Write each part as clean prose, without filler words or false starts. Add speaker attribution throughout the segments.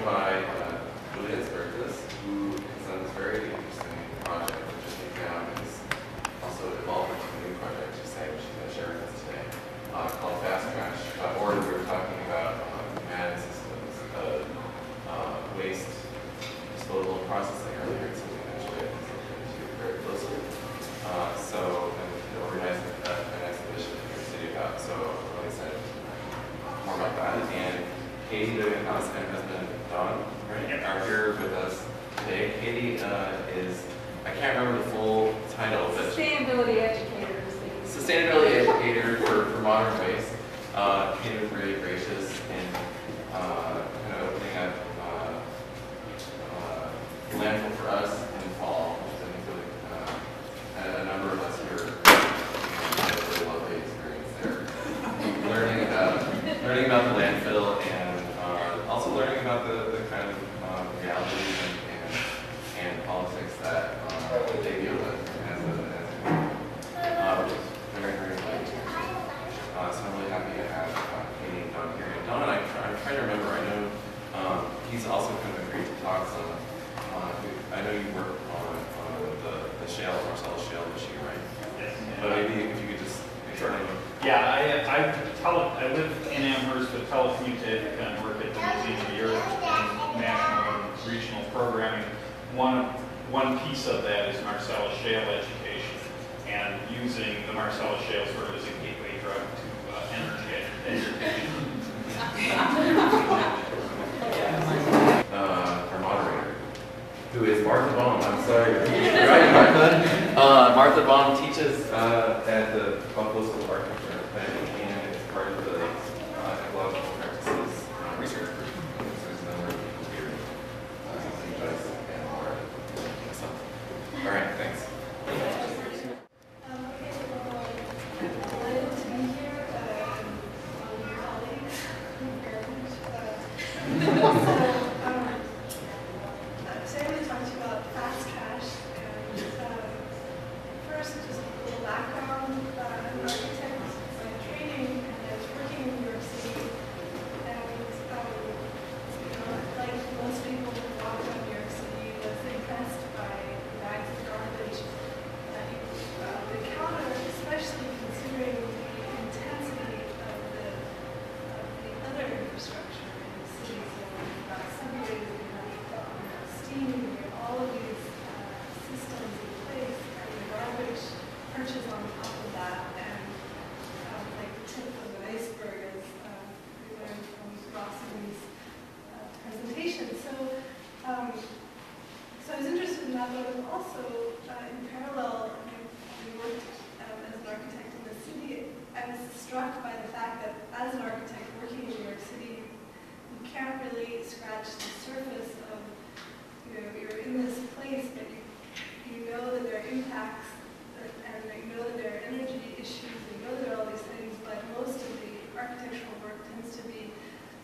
Speaker 1: joined by Juliette Spertus, who has done this very interesting project, which I think now is also evolved into a new project, she's saying she's going to share with us today, called fasttrash.org. We were talking about managed systems of waste disposal and processing earlier. It's something that Juliette is looking into very closely. And organizing an exhibition in your city about. So I'm really excited more about that. And Katy, Dugaan-Haas, and her husband Don are here with us today. Katy is, I can't remember the full title, but
Speaker 2: Sustainability Educator.
Speaker 1: Sustainability Educator for Modern Waste. Katy was really gracious in kind of opening up the landfill for us in the fall, which I think really, a number of us here had a really lovely experience there. learning about the landfill and also learning about the kind of realities and politics that they deal with as a which is very, very light. So I'm really happy to have Katy and Don here. And Don, I'm trying to remember, I know he's also kind of agreed to talk some. I know you work on the shale, Marcellus shale issue, right?
Speaker 3: Yes.
Speaker 1: But maybe if you could just explain.
Speaker 3: Yeah, I live in Amherst, but telecommute to Ithaca and work at the Museum of the Earth and national and regional programming. One piece of that is Marcellus shale education, and using the Marcellus shale sort of as a gateway drug to energy education.
Speaker 1: Our moderator, who is Martha Bohm. I'm sorry. Right, Martha. Martha Bohm teaches at the Buffalo School of Architecture and is part of the ecological practices research group. So there's a number of people here, including Joyce and Laura and myself. All right, thanks.
Speaker 4: So I was interested in that, but I was also in parallel, we worked as an architect in the city. I was struck by the fact that as an architect working in New York City, you can't really scratch the surface of, you're in this place, but you know that there are impacts, and you know that there are energy issues, and you know that there are all these things, but most of the architectural work tends to be,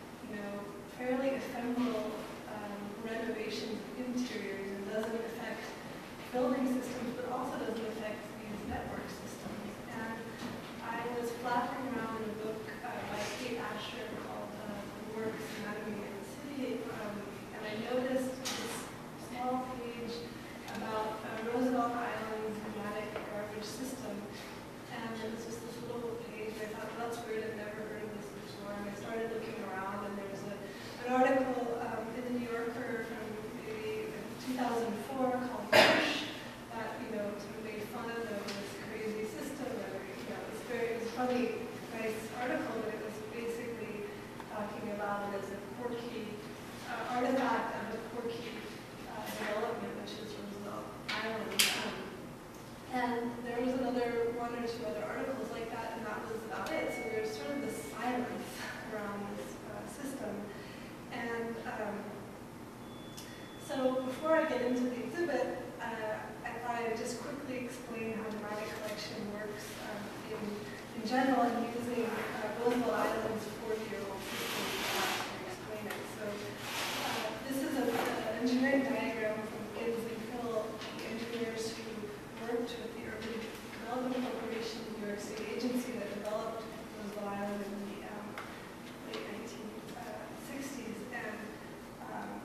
Speaker 4: fairly ephemeral renovations of interiors and doesn't affect building systems, but also doesn't affect these network systems. And I was flapping around in a book by Katy called The Works Anatomy of the City, and I noticed this small page about Roosevelt Island's pneumatic garbage system. And it was just this little page, and I thought, well, that's weird, I've never heard of this before. And I started looking around, and there was an article in the New Yorker from maybe 2004 called Push that, sort of made fun of this crazy system. And, it was a funny, nice article, but it was basically talking about it as a quirky artifact of a quirky development, which is Roosevelt Island. And there was another one or two other articles like that, and that was about it. So there's sort of this silence around this system. And so before I get into the exhibit, I thought I would just quickly explain how the Data collection works in general, and using Roosevelt Island's 4-year-old system to explain it. So this is an engineering diagram from Gibbs and Hill, the engineers who worked with the Urban Development Corporation, the New York State agency that developed Roosevelt Island in the late 1960s. And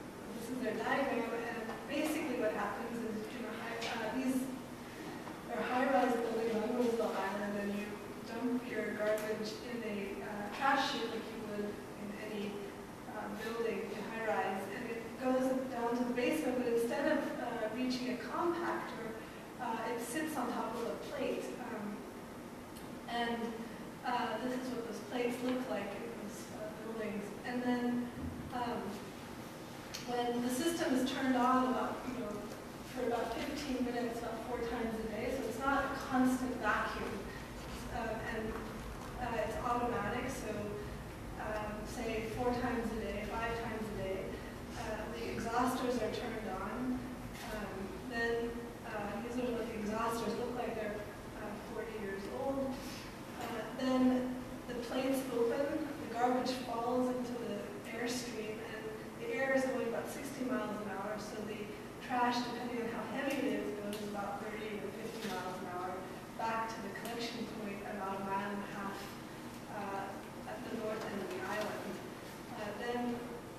Speaker 4: their diagram, and basically what happens is, these are high-rise buildings on Roosevelt Island, and you dump your garbage in a trash chute like you would in any building in high-rise, and it goes down to the basement, but instead of reaching a compactor, it sits on top of a plate. And this is what those plates look like in those buildings. And then when the system is turned on for about 15 minutes, about 4 times a day, so it's not a constant vacuum, and it's automatic, so say 4 times a day, 5 times a day, the exhausters are turned on. Then these are what the exhausters look like. They're 40 years old. Then the plates open, the garbage falls into the airstream, and the air is going about 60 miles an hour, so the trash, depending on how heavy it is, goes about 30 to 50 miles an hour back to the collection point about 1.5 miles at the north end of the island. Then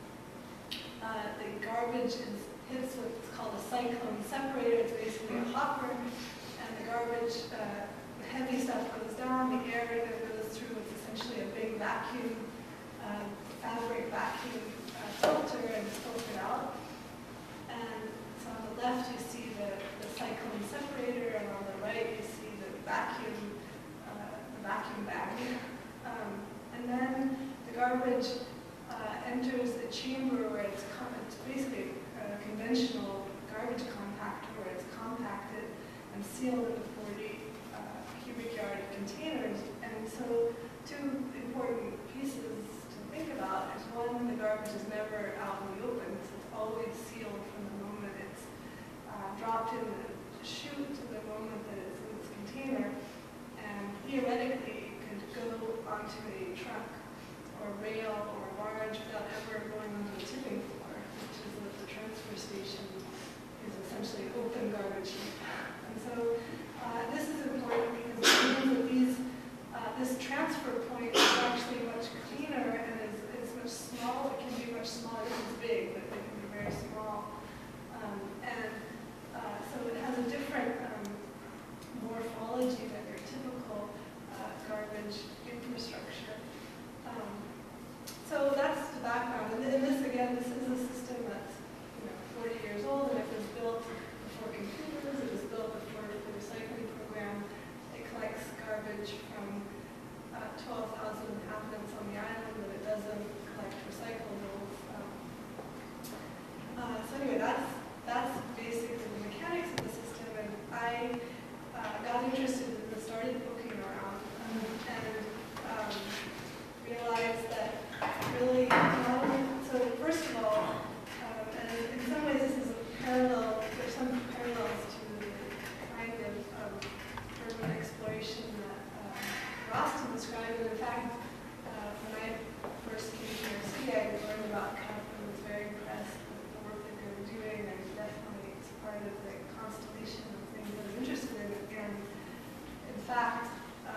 Speaker 4: the garbage hits what's called a cyclone separator. It's basically a hopper, and the garbage, the heavy stuff goes down, the air that goes through, it's essentially a big vacuum, fabric vacuum filter, and it's filtered out. And so on the left you see the cyclone separator, and on the right you see the vacuum bag. And then the garbage enters a chamber where it's basically a conventional garbage compactor, where it's compacted and sealed into 40 cubic yard containers. And so 2 important pieces to think about is, one, the garbage is never out in the open, so it's always sealed from the moment it's dropped in the chute to the moment that it's in its container. And theoretically, it could go onto a truck or rail or a barge without ever going onto the tipping floor, which is what the transfer station is, essentially open garbage heap. And so this is important because it means that this transfer point is actually much cleaner and is much smaller. It can be much smaller. This is big, but it can be very small. So it has a different morphology than your typical garbage infrastructure. So that's the background. And this, again, this is a system that's 40 years old, and it was built before computers. It was built before the recycling program. It collects garbage from 12,000 inhabitants on the island, but it doesn't collect recyclables. So anyway, that's basically the mechanics of the system. And I got interested and started poking around and realized that really, so first of all, and in some ways this is a parallel, there's some parallels to the kind of urban exploration that Roston described. And in fact, when I first came to New York City, I learned about CUP and was very impressed with the work that they were doing, and definitely it's part of the constellation of things that I'm interested in. And in fact,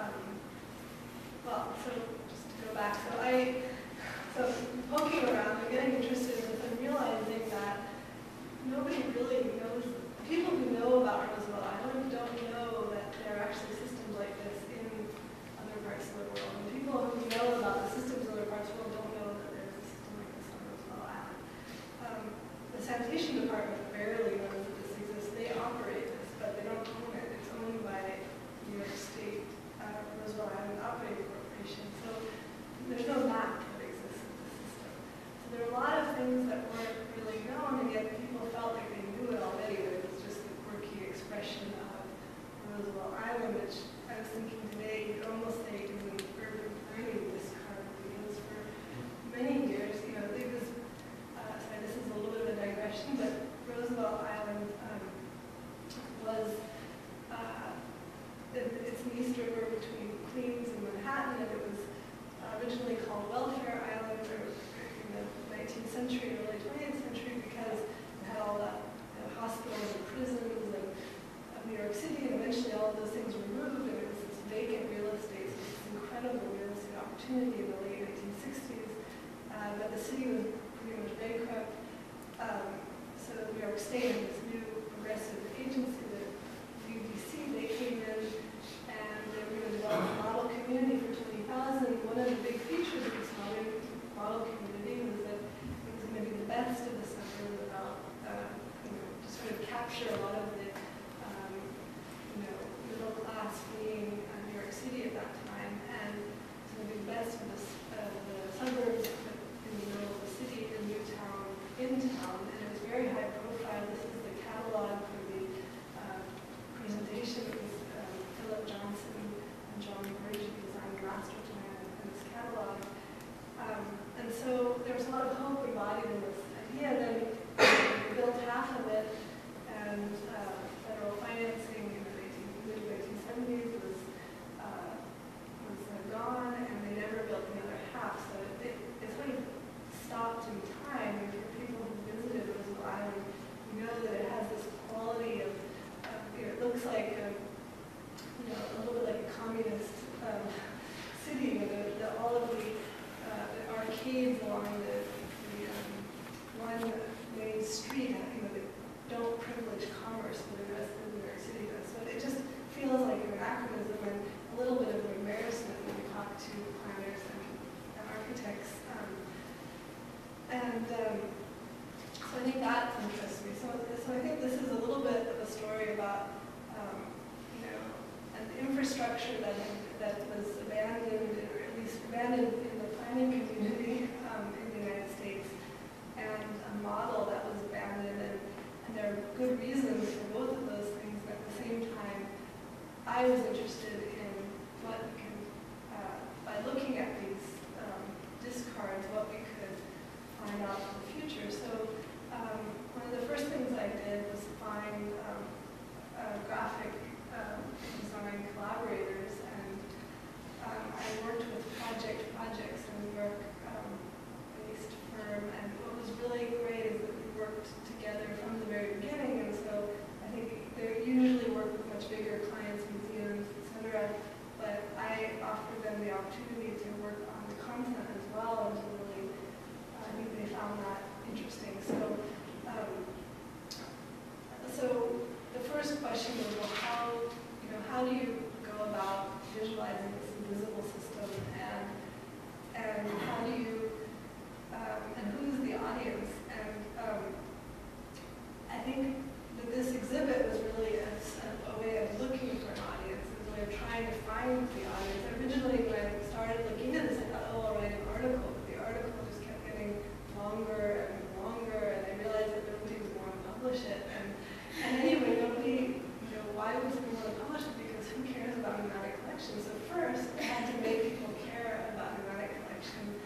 Speaker 4: so just to go back, so poking around and getting interested in this and realizing that nobody really knows, people who know about Roosevelt Island don't know that there are actually systems like this in other parts of the world. And people who know about the systems in other parts of the world don't know that there's a system like this on Roosevelt Island. The sanitation department barely knows that this exists. They operate this, but they don't own it. It's owned by New York State Roosevelt Island Operating Corporation. So there's no map that exists in the system. So there are a lot of things that weren't really known, and yet people felt like they knew it already, but it was just the quirky expression of Roosevelt Island, which I was thinking today, you could almost say it was an urban planning discard, because for many years, it was, sorry, this is a little bit of a digression, but Roosevelt Island was, it's an east river between Queens and Manhattan, and it was originally called Welfare Island in the 19th century, early 20th century, because it had all the hospitals and prisons of New York City, and eventually all of those things were moved, and it was this vacant real estate, so this incredible through time, and for people who visited Roosevelt Island, you know that it has this quality of it looks like a little bit like a communist city, with all of the arcades along the one main street, that don't privilege commerce for the rest of New York City does. So it just feels like an anachronism and a little bit of an embarrassment when we talk to planners and architects. So I think that interests me. So I think this is a little bit of a story about an infrastructure that was abandoned, or at least abandoned in the planning community in the United States, and a model that was abandoned. And there are good reasons for both of those things. But at the same time, I was interested in what we can, by looking at these discards, what we could find out for the future. So one of the first things I did was find graphic design collaborators, and I worked with projects in New York based firm, and what was really great is that we worked together from the very beginning, and so I think they usually work with much bigger clients, museums, etc., but I offered them the opportunity to work on the content as well, and to really, I think they found that interesting. So the first question was, well, how do you go about visualizing this invisible system, and how do you, and who's the audience? And I think that this exhibit was really a way of looking for an audience, a way of trying to find the audience. Originally, when I started looking into this, I thought, oh, I'll write an article, but the article just kept getting longer and longer, and I realized that nobody would want to publish it. And anyway, nobody, why would someone want to publish it? Because who cares about pneumatic collection? So first, I had to make people care about pneumatic collection.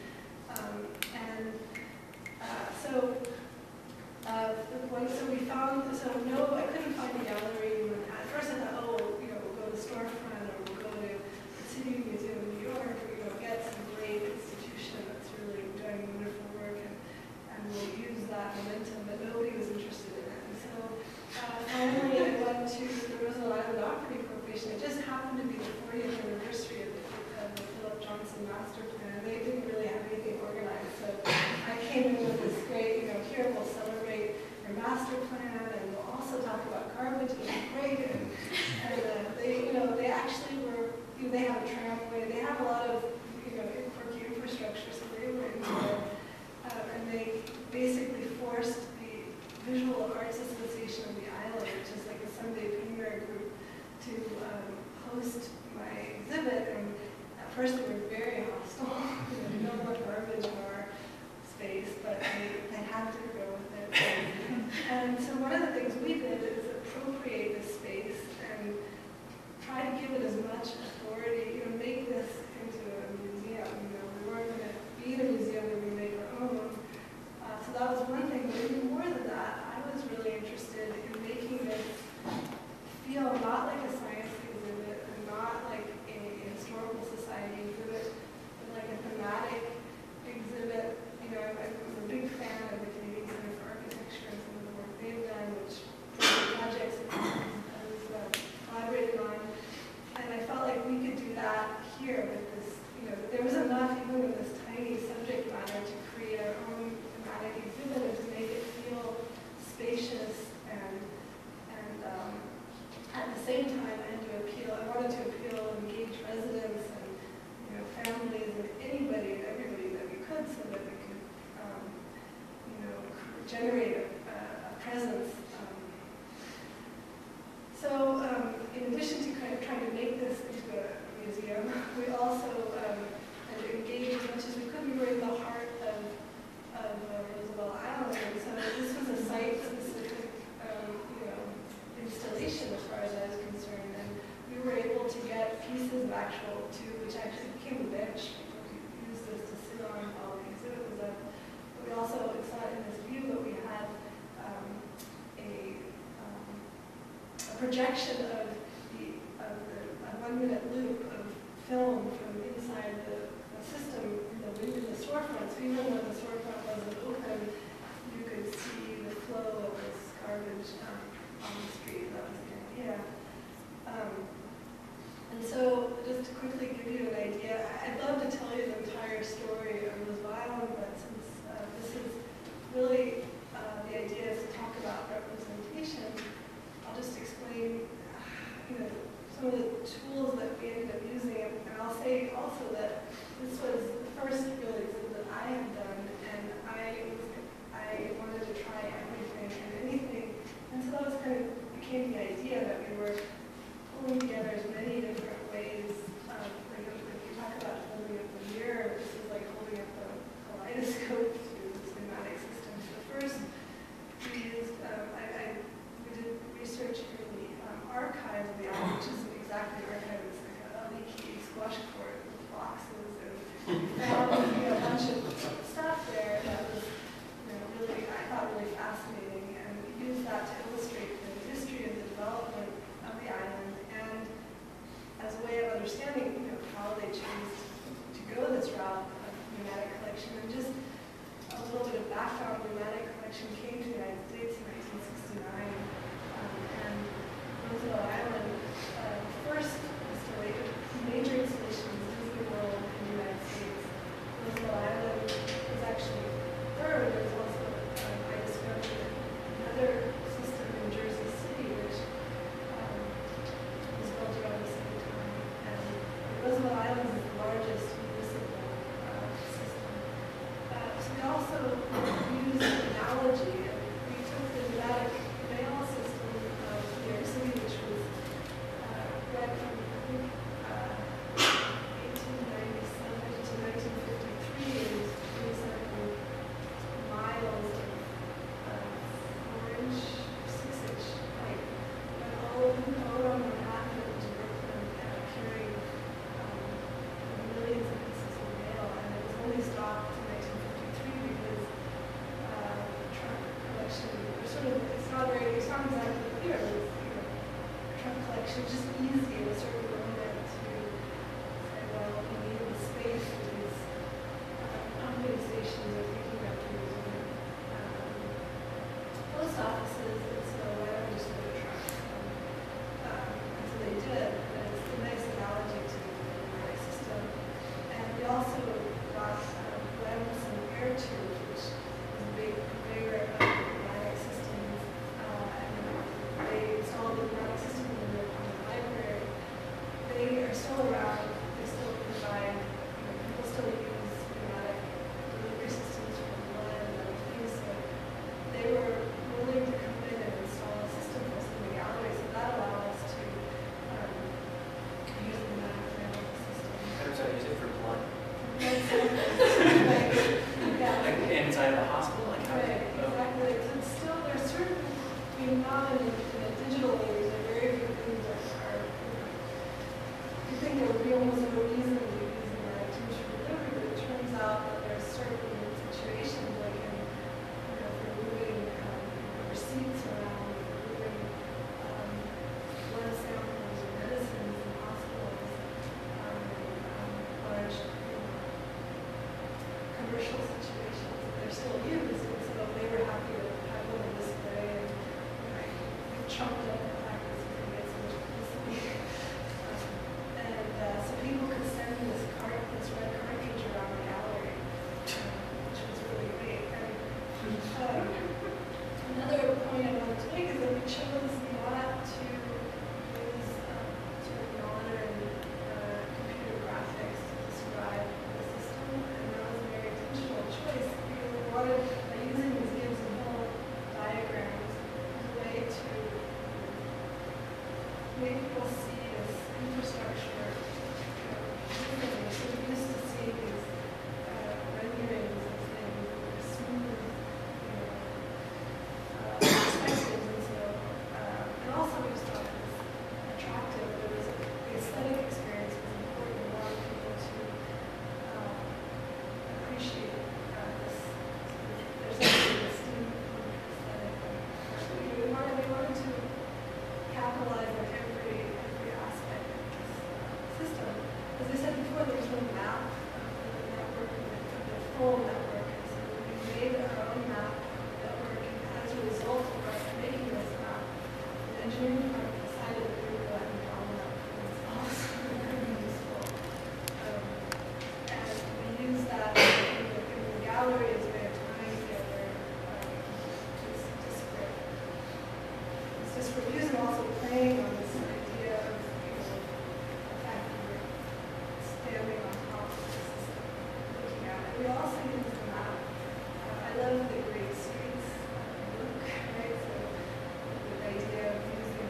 Speaker 4: I couldn't find a gallery. At first I thought, oh, we'll go to the storefront, or we'll go to the City Museum of New York, or get some great institution that's really doing wonderful work, and we'll use that momentum, but nobody was interested in it. And so finally I went to the Roosevelt Island Operating Corporation. It just happened to be the 40th anniversary of the Philip Johnson master plan. They didn't really have anything organized, so I came in with this great, here we'll celebrate your master plan, and we'll also talk about garbage, which is great. And they actually were, they have a tramway, they have a lot of, quirky infrastructure, so they were in there, and they basically forced the Visual Arts Association of the Island, which is like a Sunday premier group, to host my exhibit. And at first they were very hostile, no more garbage in our space, but they had to go with it. And so one of the things we did is appropriate this space and try to give it as much authority, make this into a museum. We weren't going to be in a museum, we were going to make our own. So that was one thing, but even more than that, I was really interested in making this feel not like a science exhibit, and not like a historical society exhibit, but like a thematic exhibit. I'm a big fan of the Canadian Center for Architecture and some of the work they've done, which projects I was collaborated on. And I felt like we could do that here with this, there was enough even in this tiny subject matter to create our own thematic exhibit and to make it feel spacious and at the same time I wanted to appeal and engage residents and families and anybody and everybody that we could, so that we could generate a presence. So in addition to kind of trying to make this into a museum, we also engaged as much as we could. We were in the heart of Roosevelt Island, and so this was a site-specific installation as far as I was concerned, and we were able to get pieces of which actually became a bench. We used this to sit on while the exhibit was up. But we also saw it in this view, but we had a projection of a 1-minute loop of film from inside the system in the storefront. So even when the storefront wasn't open, not exactly clear. It was, truck collection just easy at a certain moment to say, well, we need the space for these pumping stations or picking refuge and post offices, and so why don't we just go to trucks? And so they did, and it's a nice analogy to the pneumatic system. And we also brought some air tubes, which is a big conveyor of pneumatic systems, and they installed the pneumatic system in the library. They are still around. They still provide, people still use pneumatic delivery systems for blood and other things. So they were willing to come in and install a system for us in the gallery. So that allowed us to use the pneumatic drainage system.
Speaker 2: I'm sorry, use it for blood.
Speaker 4: Yeah.
Speaker 2: Like inside the hospital? Like how?
Speaker 4: Right, exactly. It's still, there's certain, not in a digital age, there are very few things that are, you think there would be almost no reason to be using that tools for delivery, but it turns out that there are certain situations, like in, for moving receipts around, moving blood samples or medicines in hospitals, large, commercial situations, they're still used, and so they were happy to have one on display, and chunked up the fact that you can get so much publicity. So people could send this red cartridge around the gallery, which was really great. And another point I wanted to make is that we chose not to use sort of modern computer graphics to describe the system, and that was a very intentional choice because we wanted, by using these Gibbs and Hill diagrams, as a way to make people see this infrastructure differently. So we used to see these renderings of things that were smooth, perspectives, and so, and also we just thought it was attractive. It was, the aesthetic experience was important. We wanted people to appreciate this. There's actually this steampunk aesthetic. We wanted to capitalize on every aspect of this system. As I said before, there was no map for the network, the full network, and so we made our own map of the network, and as a result of us making this map, the engineering department decided that we were going to draw that, and it's also very useful. And we use that in the gallery as a way of tying together this disparate reviews, and also playing on this idea of the fact that we're standing on top of the system, looking at it. We also use the map. I love the great streets look, right? So the idea of using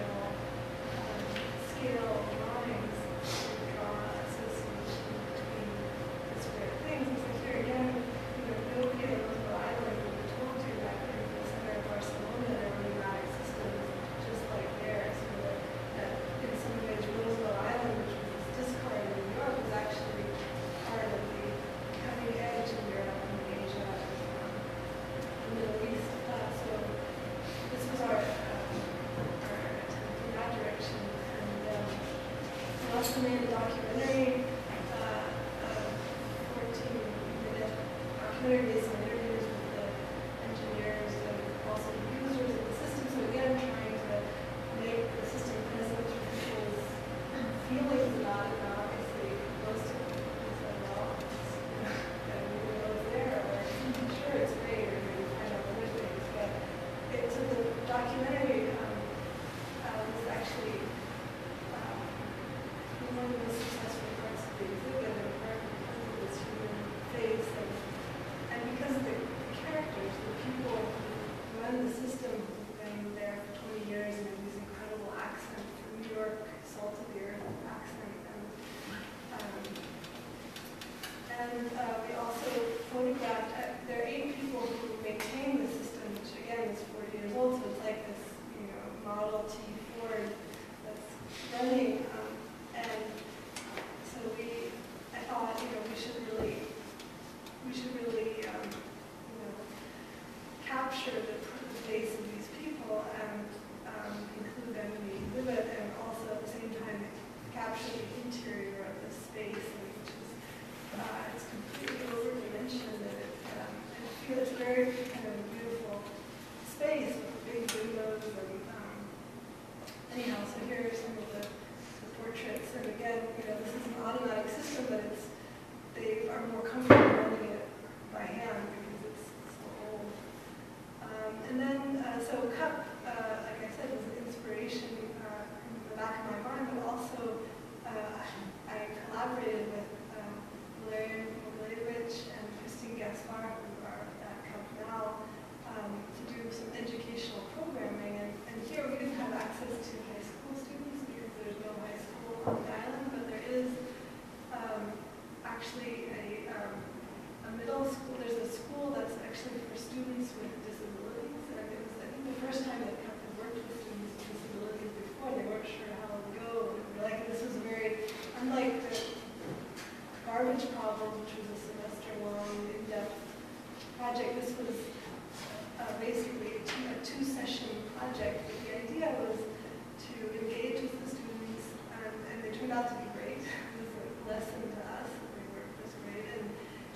Speaker 4: scale drawings to draw association between disparate things. And so here again, nobody on Roosevelt Island would have told you that in the center of Barcelona there were pneumatic systems just like theirs. So that in some ways Roosevelt Island, which was this discard in New York, was actually part of the cutting edge in Europe and Asia and the Middle East. So this was our attempt in that direction. And we also made a documentary, 14-minute documentary based on interviews with the engineers and also the users of the system. So again, trying to make the system present to people's feelings about it. Now, obviously, most of people say, well, and we know it's there, or sure, it's great, or you find out other things. But so the documentary was actually one of the most successful parts of the exhibit, in part because of this human face and because of the characters, the people who run the system who've been there for 20 years and have these incredible accents, the New York salt of the earth accent. And we also photographed, there are 8 people who maintain the system, which again is 40 years old, so it's like this, Model T Ford that's running. And so I thought, we should really capture the face of these people people and include them in the exhibit, and also at the same time capture the interior of the space, which is it's completely over-dimensioned, and it's a very kind of beautiful space with big windows. And anyhow, so here are some of the portraits. And again, this is an automatic system, but they are more comfortable running it by hand because it's so old. And then, so cup, like I said, was an inspiration in the back of my mind, but also I collaborated with Valeria and Christine Gaspar, who are at Cup now, to do some educational programming. And here we didn't have access to high school students because there's no high school on the island, but there is actually a middle school. There's a school that's actually for students with disabilities, and it was, I think, the first time that Cup had worked with students with disabilities before. They weren't sure how it would go. Like, this was very, unlike the garbage problem, which was a semester-long, in-depth project. This was basically a two-session project. But the idea was to engage with the students, and they turned out to be great. It was a lesson to us. They were just great. And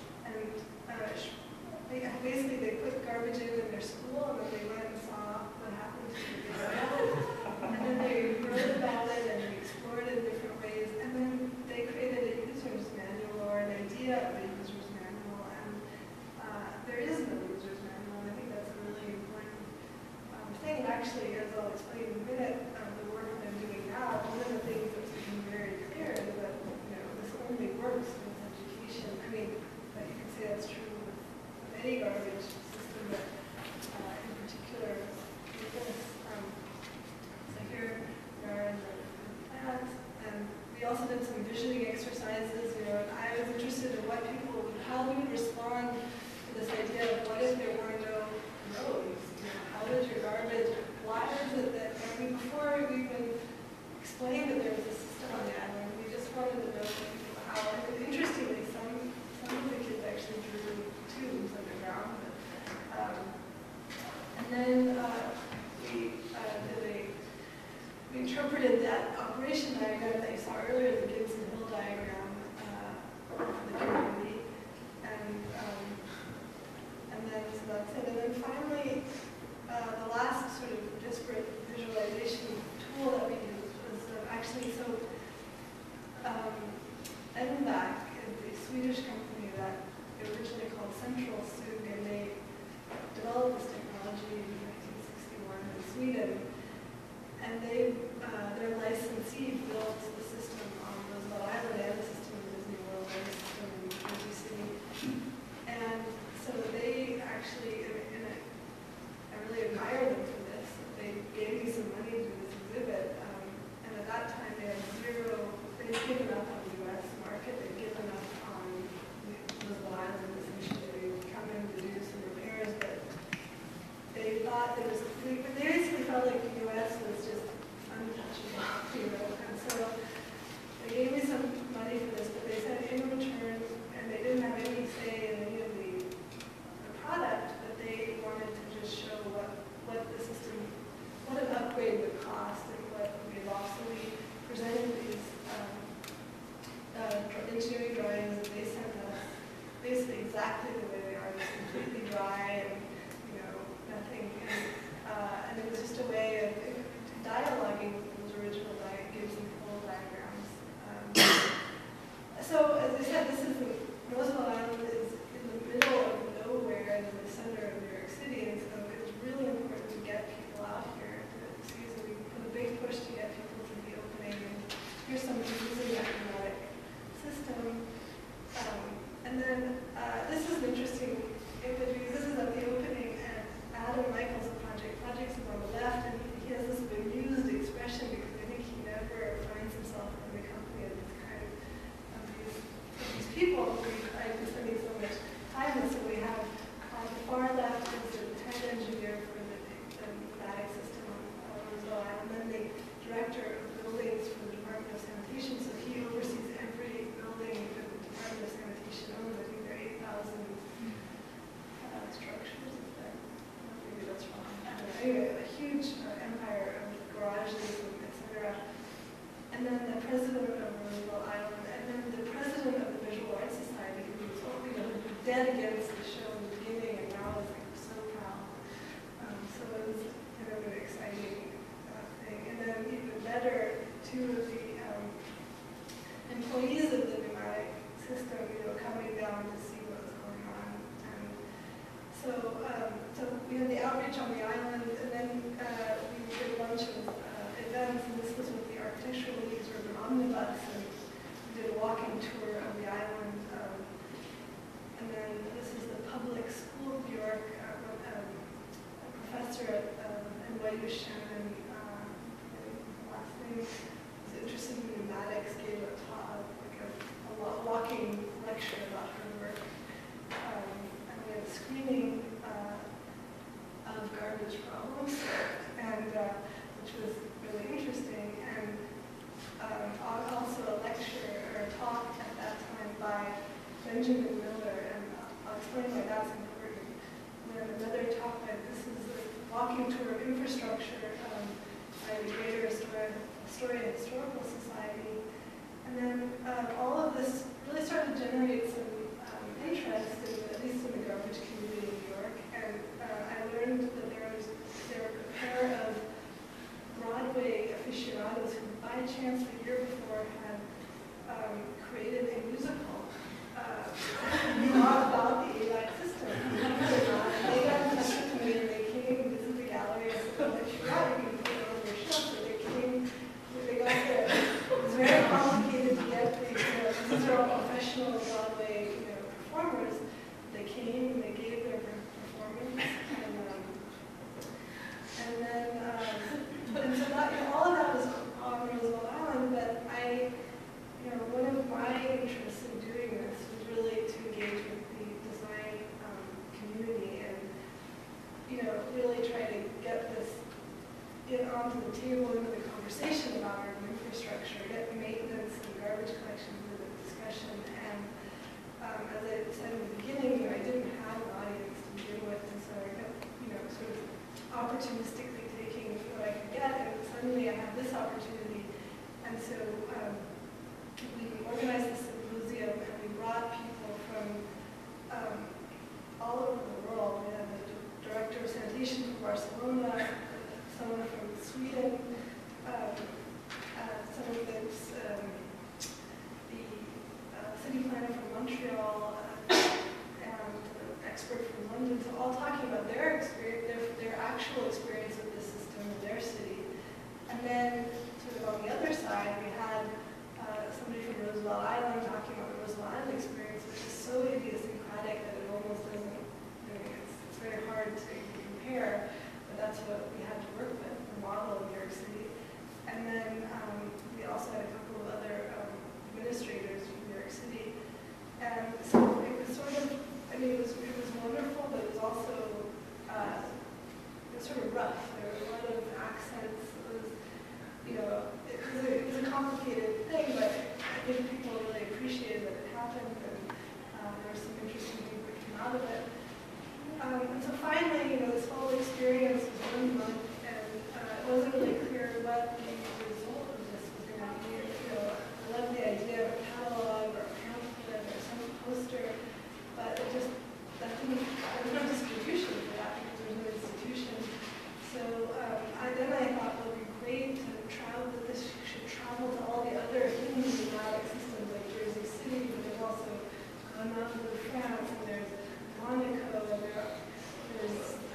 Speaker 4: basically they put garbage in their school, and then they went and saw what happened to the area. And then they wrote about it, and they explored it in different ways. And then they created a user's manual, or an idea of a user's manual. And there is no user's manual, and I think that's a really important thing. And actually, as I'll explain in a minute, the work that I'm doing now, one of the things that's become very clear is that this only works with education. I mean, but you can say that's true with any garbage system, but in particular with this. So here we are in the plants, and we also did some visioning exercises. And I was interested in how we would respond to this idea of what if there were no roads? How does your garbage? Why is it that before we even explained that there was a system on the island, we just wanted to know how. And interestingly, some of the kids actually drew tubes underground. And then we interpreted that operation diagram that you saw earlier, the Gibson Hill diagram of the community. And then so that's it. And then finally, the last sort of disparate visualization tool that we used was actually NVAC is the Swedish company that originally called Central Sug, and they developed this technology in 1961 in Sweden. And their licensee built the system on Roosevelt Island and the system in Disney World and the system in Jersey City. And so they actually, I really admire them for this. They gave me some money to do this exhibit. And at that time they had they'd given up on the US market, they'd given up on Roosevelt Island. Essentially, they would come in to do some repairs, but they thought they basically felt like the US was just untouchable, and so they gave me some money for this, but they said in return, and they didn't have any say in any of the product, but they wanted to just show what the system, what an upgrade would cost, and what we've also presented these engineering drawings that they sent us, basically exactly the way they are, just completely dry and nothing. And it was just a way of dialoguing with those original Gibson Hill diagrams. So, as I said, Roosevelt Island is in the middle of nowhere in the center of New York City, and so it's really important to get people out here to see. So we put a big push to get people to the opening. And here's some using that automatic system. And then this is an interesting image because this is at the opening, and Adam Michael's projects is on the left, and he has this bemused expression because I think he never finds himself in the company of these people who I've been spending so much time with. So we have on the far left is the head engineer for the pneumatic system on Roosevelt Island, and then the director of buildings for the Department of Sanitation. So he oversees every building that the Department of Sanitation owns. I think there are 8,000 structures. Maybe that's wrong. Anyway, a huge then the president of Roosevelt Island, and then the president of the Visual Arts Society, who was dead against the show in the beginning, and now is like so proud. So it was kind of an exciting thing. And then even better, two of the employees of the pneumatic system, coming down to see what was going on. And so we had the outreach on the island, and then we did a bunch of events, and this was with the Architectural League's Urban Omnibus, and we did a walking tour of the island. And then this is the Public School of New York, a professor at NYU, Shannon, last name, was interested in pneumatics, gave a talk, like a walking lecture about her work. And we had a screening of garbage problems, and which was really interesting, and also a lecture or a talk at that time by Benjamin Miller, and I'll explain why that's important. And then another talk by, this is a walking tour of infrastructure by the Greater Astoria Historical Society. And then all of this really started to generate some interest, at least in the garbage community in New York. And I learned that there were a pair of Broadway aficionados who, by chance, the year before had created a musical about the ALAC system. They got in touch with me, and they came, this is the gallery, I said, like, sure, you can put it on your shelf. So they got there. It was very complicated to get these are all professional Broadway performers. They came and they gave their performance, and then and so that, all of that was on Roosevelt Island, but one of my interests in doing this was really to engage with the design community and, really try to get this onto the table, into the conversation about urban infrastructure, get maintenance and garbage collection into the discussion. And as I said in the beginning, I didn't have an audience to begin with, and so I kept, sort of opportunistically taking what I could get, and suddenly I had this opportunity. And so we organized this symposium, and we brought people from all over the world. We had the director of sanitation from Barcelona, someone from Sweden, someone that's the city planner from Montreal, and an expert from London, so all talking about their experience, their actual experience with the system in their city. And then, sort of on the other side, we had somebody from Roosevelt Island talking about the Roosevelt Island experience, which is so idiosyncratic that it almost doesn't, it's very hard to compare, but that's what we had to work with, the model of New York City. And then we also had a couple of other administrators from New York City. And so it was sort of, it was wonderful, but it was also sort of rough. There were a lot of accents. It was a complicated thing, but I think people really appreciated that it happened, and there were some interesting things that came out of it. And so finally, this whole experience was 1 month, and it wasn't really clear what the result of this was going to be. I love the idea of a catalog or a pamphlet or some poster, but it just, there was no distribution for that because there was no institution. So then I thought, well, it would be great to travel, that this should travel to all the other hidden pneumatic systems like Jersey City, but there's also gone out to France, and there's Monaco, and there's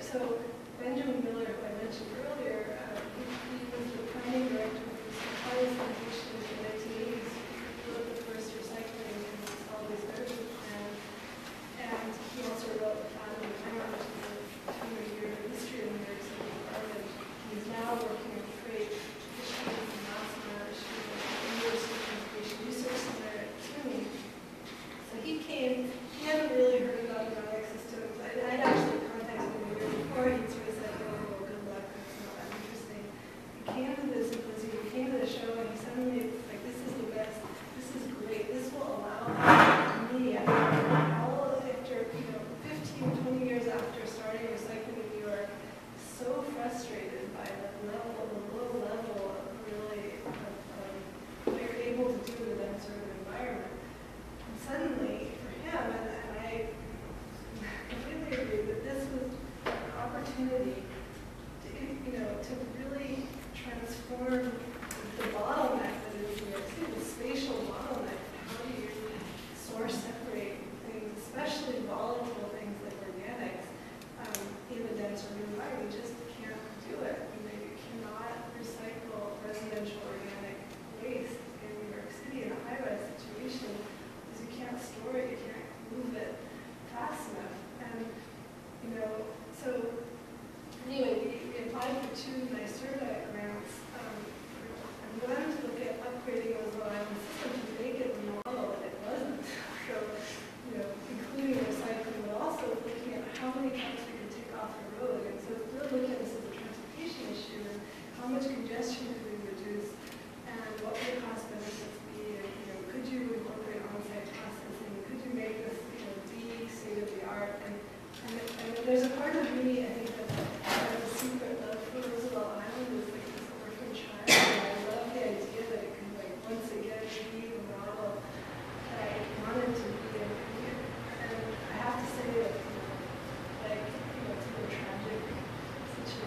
Speaker 4: So Benjamin Miller, who I mentioned earlier, he was the planning director for the suppliers organization in the 1980s, who wrote the first recycling and solid waste management plan. And he also wrote Adam and Town, which is a 200-year history of New York City garbage. He's now working on freight issues and mass amount issues at the University of Transportation Research Center at CUNY. So he came, he hadn't really heard about organic systems. I'd actually contacted him a year before. He sort of said, oh, good luck, it's not that interesting. He came to the symposium, he came to the show, and he suddenly was like, this is the best, this is great, this will allow me, after 15, 20 years after starting recycling in New York, so frustrated by the low level of really what you're able to do in that sort of environment. And suddenly, for him, and I completely agree that this was an opportunity to really transform the bottleneck that is New York City, the spatial bottleneck. How do you source, separate things, especially volatile things like organics, in a dense urban environment? You just can't do it. You cannot recycle residential organic waste in New York City in a high-rise situation because you can't store it, you can't move it fast enough. And, so anyway, we applied for 2 NYSERDA grants. And one to look at upgrading those reliable systems to make it the model, and it wasn't. So, including recycling, but also looking at how many trucks we could take off the road. And so it's really looking at this as a transportation issue and how much congestion could we reduce and what would cost benefits be. And, could you incorporate on-site processing? Could you make this, be state-of-the-art? And there's a part of me, I think, that has a secret love for Roosevelt Island is like this orphan child. And I love the idea that it can, once again, be the model that I wanted to be in here. And I have to say that, it's a tragic situation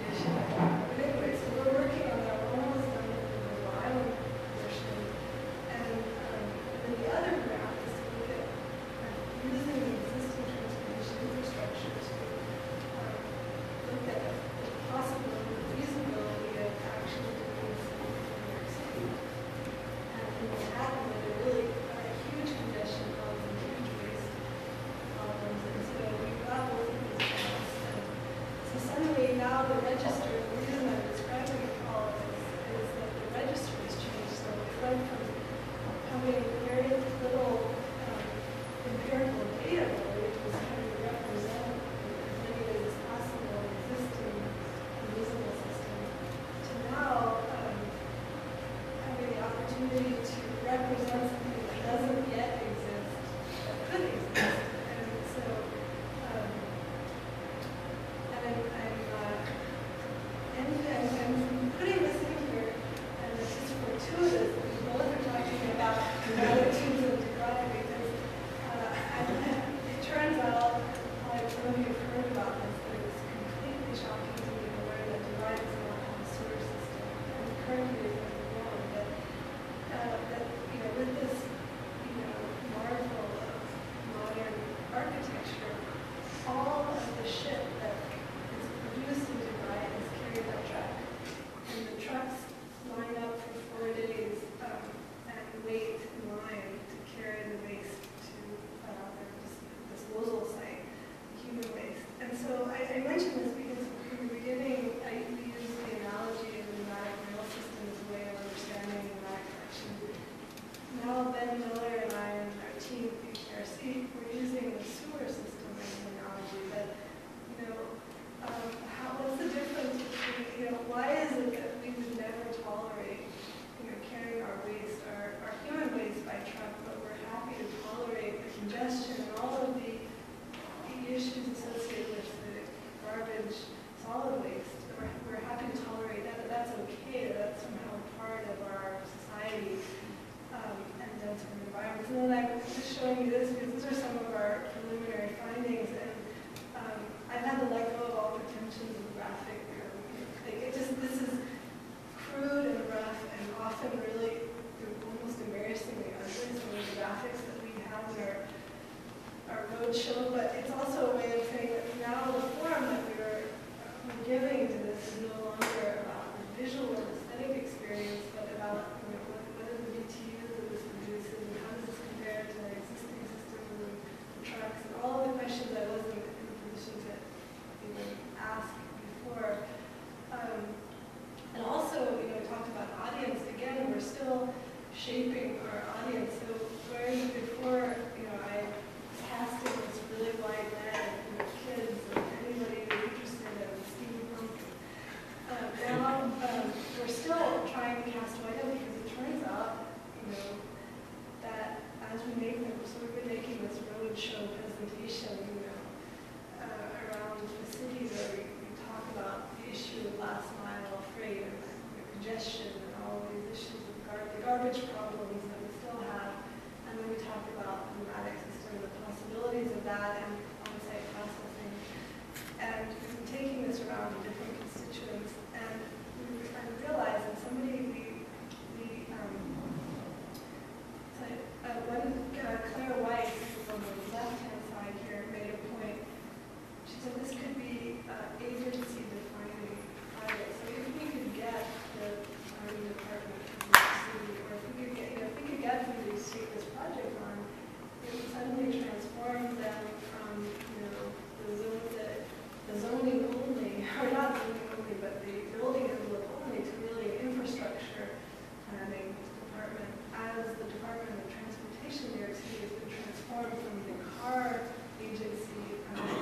Speaker 4: not zoning only, but the building envelope only, to really an infrastructure planning department, as the Department of Transportation in New York City has been transformed from the car agency,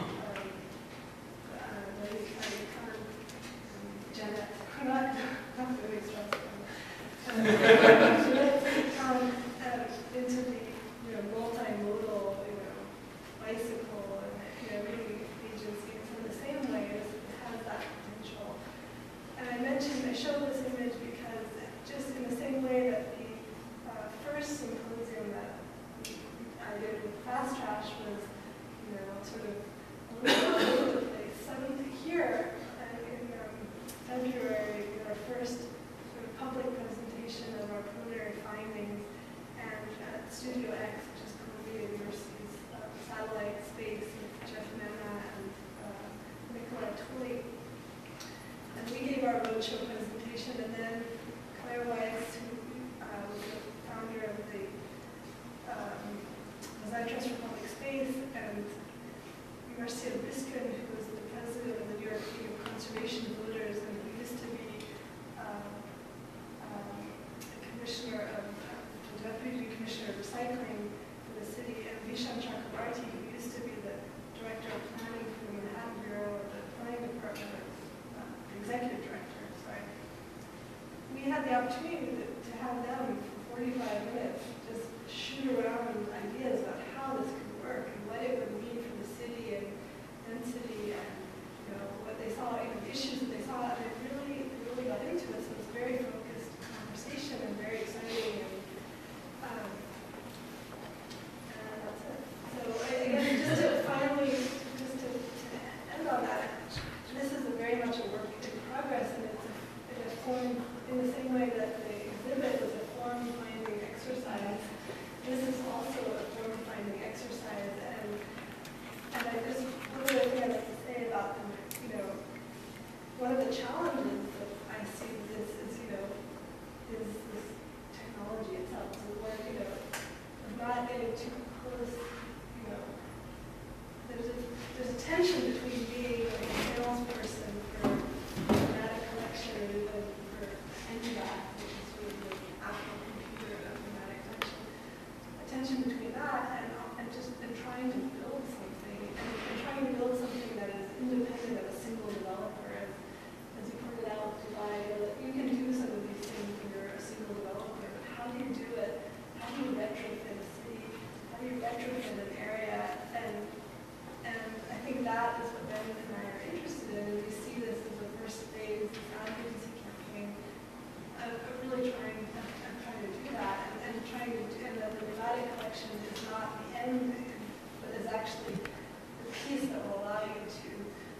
Speaker 4: Janet, not really stressful. Into the multimodal, bicycle and really agency. And so in the same way, it has that potential. And I showed this image because just in the same way that the first symposium that I did with Fast Trash was, sort of a little all over the place. Suddenly here in February, our first sort of public presentation of our preliminary findings, and at Studio X, which is Columbia University's satellite space, with Jeff Mena and Nicola Tully. And we gave our roadshow presentation, and then Claire Weiss, who was the founder of the Design Trust for Public Space, and Marcia Biskin, who was the president of the New York League of Conservation Voters, and who used to be Deputy Commissioner of Recycling for the city, and Vishan Chakrabarti, who used to be the Director of Planning for the Manhattan Bureau of the Planning Department, the Executive Director, sorry. We had the opportunity to have them for 45 minutes just shoot around ideas about how this could work and what it would mean for the city and density and what they saw, the issues that they saw, and it really got into it. So it was a very focused conversation and very exciting. And that's it. So I guess just to finally, just to end on that, this is very much a work in progress, and it's in a form, in the same way that the exhibit was a form-finding exercise. This is also a form-finding exercise, and I just, one other thing I'd like to say about them, one of the challenges that I see with this is, is this technology itself. So we're, not getting too close, there's a tension between being a salesperson for data collection and for NDAC, which is sort of the actual computer of data collection. A tension between that and trying to build something, and trying to build something that is independent of a single developer. As you pointed out, you can do some of these things when you're a single developer, but how do you do it? How do you retrofit a city? How do you retrofit an area? And I think that is what Ben and I are interested in. We see this as the first phase, this advocacy campaign. I'm really trying to do that, and that the data collection is not the end, but is actually the piece that will allow you to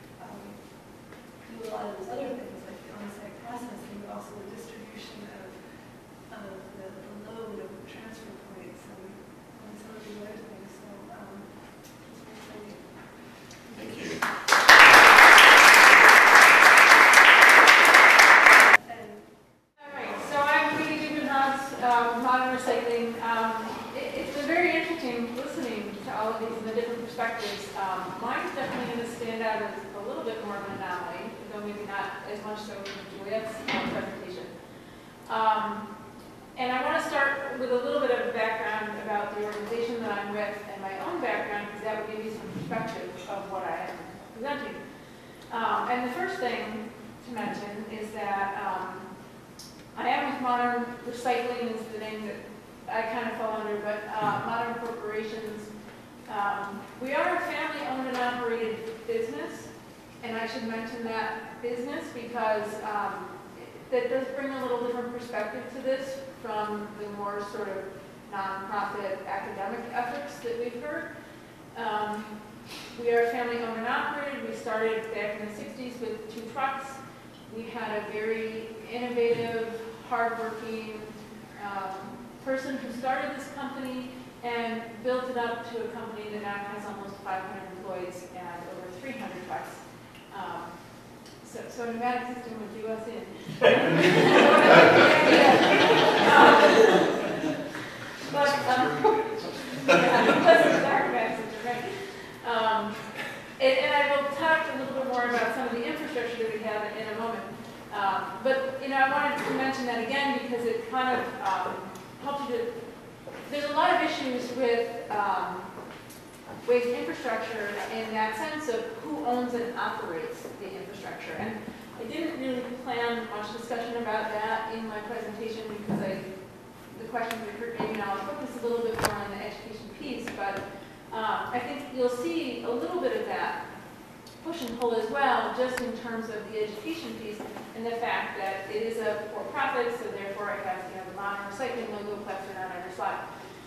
Speaker 4: do a lot of those other things, like the on-site processing, but also the distribution of the load of the transfer points and some of these other things. So it's really exciting.
Speaker 1: Thank you.
Speaker 5: All right, so I'm Katy Dugaan-Haas, Modern Recycling. It's been very interesting listening to all of these and the different perspectives. Mine's definitely going to stand out as a little bit more of an anomaly, though maybe not as much so as Juliette's presentation. And I want to start with a little bit of a background about the organization that I'm with and my own background, because that would give you some perspective of what I am presenting. And the first thing to mention is that I am with Modern Recycling, is the name that I kind of fall under, but Modern Corporations. We are a family-owned and operated business, and I should mention that business because that does bring a little different perspective to this from the more sort of nonprofit academic efforts that we've heard. We are family-owned and operated. We started back in the 60s with 2 trucks. We had a very innovative, hardworking person who started this company and built it up to a company that now has almost 500 employees and over 300 trucks. So pneumatic system would do us in. And I will talk a little bit more about some of the infrastructure that we have in a moment. But I wanted to mention that again because it kind of helps you to. There's a lot of issues with waste infrastructure in that sense of who owns and operates the infrastructure. And I didn't really plan much discussion about that in my presentation because the questions occurred to me, and I'll focus a little bit more on the education piece, but I think you'll see a little bit of that push and pull as well, just in terms of the education piece and the fact that it is a for-profit, so therefore it has the modern recycling logo plastered on every slide.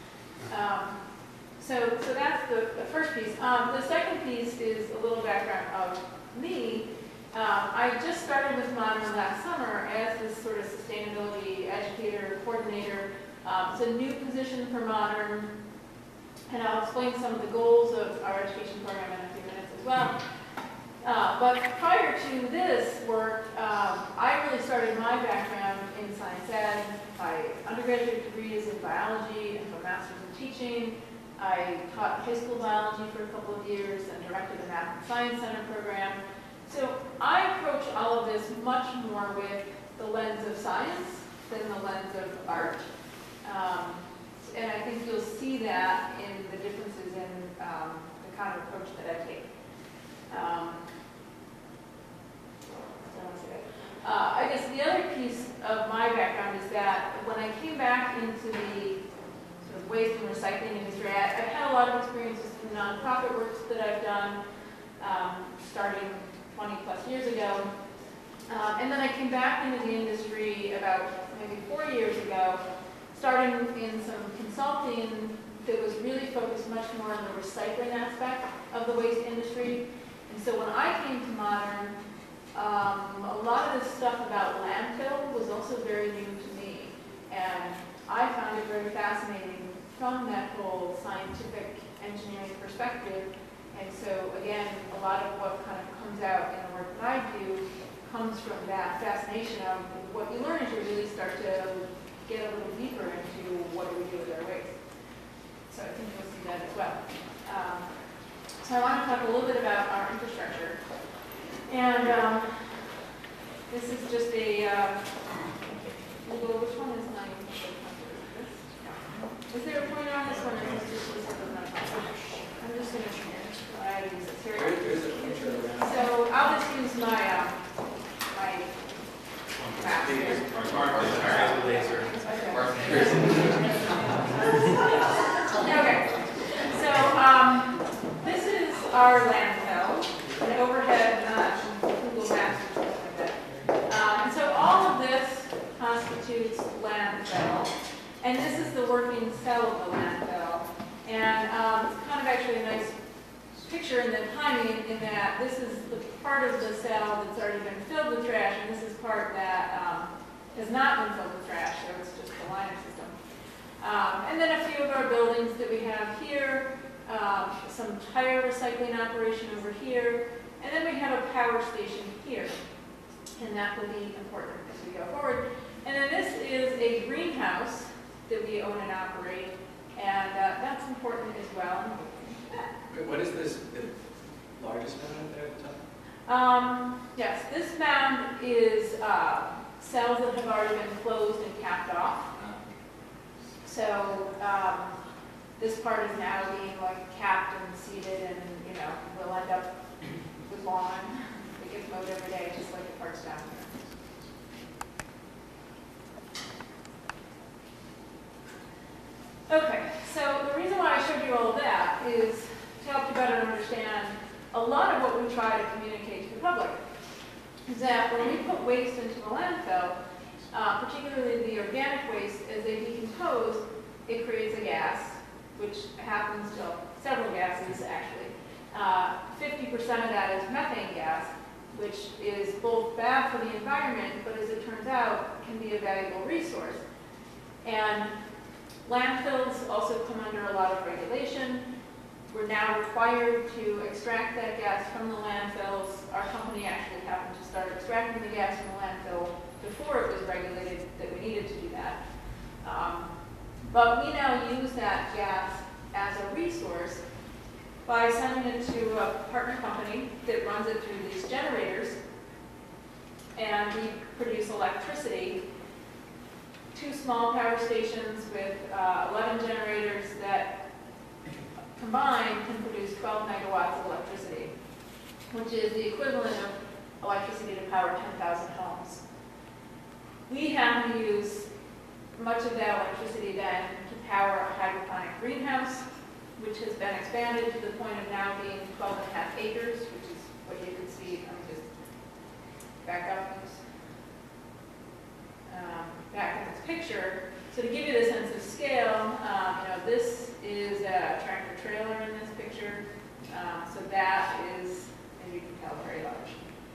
Speaker 5: So that's the first piece. The second piece is a little background of me. I just started with Modern last summer as this sort of sustainability educator, coordinator. It's a new position for Modern, and I'll explain some of the goals of our education program in a few minutes as well. But prior to this work, I really started my background in science ed. My undergraduate degree is in biology and a master's in teaching. I taught high school biology for a couple of years and directed the Math and Science Center program. So I approach all of this much more with the lens of science than the lens of art. And I think you'll see that in the differences in the kind of approach that I take. I guess the other piece of my background is that when I came back into the sort of waste and recycling industry, I've had a lot of experiences in nonprofit works that I've done, starting 20 plus years ago. And then I came back into the industry about maybe 4 years ago, starting in some consulting that was really focused much more on the recycling aspect of the waste industry. And so when I came to Modern, a lot of this stuff about landfill was also very new to me. And I found it very fascinating from that whole scientific engineering perspective. And so again, a lot of what kind of comes out in the work that I do comes from that fascination of what you learn as you really start to get a little deeper into what do we do with our waste. So I think you'll see that as well. So I want to talk a little bit about our infrastructure. And this is just a, which one is my, is there a pointer on this one? Or is this just I'm just going to try to use this here. So I'll just use my, my map here. Okay. So this is our landfill, an overhead Google Maps or something like that. And so all of this constitutes landfill. And this is the working cell of the landfill. And it's kind of actually a nice picture in the timing in that this is the part of the cell that's already been filled with trash, and this is part that has not been filled with trash, so it's just the liner system. And then a few of our buildings that we have here, some tire recycling operation over here, and then we have a power station here, and that will be important as we go forward. And then this is a greenhouse that we own and operate, and that's important as well.
Speaker 2: What is this, the largest mound up there at the top?
Speaker 5: Yes, this mound is cells that have already been closed and capped off. So this part is now being like capped and seeded, and we'll end up with lawn. It gets mowed every day, just like the parts down here. Okay, so the reason why I showed you all of that is to help you better understand a lot of what we try to communicate to the public. Is that when we put waste into the landfill, particularly the organic waste, as they decompose, it creates a gas, which happens to several gases actually. 50% of that is methane gas, which is both bad for the environment, but as it turns out, can be a valuable resource. And landfills also come under a lot of regulation. We're now required to extract that gas from the landfills. Our company actually happened to start extracting the gas from the landfill before it was regulated that we needed to do that. But we now use that gas as a resource by sending it to a partner company that runs it through these generators. and we produce electricity. 2 small power stations with 11 generators that combined can produce 12 megawatts of electricity, which is the equivalent of electricity to power 10,000 homes. We have to use much of that electricity then to power a hydroponic greenhouse, which has been expanded to the point of now being 12.5 acres, which is what you can see. Let me just back up back in this picture. So to give you the sense of scale, this is a tractor trailer in this picture. So that is, as you can tell, very large.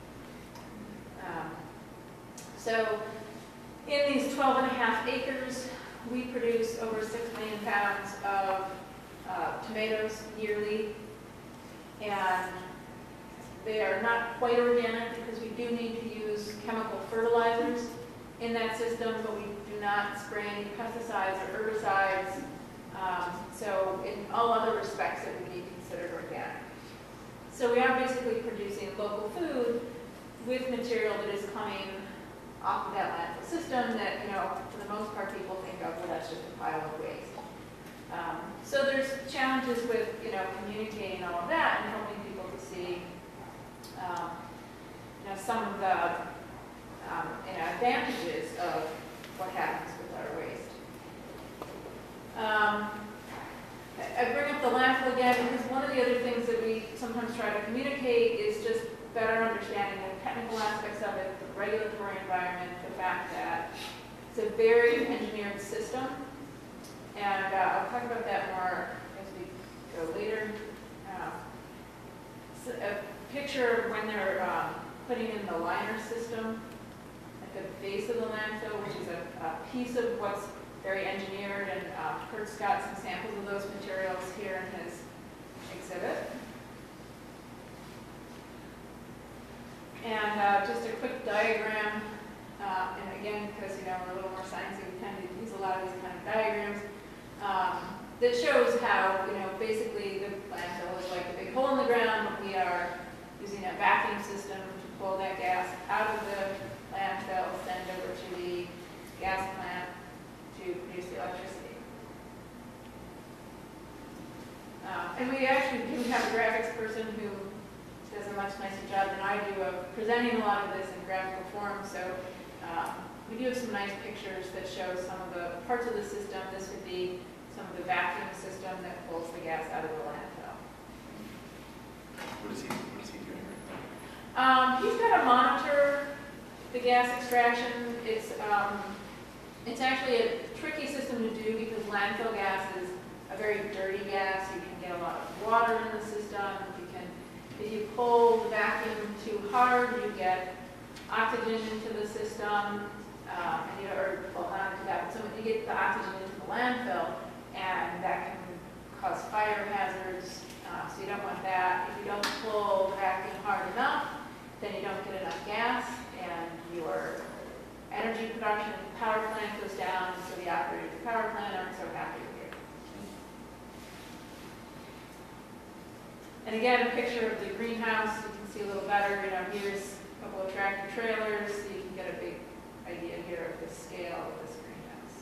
Speaker 5: So in these 12.5 acres, we produce over 6 million pounds of tomatoes yearly, and they are not quite organic because we do need to use chemical fertilizers in that system, but we do not spray any pesticides or herbicides. So in all other respects, it would be considered organic. So we are basically producing local food with material that is coming off of that landfill system that, for the most part, people think of, well, that's just a pile of waste. So there's challenges with, communicating all of that and helping people to see, some of the advantages of what happens with our waste. I bring up the landfill again because one of the other things that we sometimes try to communicate is just better understanding the technical aspects of it, the regulatory environment, the fact that it's a very engineered system. And I'll talk about that more as we go later. So a picture of when they're putting in the liner system at the base of the landfill, which is a piece of what's very engineered, and Kurt's got some samples of those materials here in his exhibit. And just a quick diagram, and again, because we're a little more sciencey, we tend to use a lot of these kind of diagrams, that shows how, basically the landfill is like a big hole in the ground, but we are using a vacuum system to pull that gas out of the landfill, send over to the gas plant to produce the electricity. And we actually do have a graphics person who does a much nicer job than I do of presenting a lot of this in graphical form. So we do have some nice pictures that show some of the parts of the system. This would be some of the vacuum system that pulls the gas out of the landfill.
Speaker 1: What is he doing right now?
Speaker 5: He's got to monitor the gas extraction. It's actually a tricky system to do because landfill gas is a very dirty gas. You can get a lot of water in the system. If you pull the vacuum too hard, you get oxygen into the system, not into that, but so you get the oxygen into the landfill, and that can cause fire hazards, so you don't want that. If you don't pull the vacuum hard enough, then you don't get enough gas, and your energy production at the power plant goes down, so the operators of the power plant aren't so happy with you. And again, a picture of the greenhouse, you can see a little better. Here's a couple of tractor trailers, so you can get a big idea here of the scale of this greenhouse.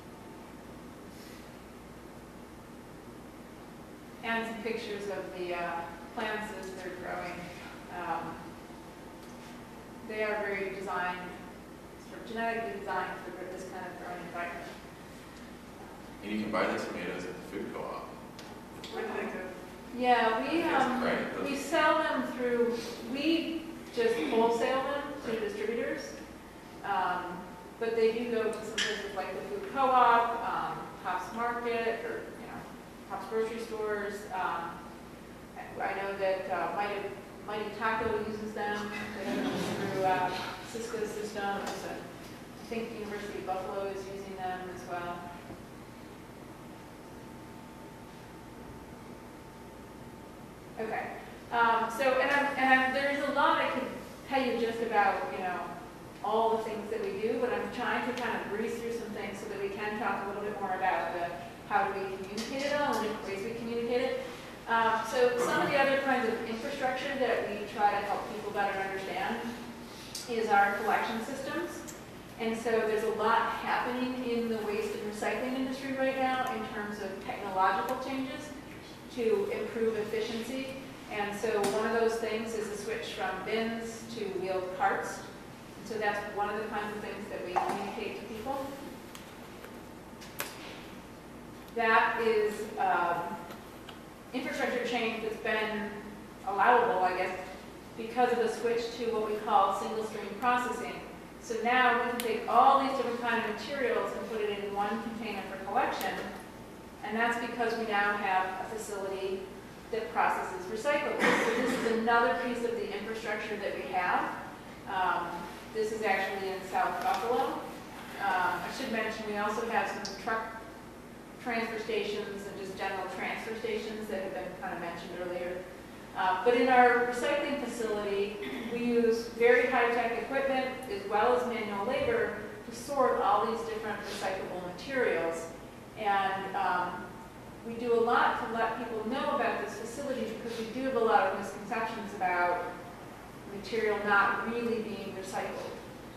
Speaker 5: And some pictures of the plants as they're growing. They are very designed, sort of genetically designed for this kind of growing environment.
Speaker 1: And you can buy the tomatoes at the food co-op.
Speaker 4: Where do they go?
Speaker 5: Yeah, we sell them through, we just wholesale them to distributors, but they do go to some places like the food co-op, Pop's Market, or Pop's grocery stores. I know that Mighty Taco uses them. They go through Cisco systems, and I think University of Buffalo is using them as well. Okay, there's a lot I could tell you just about, all the things that we do, but I'm trying to kind of breeze through some things so that we can talk a little bit more about how do we communicate it all and different ways we communicate it. So some of the other kinds of infrastructure that we try to help people better understand. is our collection systems. And so there's a lot happening in the waste and recycling industry right now in terms of technological changes to improve efficiency. And so one of those things is a switch from bins to wheeled carts. And so that's one of the kinds of things that we communicate to people. That is infrastructure change that's been allowable, I guess, because of the switch to what we call single stream processing. So now we can take all these different kinds of materials and put it in one container for collection. And that's because we now have a facility that processes recyclables. So this is another piece of the infrastructure that we have. This is actually in South Buffalo. I should mention we also have some truck transfer stations and just general transfer stations that have been kind of mentioned earlier. But in our recycling facility, we use very high-tech equipment as well as manual labor to sort all these different recyclable materials. And we do a lot to let people know about this facility because we do have a lot of misconceptions about material not really being recycled.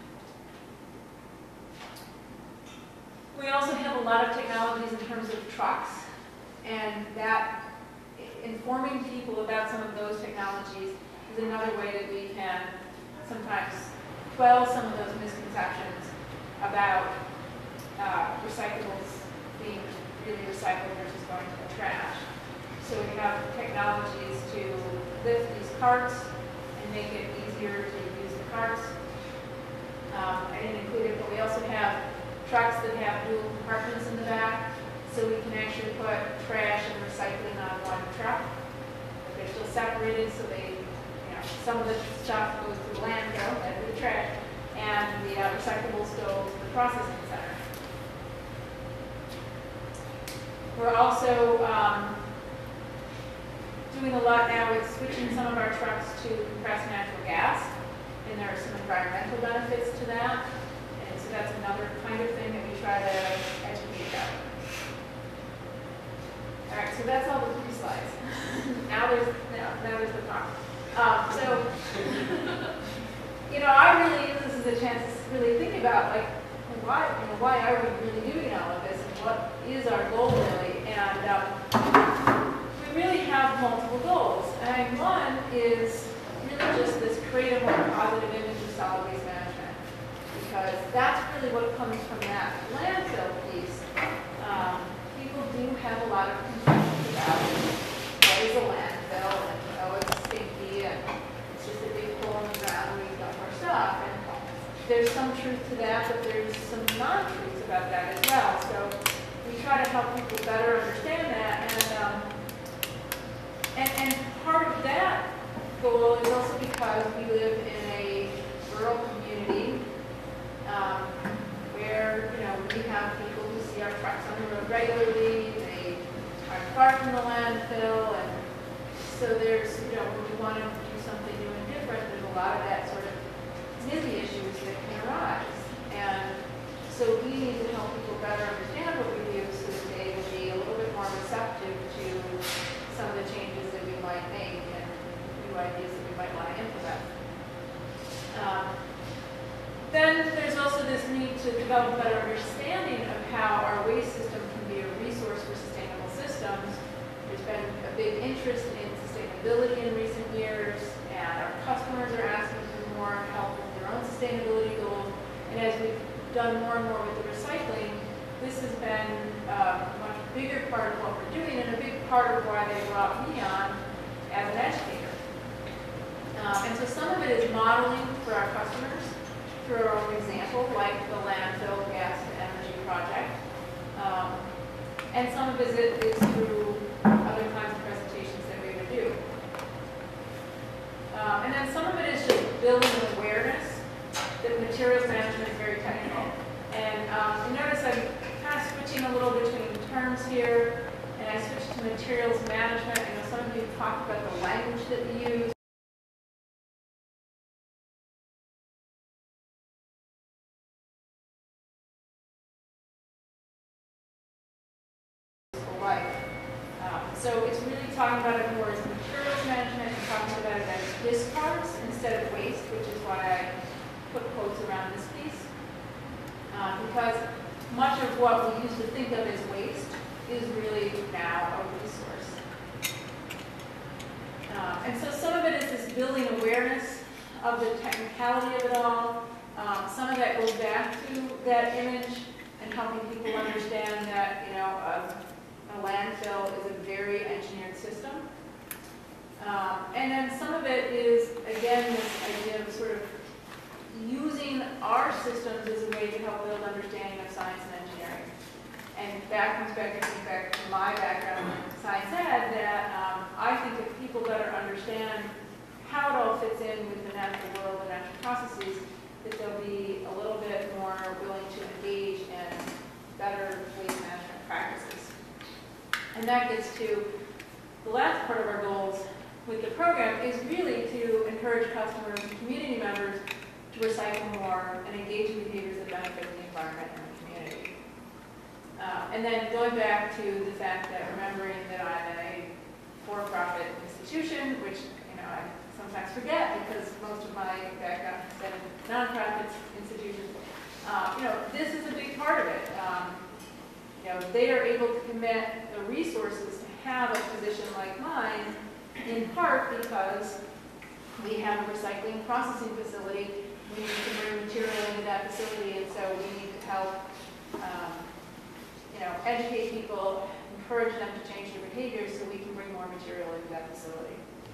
Speaker 5: We also have a lot of technologies in terms of trucks, and that informing people about some of those technologies is another way that we can sometimes quell some of those misconceptions about recyclables being really recycled versus going to the trash. So we have technologies to lift these carts and make it easier to use the carts. I didn't include it, but we also have trucks that have dual compartments in the back, so we can actually put trash and recycling on one truck. They're still separated, so they, some of the stuff goes to the landfill, and the trash, and the recyclables go to the processing center. We're also doing a lot now with switching some of our trucks to compressed natural gas, and there are some environmental benefits to that. And so that's another kind of thing that we try to educate about. All right, so that's all the 3 slides. now there's the talk. I really use this as a chance to really think about why are we really doing all of this, and what is our goal really? And we really have multiple goals. And one is really just this create a more positive image of solid waste management, because that's really what comes from that landfill piece. People do have a lot of concerns about what is a landfill, and it's stinky, and it's just a big hole in the ground where you dump our stuff. And there's some truth to that, but there's some non-truths about that as well. So we try to help people better understand that, and part of that goal is also because we live in a rural community where we have people who see our trucks on the road regularly. They are far from the landfill, and so there's when we want to do something new and different, there's a lot of that sort of NIMBY issues that can arise, and so we need to help people better understand what we do so that they will be a little bit more receptive to some of the changes that we might make and new ideas that we might want to implement. Then there's also this need to develop a better understanding of how our waste system can be a resource for sustainable systems. There's been a big interest in sustainability in recent years, and our customers are asking for more help with their own sustainability goals. And as we've done more and more with the recycling, this has been a much bigger part of what we're doing, and a big part of why they brought me on as an educator. And so some of it is modeling for our customers through our own example, like the landfill gas to energy project. And some of it is through other kinds of presentations that we would do. And then some of it is just building an awareness that materials management is very technical. And you notice I'm kind of switching a little between terms here, and I switched to materials management. I know some of you talked about the language that we use. So it's really talking about it more as materials management and talking about it as discards instead of waste, which is why I put quotes around this piece, because much of what we used to think of as waste is really now a resource. And so some of it is this building awareness of the technicality of it all. Some of that goes back to that image and helping people understand that, you know, a landfill is a very engineered system. And then some of it is, again, this idea of sort of using our systems as a way to help build understanding of science and engineering. And that comes back, I think, back to my background in science ed, that I think if people better understand how it all fits in with the natural world and natural processes, that they'll be a little bit more willing to engage in better waste management practices. And that gets to the last part of our goals with the program, is really to encourage customers and community members to recycle more and engage in behaviors that benefit the environment and the community. And then going back to the fact that remembering that I'm a for-profit institution, which, you know, I sometimes forget because most of my background has been in nonprofit institutions. You know, this is a big part of it. You know, they are able to commit the resources to have a position like mine, in part because we have a recycling processing facility. We need to bring material into that facility, and so we need to help, you know, educate people, encourage them to change their behaviors so we can bring more material into that facility.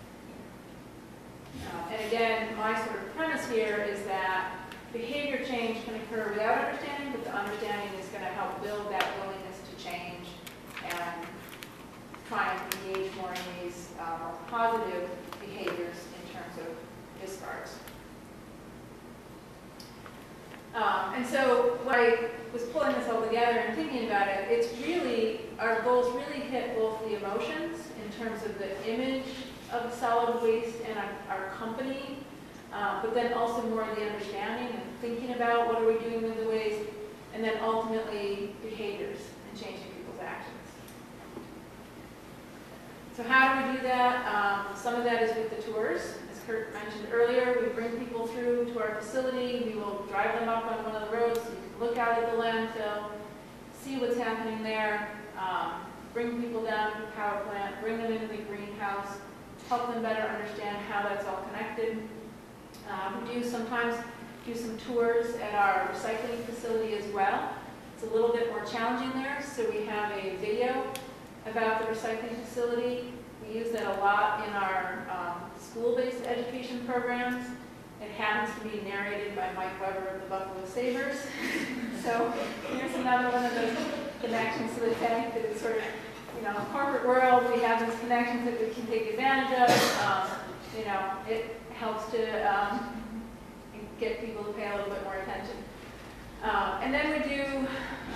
Speaker 5: And again, my sort of premise here is that behavior change can occur without understanding, but the understanding is going to help build that willingness to change and try and engage more in these more positive behaviors in terms of discards. And so when I was pulling this all together and thinking about it, it's really, our goals really hit both the emotions in terms of the image of solid waste and our company, but then also more of the understanding and thinking about what are we doing with the waste, and then ultimately behaviors and changing people's actions. So how do we do that? Some of that is with the tours. As Kurt mentioned earlier, we bring people through to our facility. We will drive them up on one of the roads so you can look out at the landfill, see what's happening there, bring people down to the power plant, bring them into the greenhouse, help them better understand how that's all connected. We do sometimes do some tours at our recycling facility as well. It's a little bit more challenging there, so we have a video about the recycling facility. We use that a lot in our school-based education programs. It happens to be narrated by Mike Weber of the Buffalo Sabres. So here's another one of those connections to the tank that is sort of, you know, corporate world, we have these connections that we can take advantage of. You know, it helps to get people to pay a little bit more attention. And then we do,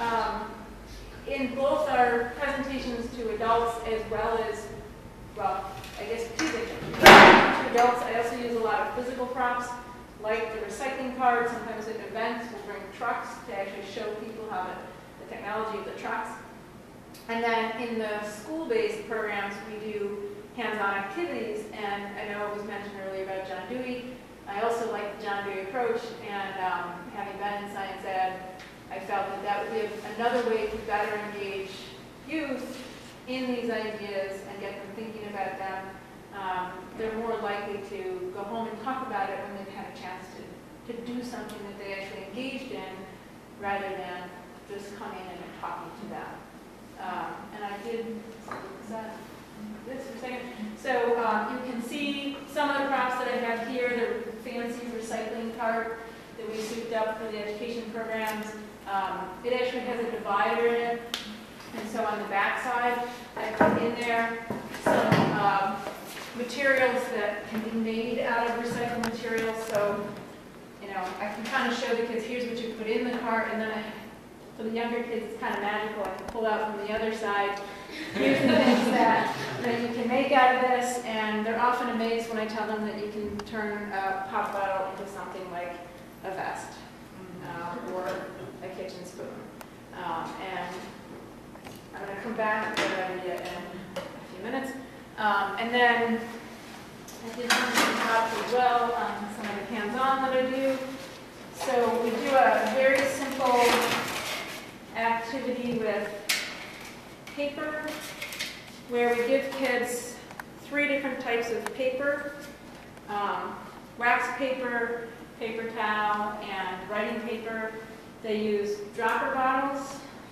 Speaker 5: in both our presentations to adults as well as, well, I guess two things. To adults, I also use a lot of physical props, like the recycling card. Sometimes at events, we'll bring trucks to actually show people how the technology of the trucks. And then in the school-based programs, we do hands-on activities, and I know it was mentioned earlier about John Dewey. I also like the John Dewey approach, and having been in science ed, I felt that that would be another way to better engage youth in these ideas and get them thinking about them. They're more likely to go home and talk about it when they've had a chance to do something that they actually engaged in, rather than just coming in and talking to them. And I did, is that this for a second? So you can see some of the props that I have here. They're fancy recycling cart that we souped up for the education programs. It actually has a divider in it. And so on the back side, I put in there some materials that can be made out of recycled materials. So, you know, I can kind of show the kids, here's what you put in the cart, and then for the younger kids, it's kind of magical. I can pull out from the other side. Here's the things that you can make out of this, and they're often amazed when I tell them that you can turn a pop bottle into something like a vest or a kitchen spoon. And I'm going to come back to that idea in a few minutes. And then I did some props as well, some of the hands-on that I do. So we do a very simple activity with paper, where we give kids 3 different types of paper, wax paper, paper towel, and writing paper. They use dropper bottles.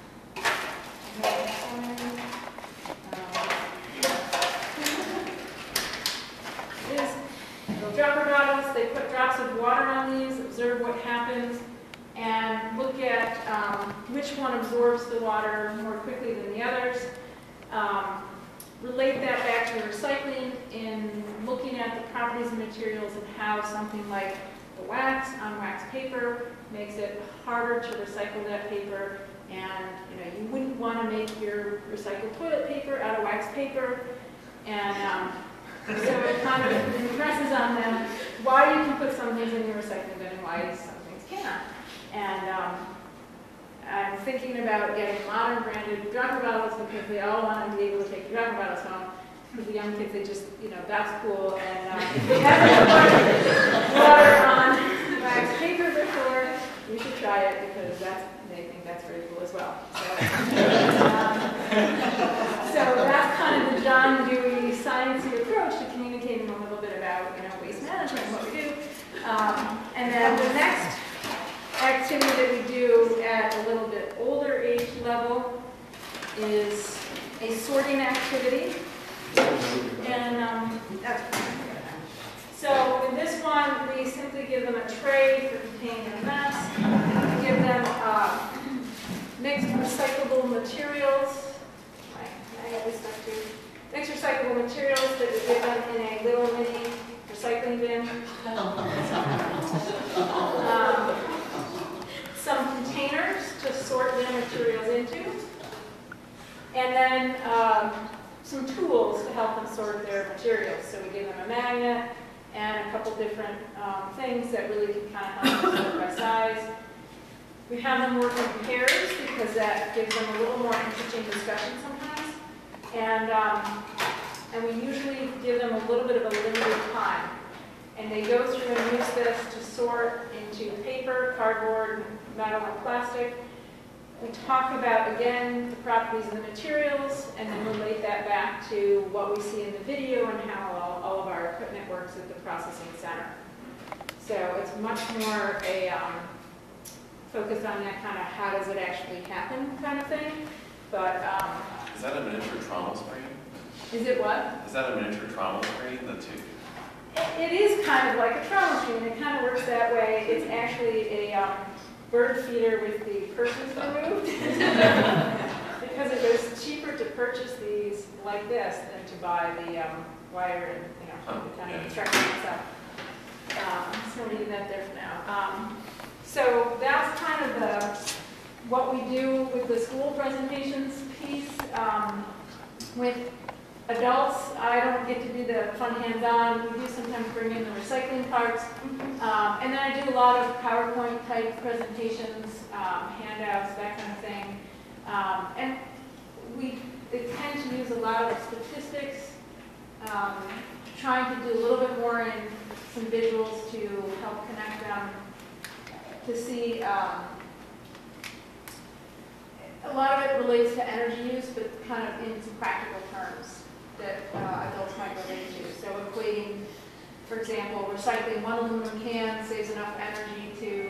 Speaker 5: Dropper bottles, they put drops of water on these, observe what happens, and look at which one absorbs the water more quickly than the others. Relate that back to recycling in looking at the properties of materials and how something like the wax on wax paper makes it harder to recycle that paper. And you wouldn't want to make your recycled toilet paper out of wax paper. And so it kind of impresses on them why you can put some things in your recycling bin and why some things can't. And I'm thinking about getting modern branded dropper bottles because they all want to be able to take the dropper bottles home. Because the young kids, they just, that's cool. And if they haven't put water on wax paper before, you should try it because they think that's very cool as well. So that's kind of the John Dewey sciencey approach to communicating a little bit about waste management and what we do. And then the next activity that we do at a little bit older age level is a sorting activity. And so in this one, we simply give them a tray for containing a mess. We give them mixed recyclable materials. I got this stuff too. Mixed recyclable materials that we give them in a little mini recycling bin. Some containers to sort their materials into. And then some tools to help them sort their materials. So we give them a magnet and a couple different things that really can kind of help them sort by size. We have them work in pairs because that gives them a little more interesting discussion sometimes. And we usually give them a little bit of a limited time. And they go through and use this to sort into paper, cardboard, metal, and plastic. We talk about, again, the properties of the materials, and then relate that back to what we see in the video and how all of our equipment works at the processing center. So it's much more a focus on that kind of how does it actually happen kind of thing. But
Speaker 1: is that a miniature trauma screen?
Speaker 5: Is it what?
Speaker 1: Is that a miniature trauma screen?
Speaker 5: It is kind of like a trauma screen. It kind of works that way. It's actually a bird feeder with the curtains removed. Because it was cheaper to purchase these like this than to buy the wire and kind of construction stuff. So we'll leave that there for now. So that's kind of what we do with the school presentations piece. With adults, I don't get to do the fun hands-on. We do sometimes bring in the recycling parts. And then I do a lot of PowerPoint type presentations, handouts, that kind of thing. And we tend to use a lot of statistics, trying to do a little bit more in some visuals to help connect them to see. A lot of it relates to energy use, but kind of in some practical terms that adults might relate to. So equating, for example, recycling one aluminum can saves enough energy to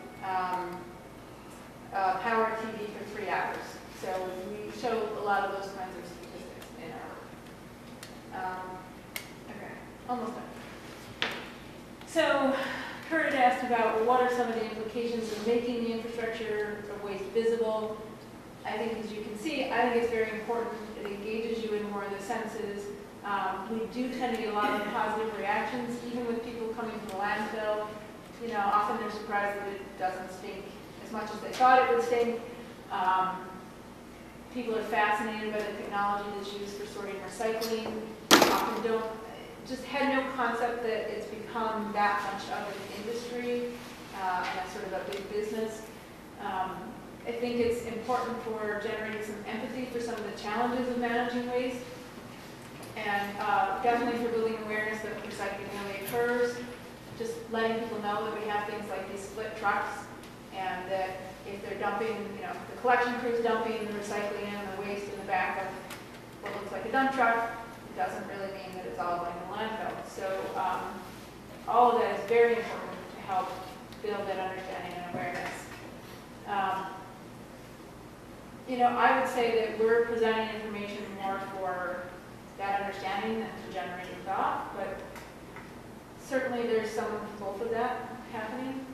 Speaker 5: power a TV for 3 hours. So we show a lot of those kinds of statistics in our work. Okay, almost done. So Kurt had asked about what are some of the implications of making the infrastructure of waste visible. I think, as you can see, I think it's very important. It engages you in more of the senses. We do tend to get a lot of positive reactions, even with people coming from the landfill. Often they're surprised that it doesn't stink as much as they thought it would stink. People are fascinated by the technology that's used for sorting and recycling. Often just had no concept that it's become that much of an industry and sort of a big business. I think it's important for generating some empathy for some of the challenges of managing waste, and definitely for building awareness that recycling really occurs. just letting people know that we have things like these split trucks, and that if they're dumping, the collection crew's dumping the recycling in, the waste in the back of what looks like a dump truck, it doesn't really mean that it's all going to landfill. So all of that is very important to help build that understanding and awareness. I would say that we're presenting information more for that understanding than to generate thought, but certainly there's some of both of that happening.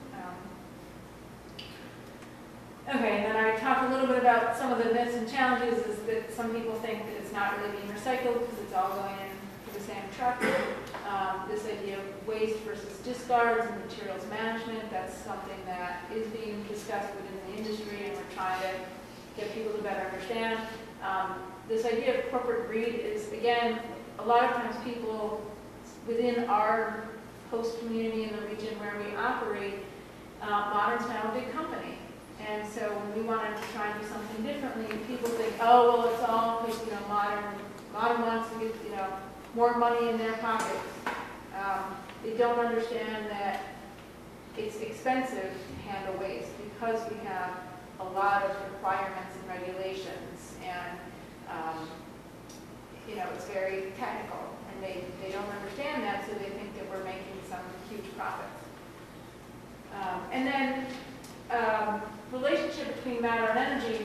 Speaker 5: Okay, and then I talked a little bit about some of the myths and challenges, is that some people think that it's not really being recycled because it's all going into the same truck. This idea of waste versus discards and materials management, that's something that is being discussed within the industry, and we're trying to get people to better understand. This idea of corporate greed is, again, a lot of times people within our host community in the region where we operate, Modern's now a big company. And so when we wanted to try and do something differently, people think, oh, well, it's all because, Modern wants to get, more money in their pockets. They don't understand that it's expensive to handle waste because we have a lot of requirements and regulations, and it's very technical, and they don't understand that, so they think that we're making some huge profits. And then relationship between matter and energy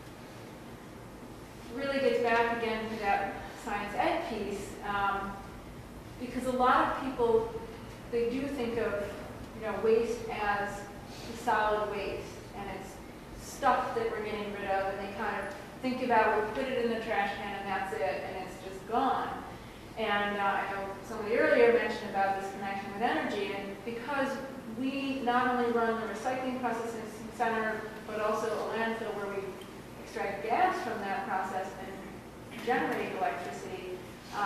Speaker 5: really gets back again to that science ed piece, because a lot of people, they do think of waste as solid waste, and it's stuff that we're getting rid of, and they kind of think about, we put it in the trash can and that's it, and it's just gone. And I know somebody earlier mentioned about this connection with energy, and because we not only run the recycling processing center, but also a landfill where we extract gas from that process and generate electricity,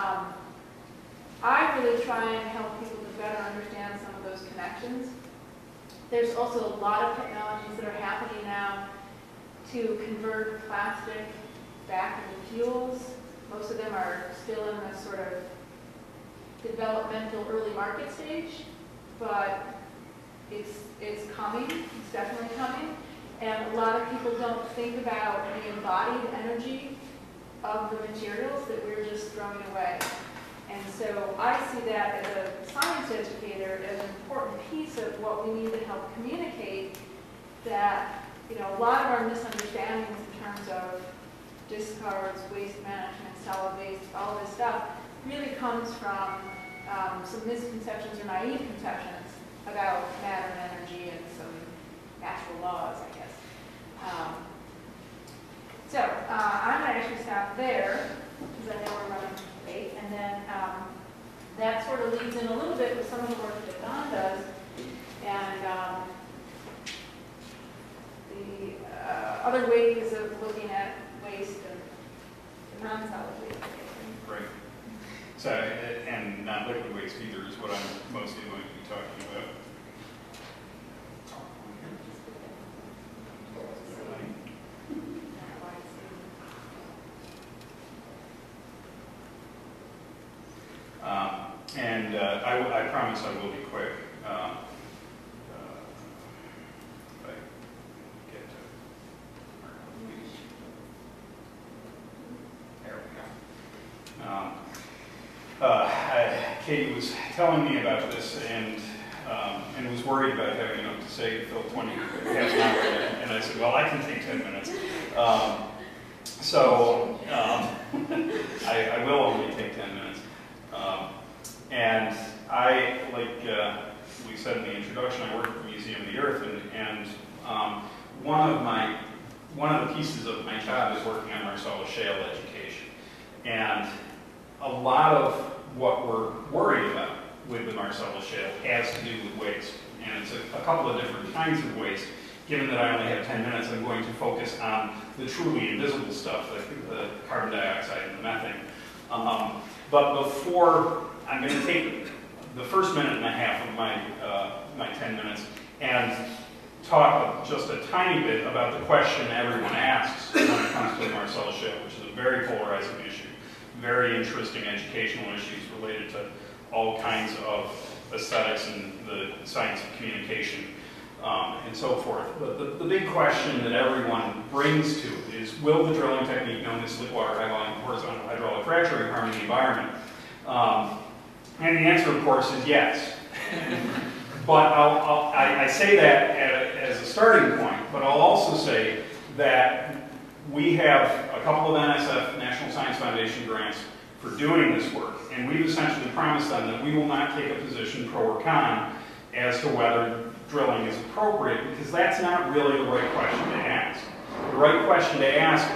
Speaker 5: I really try and help people to better understand some of those connections. There's also a lot of technologies that are happening now to convert plastic back into fuels. Most of them are still in the sort of developmental early market stage, but it's coming, it's definitely coming. And a lot of people don't think about the embodied energy of the materials that we're just throwing away. And so I see that as a science educator as an important piece of what we need to help communicate, that a lot of our misunderstandings in terms of discards, waste management, solid waste, all this stuff really comes from some misconceptions or naive conceptions about matter and energy and some natural laws, I guess. I'm going to actually stop there because I know we're running late, and then that sort of leads in a little bit with some of the work that Don does, and the other ways of looking at waste and non-solid waste.
Speaker 3: Right. So, and non-liquid waste either is what I'm mostly going to be talking about. I promise I will be quick. If I get to there we go. Katy was telling me about this and was worried about having to say fill 20 half an hour, and I said, well, I can take 10 minutes. I will only take 10 minutes. And I, like we said in the introduction, I work at the Museum of the Earth, and one of the pieces of my job is working on Marcellus shale education. And a lot of what we're worried about with the Marcellus shale has to do with waste. And it's a couple of different kinds of waste. Given that I only have 10 minutes, I'm going to focus on the truly invisible stuff, like the carbon dioxide and the methane. But before, I'm going to take the first minute and a half of my 10 minutes and talk just a tiny bit about the question everyone asks when it comes to the Marcellus shale, which is a very polarizing issue, very interesting educational issues related to all kinds of aesthetics and the science of communication and so forth. But the big question that everyone brings to it is, will the drilling technique known as slick water high volume horizontal hydraulic fracturing harm the environment? And the answer, of course, is yes. But I say that as a starting point, but I'll also say that we have a couple of NSF, National Science Foundation grants for doing this work, and we've essentially promised them that we will not take a position pro or con as to whether drilling is appropriate, because that's not really the right question to ask. The right question to ask,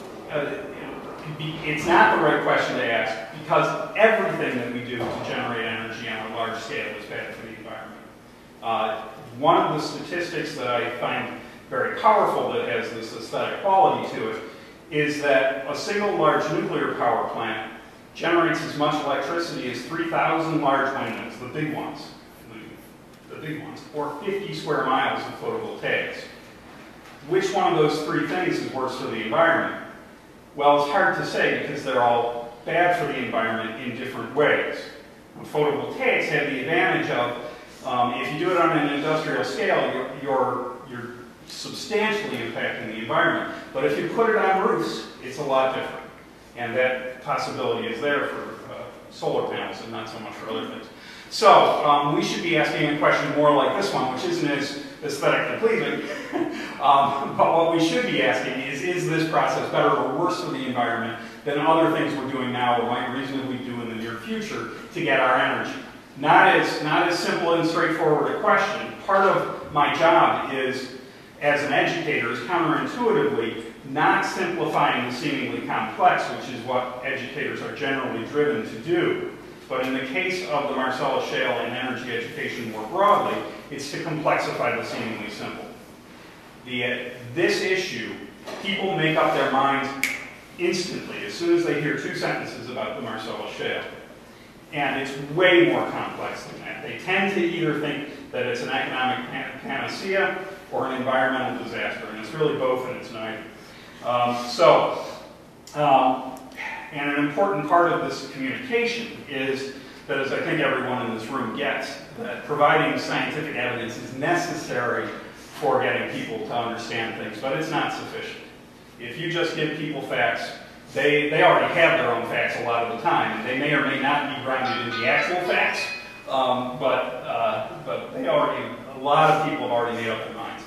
Speaker 3: it's not the right question to ask because everything that we do to generate energy on a large scale is bad for the environment. One of the statistics that I find very powerful that has this aesthetic quality to it is that a single large nuclear power plant generates as much electricity as 3,000 large windmills, the big ones, or 50 square miles of photovoltaics. Which one of those three things is worse for the environment? Well, it's hard to say because they're all bad for the environment in different ways. Photovoltaics have the advantage of, if you do it on an industrial scale, you're substantially impacting the environment. But if you put it on roofs, it's a lot different. And that possibility is there for solar panels and not so much for other things. So we should be asking a question more like this one, which isn't as aesthetically pleasing. But what we should be asking is this process better or worse for the environment than other things we're doing now or might reasonably do in the near future to get our energy? Not as simple and straightforward a question. Part of my job is, as an educator, is counterintuitively not simplifying the seemingly complex, which is what educators are generally driven to do. But in the case of the Marcellus Shale and energy education more broadly, it's to complexify the seemingly simple. This issue, people make up their minds instantly as soon as they hear two sentences about the Marcellus Shale. And it's way more complex than that. They tend to either think that it's an economic panacea or an environmental disaster, and it's really both, and it's neither. And an important part of this communication is that, as I think everyone in this room gets, that providing scientific evidence is necessary for getting people to understand things, but it's not sufficient. If you just give people facts, they already have their own facts a lot of the time, and they may or may not be grounded in the actual facts, but a lot of people have already made up their minds.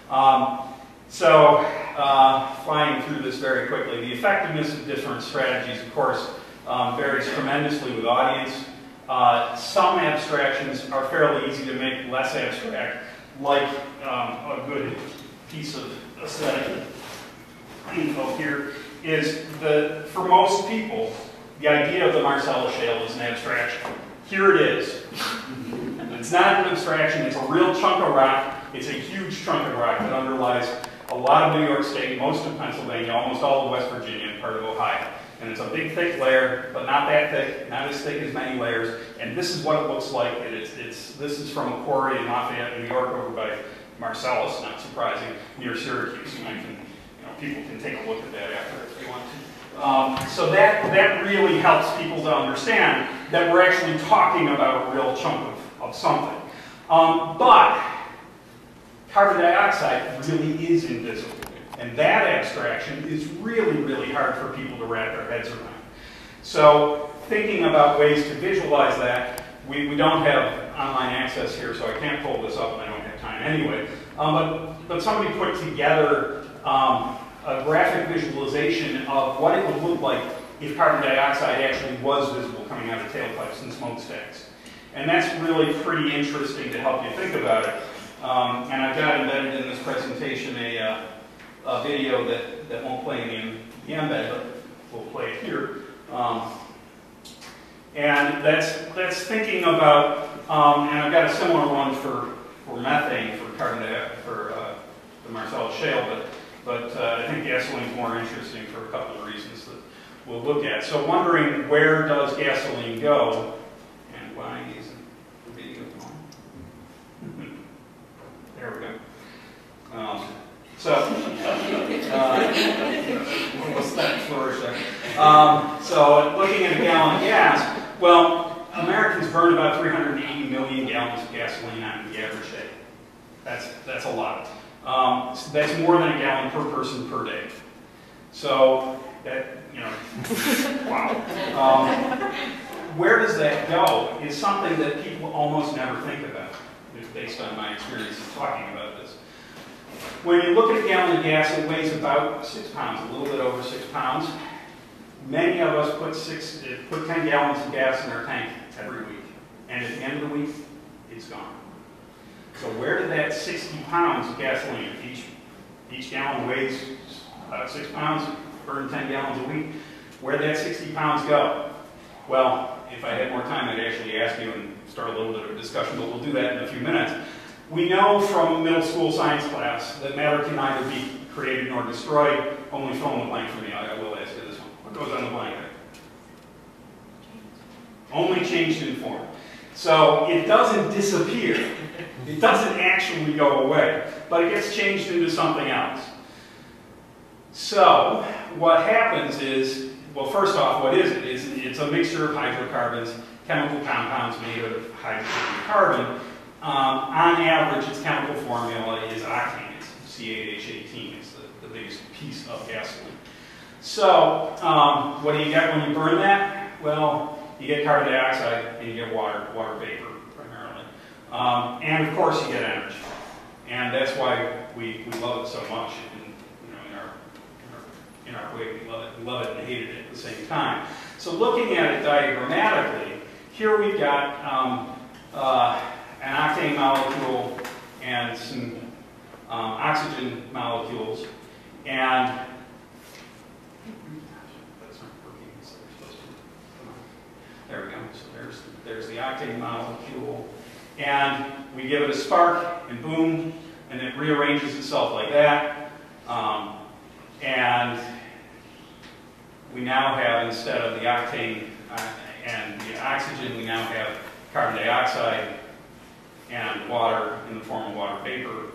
Speaker 3: Flying through this very quickly, the effectiveness of different strategies, of course, varies tremendously with audience. Some abstractions are fairly easy to make less abstract, like a good piece of aesthetic info here is that for most people, the idea of the Marcellus Shale is an abstraction. Here it is. It's not an abstraction, it's a real chunk of rock. It's a huge chunk of rock that underlies a lot of New York State, most of Pennsylvania, almost all of West Virginia, and part of Ohio. And it's a big, thick layer, but not that thick, not as thick as many layers. And this is what it looks like. This is from a quarry in Lafayette, New York, over by Marcellus, not surprising, near Syracuse. And people can take a look at that after if they want to. So that really helps people to understand that we're actually talking about a real chunk of something. But carbon dioxide really is invisible. And that abstraction is really, really hard for people to wrap their heads around. So thinking about ways to visualize that, we don't have online access here, so I can't pull this up and I don't have time anyway. But somebody put together a graphic visualization of what it would look like if carbon dioxide actually was visible coming out of tailpipes and smokestacks. And that's really pretty interesting to help you think about it. And I've got embedded in this presentation a video that won't play in the embed, but we'll play it here. And that's thinking about, and I've got a similar one for methane for the Marcellus Shale, but I think gasoline is more interesting for a couple of reasons that we'll look at. So wondering where does gasoline go, and why isn't the video going? There we go. What's that flourish there? So looking at a gallon of gas, well, Americans burn about 380 million gallons of gasoline on the average day. That's a lot. So that's more than a gallon per person per day. So that, you know, wow. Where does that go is something that people almost never think about, based on my experience in talking about this. When you look at a gallon of gas, it weighs about 6 pounds, a little bit over 6 pounds. Many of us put 10 gallons of gas in our tank every week. And at the end of the week, it's gone. So where did that 60 pounds of gasoline, each gallon weighs about 6 pounds, burn 10 gallons a week, where did that 60 pounds go? Well, if I had more time, I'd actually ask you and start a little bit of a discussion, but we'll do that in a few minutes. We know from middle school science class that matter can neither be created nor destroyed. Only fill in the blank for me. I will ask you this one. What goes on the blank there? Only changed in form. So it doesn't disappear. It doesn't actually go away, but it gets changed into something else. So what happens is, well, first off, what is it? It's a mixture of hydrocarbons, chemical compounds made of hydrogen and carbon. On average, its chemical formula is octane. It's C8H18. It's the biggest piece of gasoline. So what do you get when you burn that? Well, you get carbon dioxide and you get water vapor primarily. And of course, you get energy. And that's why we love it so much. In our way, we love it and hate it at the same time. So looking at it diagrammatically, here we've got an octane molecule and some oxygen molecules, and that's not working. So we're supposed to, there we go. So there's the octane molecule, and we give it a spark, and boom, and it rearranges itself like that. And we now have, instead of the octane and the oxygen, we now have carbon dioxide and water in the form of water vapor.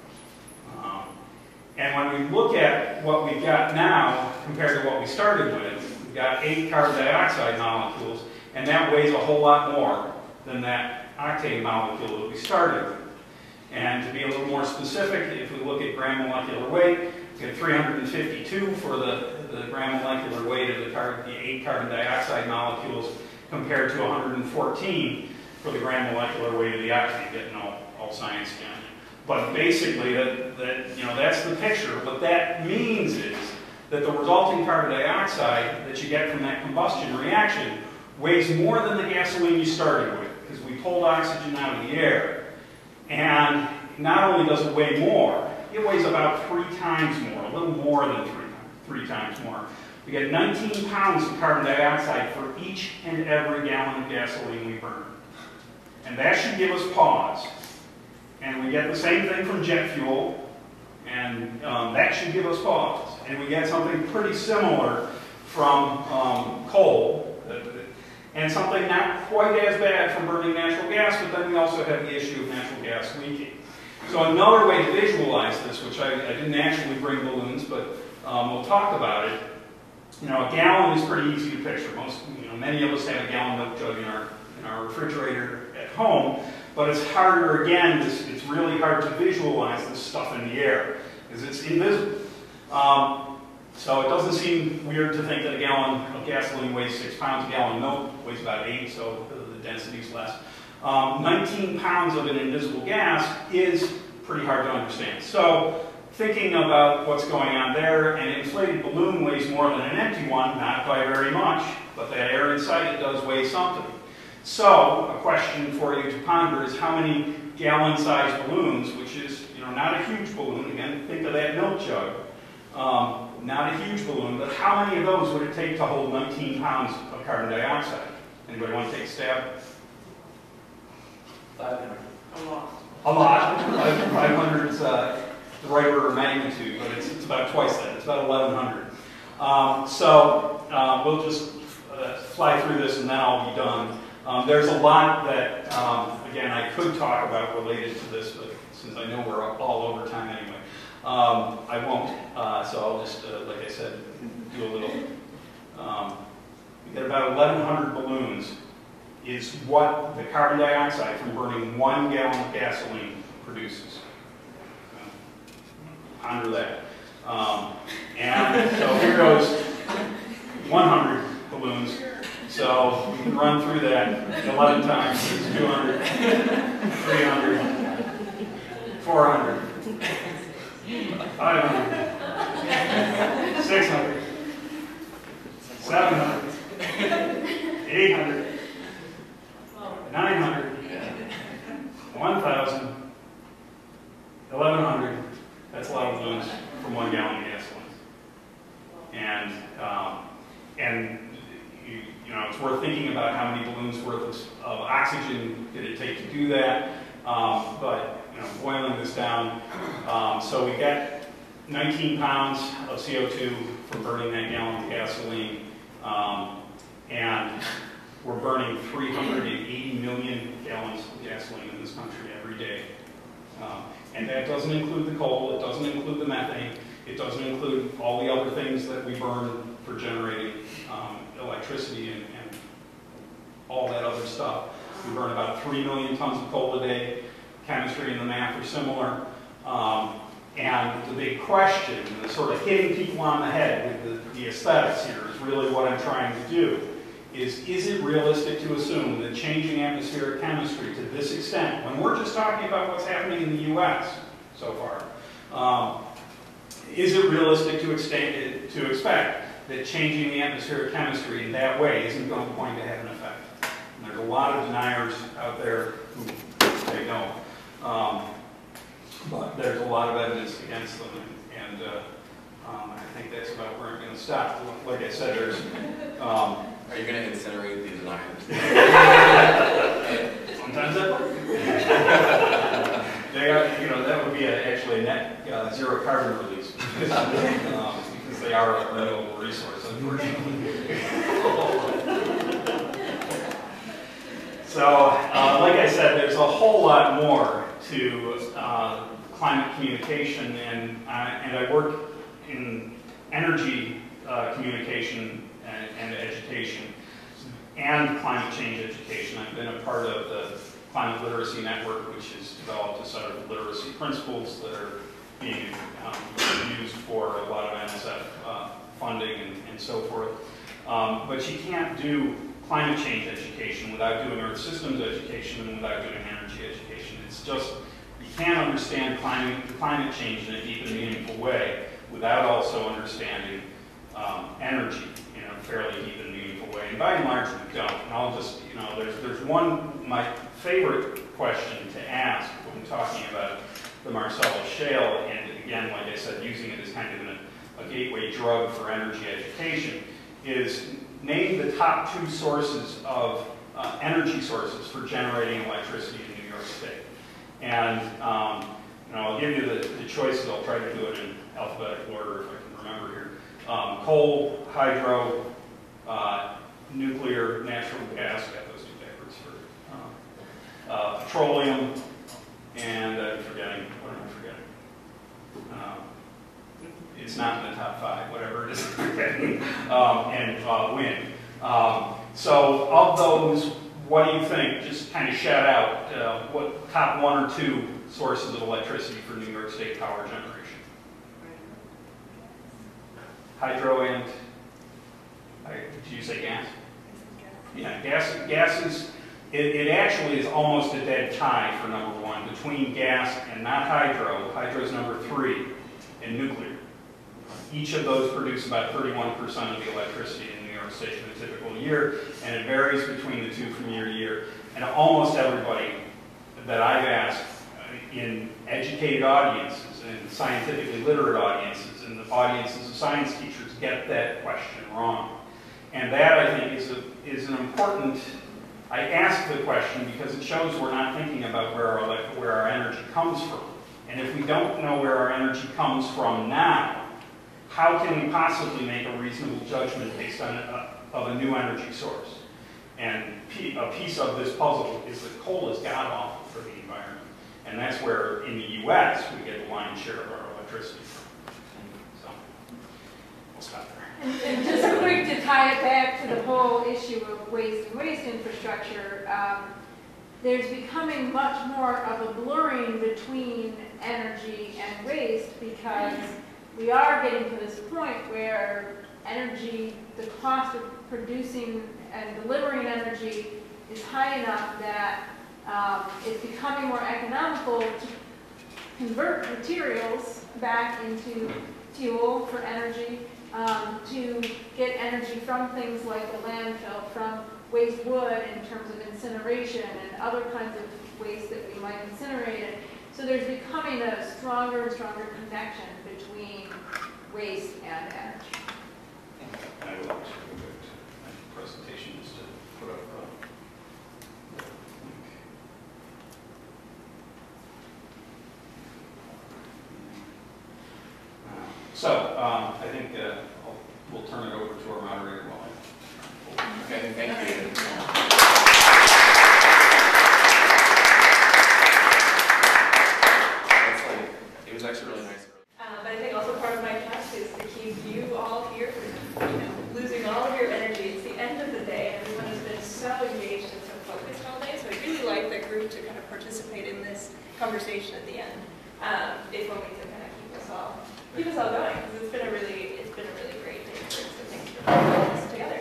Speaker 3: And when we look at what we've got now compared to what we started with, we've got 8 carbon dioxide molecules, and that weighs a whole lot more than that octane molecule that we started with. And to be a little more specific, if we look at gram molecular weight, we get 352 for the gram molecular weight of the 8 carbon dioxide molecules compared to 114 for the gram molecular weight of the octane. Getting all science again. But basically, that's the picture. What that means is that the resulting carbon dioxide that you get from that combustion reaction weighs more than the gasoline you started with, because we pulled oxygen out of the air. And not only does it weigh more, it weighs about 3 times more, a little more than 3 times more. We get 19 pounds of carbon dioxide for each and every gallon of gasoline we burn. And that should give us pause. And we get the same thing from jet fuel, and that should give us pause. And we get something pretty similar from coal, and something not quite as bad from burning natural gas, but then we also have the issue of natural gas leaking. So another way to visualize this, which I didn't actually bring balloons, but we'll talk about it. A gallon is pretty easy to picture. Many of us have a gallon milk jug in our refrigerator at home, but it's harder again. It's really hard to visualize this stuff in the air because it's invisible. So it doesn't seem weird to think that a gallon of gasoline weighs 6 pounds. A gallon of milk weighs about 8, so the density is less. 19 pounds of an invisible gas is pretty hard to understand. So thinking about what's going on there, an inflated balloon weighs more than an empty one, not by very much, but that air inside it does weigh something. So a question for you to ponder is how many gallon-sized balloons, which is not a huge balloon, again, think of that milk jug, not a huge balloon, but how many of those would it take to hold 19 pounds of carbon dioxide? Anybody want to take a stab?
Speaker 2: 500.
Speaker 5: A lot.
Speaker 3: A lot. 500 is the right order of magnitude, but it's about twice that. It's about 1,100. So we'll just fly through this and then I'll be done. There's a lot that, again, I could talk about related to this, but since I know we're all over time anyway, I won't. So I'll just, like I said, do a little. We get about 1,100 balloons is what the carbon dioxide from burning 1 gallon of gasoline produces. Ponder that. And so here goes 100 balloons. So we can run through that 11 times. It's 200, 300, 400, 500, 600, 700, 800, 900, 1,000, 1,100. That's a lot of balloons from 1 gallon of gasoline. And you know, it's worth thinking about how many balloons worth of oxygen did it take to do that. But you know, boiling this down, so we get 19 pounds of CO2 from burning that gallon of gasoline, and we're burning 380 million gallons of gasoline in this country every day. And that doesn't include the coal, it doesn't include the methane, it doesn't include all the other things that we burn for generating electricity and all that other stuff. We burn about 3 million tons of coal a day. Chemistry and the math are similar. And the big question, the sort of hitting people on the head with the aesthetics here is really what I'm trying to do. Is it realistic to assume that changing atmospheric chemistry to this extent, when we're just talking about what's happening in the US so far, is it realistic to expect that changing the atmospheric chemistry in that way isn't going to have an effect? And there's a lot of deniers out there who say no. But there's a lot of evidence against them, and I think that's about where I'm going to stop. Like I said, there's...
Speaker 1: Are you going to incinerate the deniers?
Speaker 3: Sometimes that works. They are, you know, that would be actually a net zero carbon release because they are a renewable resource, unfortunately. So, like I said, there's a whole lot more to climate communication, and I work in energy communication and education, and climate change education. I've been a part of the Climate Literacy Network, which has developed a set of literacy principles that are being used for a lot of NSF funding and so forth. But you can't do climate change education without doing Earth systems education and without doing energy education. It's just, you can't understand climate change in a deep and meaningful way without also understanding energy in a fairly deep and meaningful way. And by and large, we don't. And I'll just, you know, there's one, my favorite question to ask when talking about the Marcellus Shale, and again, like I said, using it as kind of a gateway drug for energy education, is name the top 2 sources of energy sources for generating electricity in New York State. And you know, I'll give you the choices. I'll try to do it in alphabetical order if I can remember here. Coal, hydro, nuclear, natural gas, got those 2 backwards for petroleum, and I'm forgetting, what am I forgetting? It's not in the top 5, whatever it is, and wind. So of those, what do you think? Just kind of shout out what top 1 or 2 sources of electricity for New York State power generation. Hydro and, did you say gas? Yeah, gas is, it actually is almost a dead tie for number 1 between gas and not hydro. Hydro is number 3, and nuclear. Each of those produce about 31% of the electricity in New York State in a typical year, and it varies between the 2 from year to year. And almost everybody that I've asked in educated audiences, and scientifically literate audiences, and the audiences of science teachers get that question wrong. And that, I think, is an important... I ask the question because it shows we're not thinking about where our energy comes from. And if we don't know where our energy comes from now, how can we possibly make a reasonable judgment based on of a new energy source? And a piece of this puzzle is that coal is god-awful for the environment. And that's where, in the US, we get the lion's share of our electricity from. So, we'll stop there.
Speaker 5: And just a quick quick to tie it back to the whole issue of waste and waste infrastructure, there's becoming much more of a blurring between energy and waste because we are getting to this point where energy, the cost of producing and delivering energy is high enough that it's becoming more economical to convert materials back into fuel for energy, to get energy from things like the landfill, from waste wood in terms of incineration and other kinds of waste that we might incinerate it. So there's becoming a stronger and stronger connection between waste and energy.
Speaker 3: I would like to do it. My presentation is to put up the link. So I think we'll turn it over to our moderator.
Speaker 1: Okay, thank you. It was actually really nice.
Speaker 6: But I think also part of my task is to keep you all here from losing all of your energy. It's the end of the day, and everyone has been so engaged and so focused all day. So I really like the group to kind of participate in this conversation at the end. It's one way to kind of keep us all going, because it's been a really great day for us. So thanks for putting this together.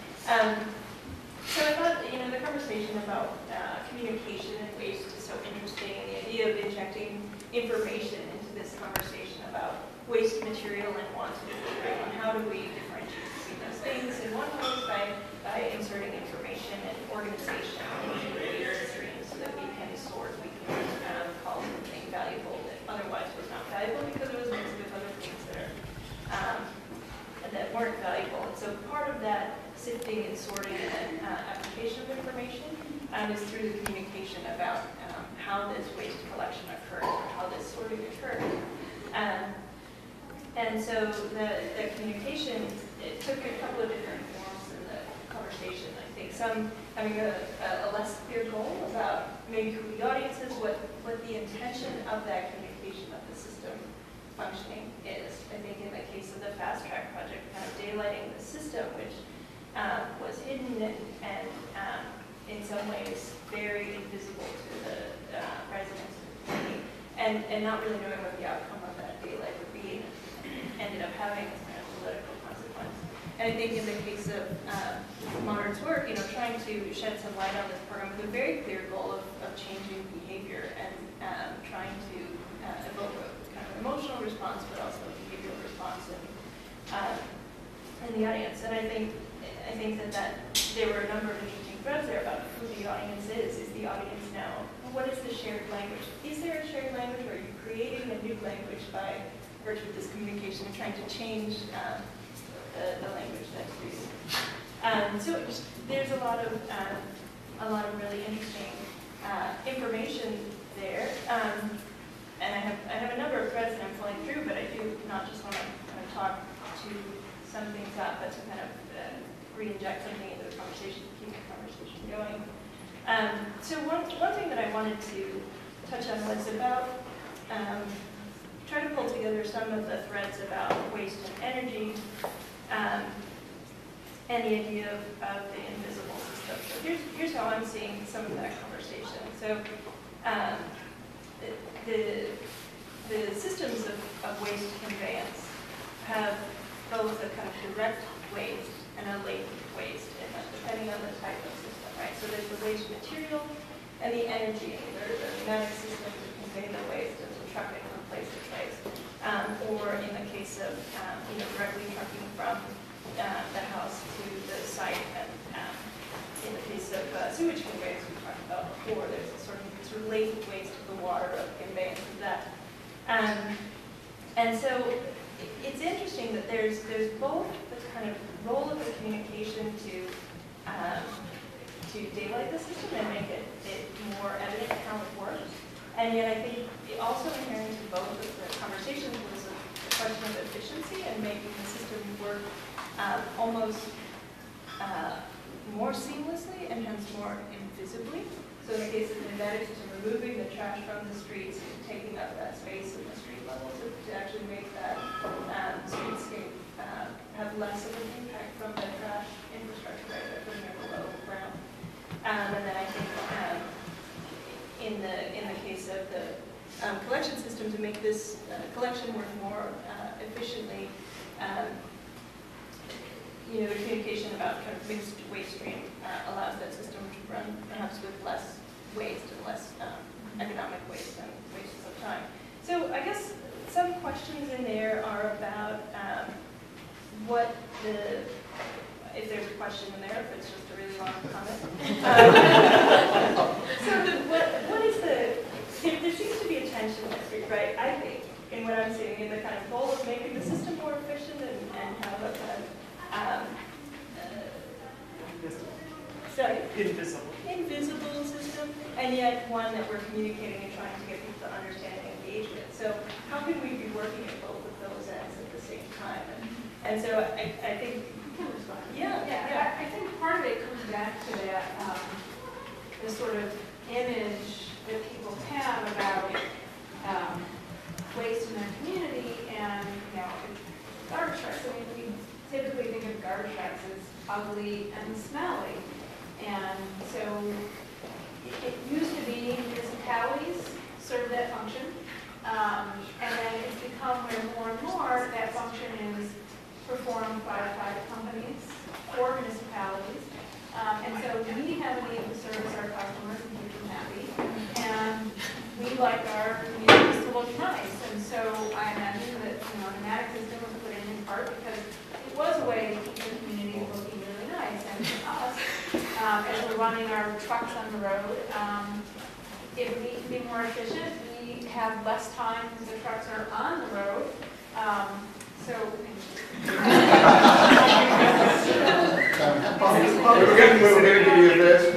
Speaker 6: So I thought, the conversation about communication and waste is so interesting, and the idea of injecting information into this conversation about waste material and wanted and how do we differentiate between those things. And one way is by inserting information and organization into the waste stream so that we can sort, we can call something valuable that otherwise was not valuable because it was mixed with other things that weren't valuable. And so part of that sifting and sorting and application of information is through the communication about how this waste collection occurs or how this sorting occurs. And so the communication, it took a couple of different forms in the conversation. I think some having a less clear goal about maybe who the audience is, what the intention of that communication of the system functioning is. I think in the case of the Fast Track project, kind of daylighting the system, which was hidden and in some ways very invisible to the residents of the community, and not really knowing what the outcome of that daylight would be, ended up having this kind of political consequence. And I think in the case of Moderator's work, trying to shed some light on this program with a very clear goal of changing behavior and trying to evoke a kind of emotional response, but also a behavioral response in the audience. And I think that there were a number of interesting threads there about who the audience is. Is the audience now, what is the shared language? Is there a shared language, or are you creating a new language by virtue of this communication and trying to change the language that's used? So there's a lot of really interesting information there. And I have a number of threads that I'm pulling through, but I do not just want to kind of talk to sum things up, but to kind of re-inject something into the conversation, keep the conversation going. So one thing that I wanted to touch on was about try to pull together some of the threads about waste and energy, and the idea of the invisible system. So here's how I'm seeing some of that conversation. So the systems of waste conveyance have both a kind of direct waste and a latent waste, depending on the type of system, right? So there's the waste material and the energy. There's a pneumatic system to convey the waste and to truck it from place to place. Or in the case of directly trucking from the house to the site, and in the case of sewage conveyance we talked about before, there's a sort of latent waste of the water, of conveyance of that. And so it's interesting that there's both the kind of role of the communication to daylight the system and make it more evident how it works. And yet I think also inherent in both of the conversations was the question of efficiency and making the system work almost more seamlessly and hence more invisibly. So in the case of the pneumatic system, removing the trash from the streets and taking up that space in the street level to actually make that streetscape have less of an impact from the to make this collection work more efficiently, you know, the communication about kind of mixed waste stream allows that system to run perhaps with less waste and less economic waste and wastes of time. So I guess some questions in there are about what the, if there's a question in there, if it's just a really long comment. So what is the, there seems to be a tension there, right? I think, in what I'm seeing, in the kind of goal of making the system more efficient and have a kind of invisible system, and yet one that we're communicating and trying to get people to understand and engage with. So how can we be working at both of those ends at the same time? And so I think,
Speaker 5: I think part of it comes back to that the sort of image that people have about waste in their community, and you know, garbage trucks. I mean, we typically think of garbage trucks as ugly and smelly, and so it used to be municipalities served that function, and then it's become where more and more that function is performed by private companies or municipalities, and so we have a need to service our customers and keep them happy, and we like our communities to look nice, and so I imagine that, you know, a pneumatic system was put in part because it was a way to keep the community looking really nice, and for us, as we're running our trucks on the road, if we can be more efficient, we have less time because the trucks are on the road.
Speaker 7: We're going to give you this.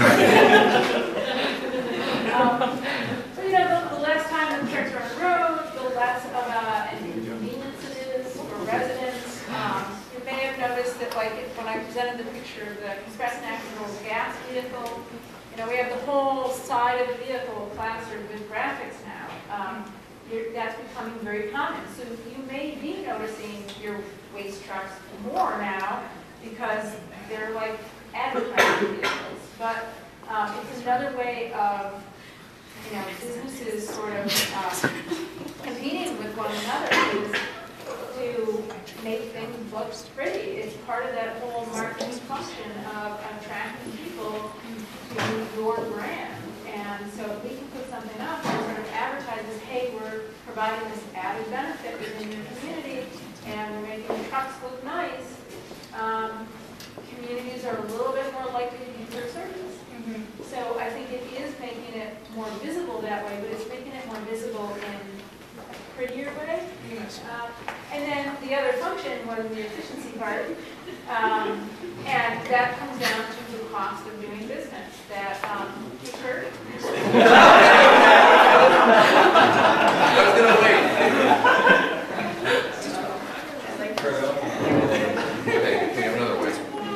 Speaker 5: So, you know, the less time the trucks are on the road, the less of an inconvenience it is for residents. You may have noticed that, like, when I presented the picture of the compressed natural gas vehicle, you know, we have the whole side of the vehicle plastered with graphics now. That's becoming very common. So you may be noticing your waste trucks more now because they're like advertising vehicles. But it's another way of, you know, businesses sort of competing with one another is to make things look pretty. It's part of that whole marketing function of attracting people to your brand. And so if we can put something up that sort of advertises, hey, we're providing this added benefit within your community, and we're making the trucks look nice, communities are a little bit more likely to use our service. So I think it is making it more visible that way, but it's making it more visible in a prettier way. And then the other function was the efficiency part, and that comes down to the cost of doing business. That you've heard.
Speaker 2: I was going to wait.
Speaker 1: Okay, we have another way.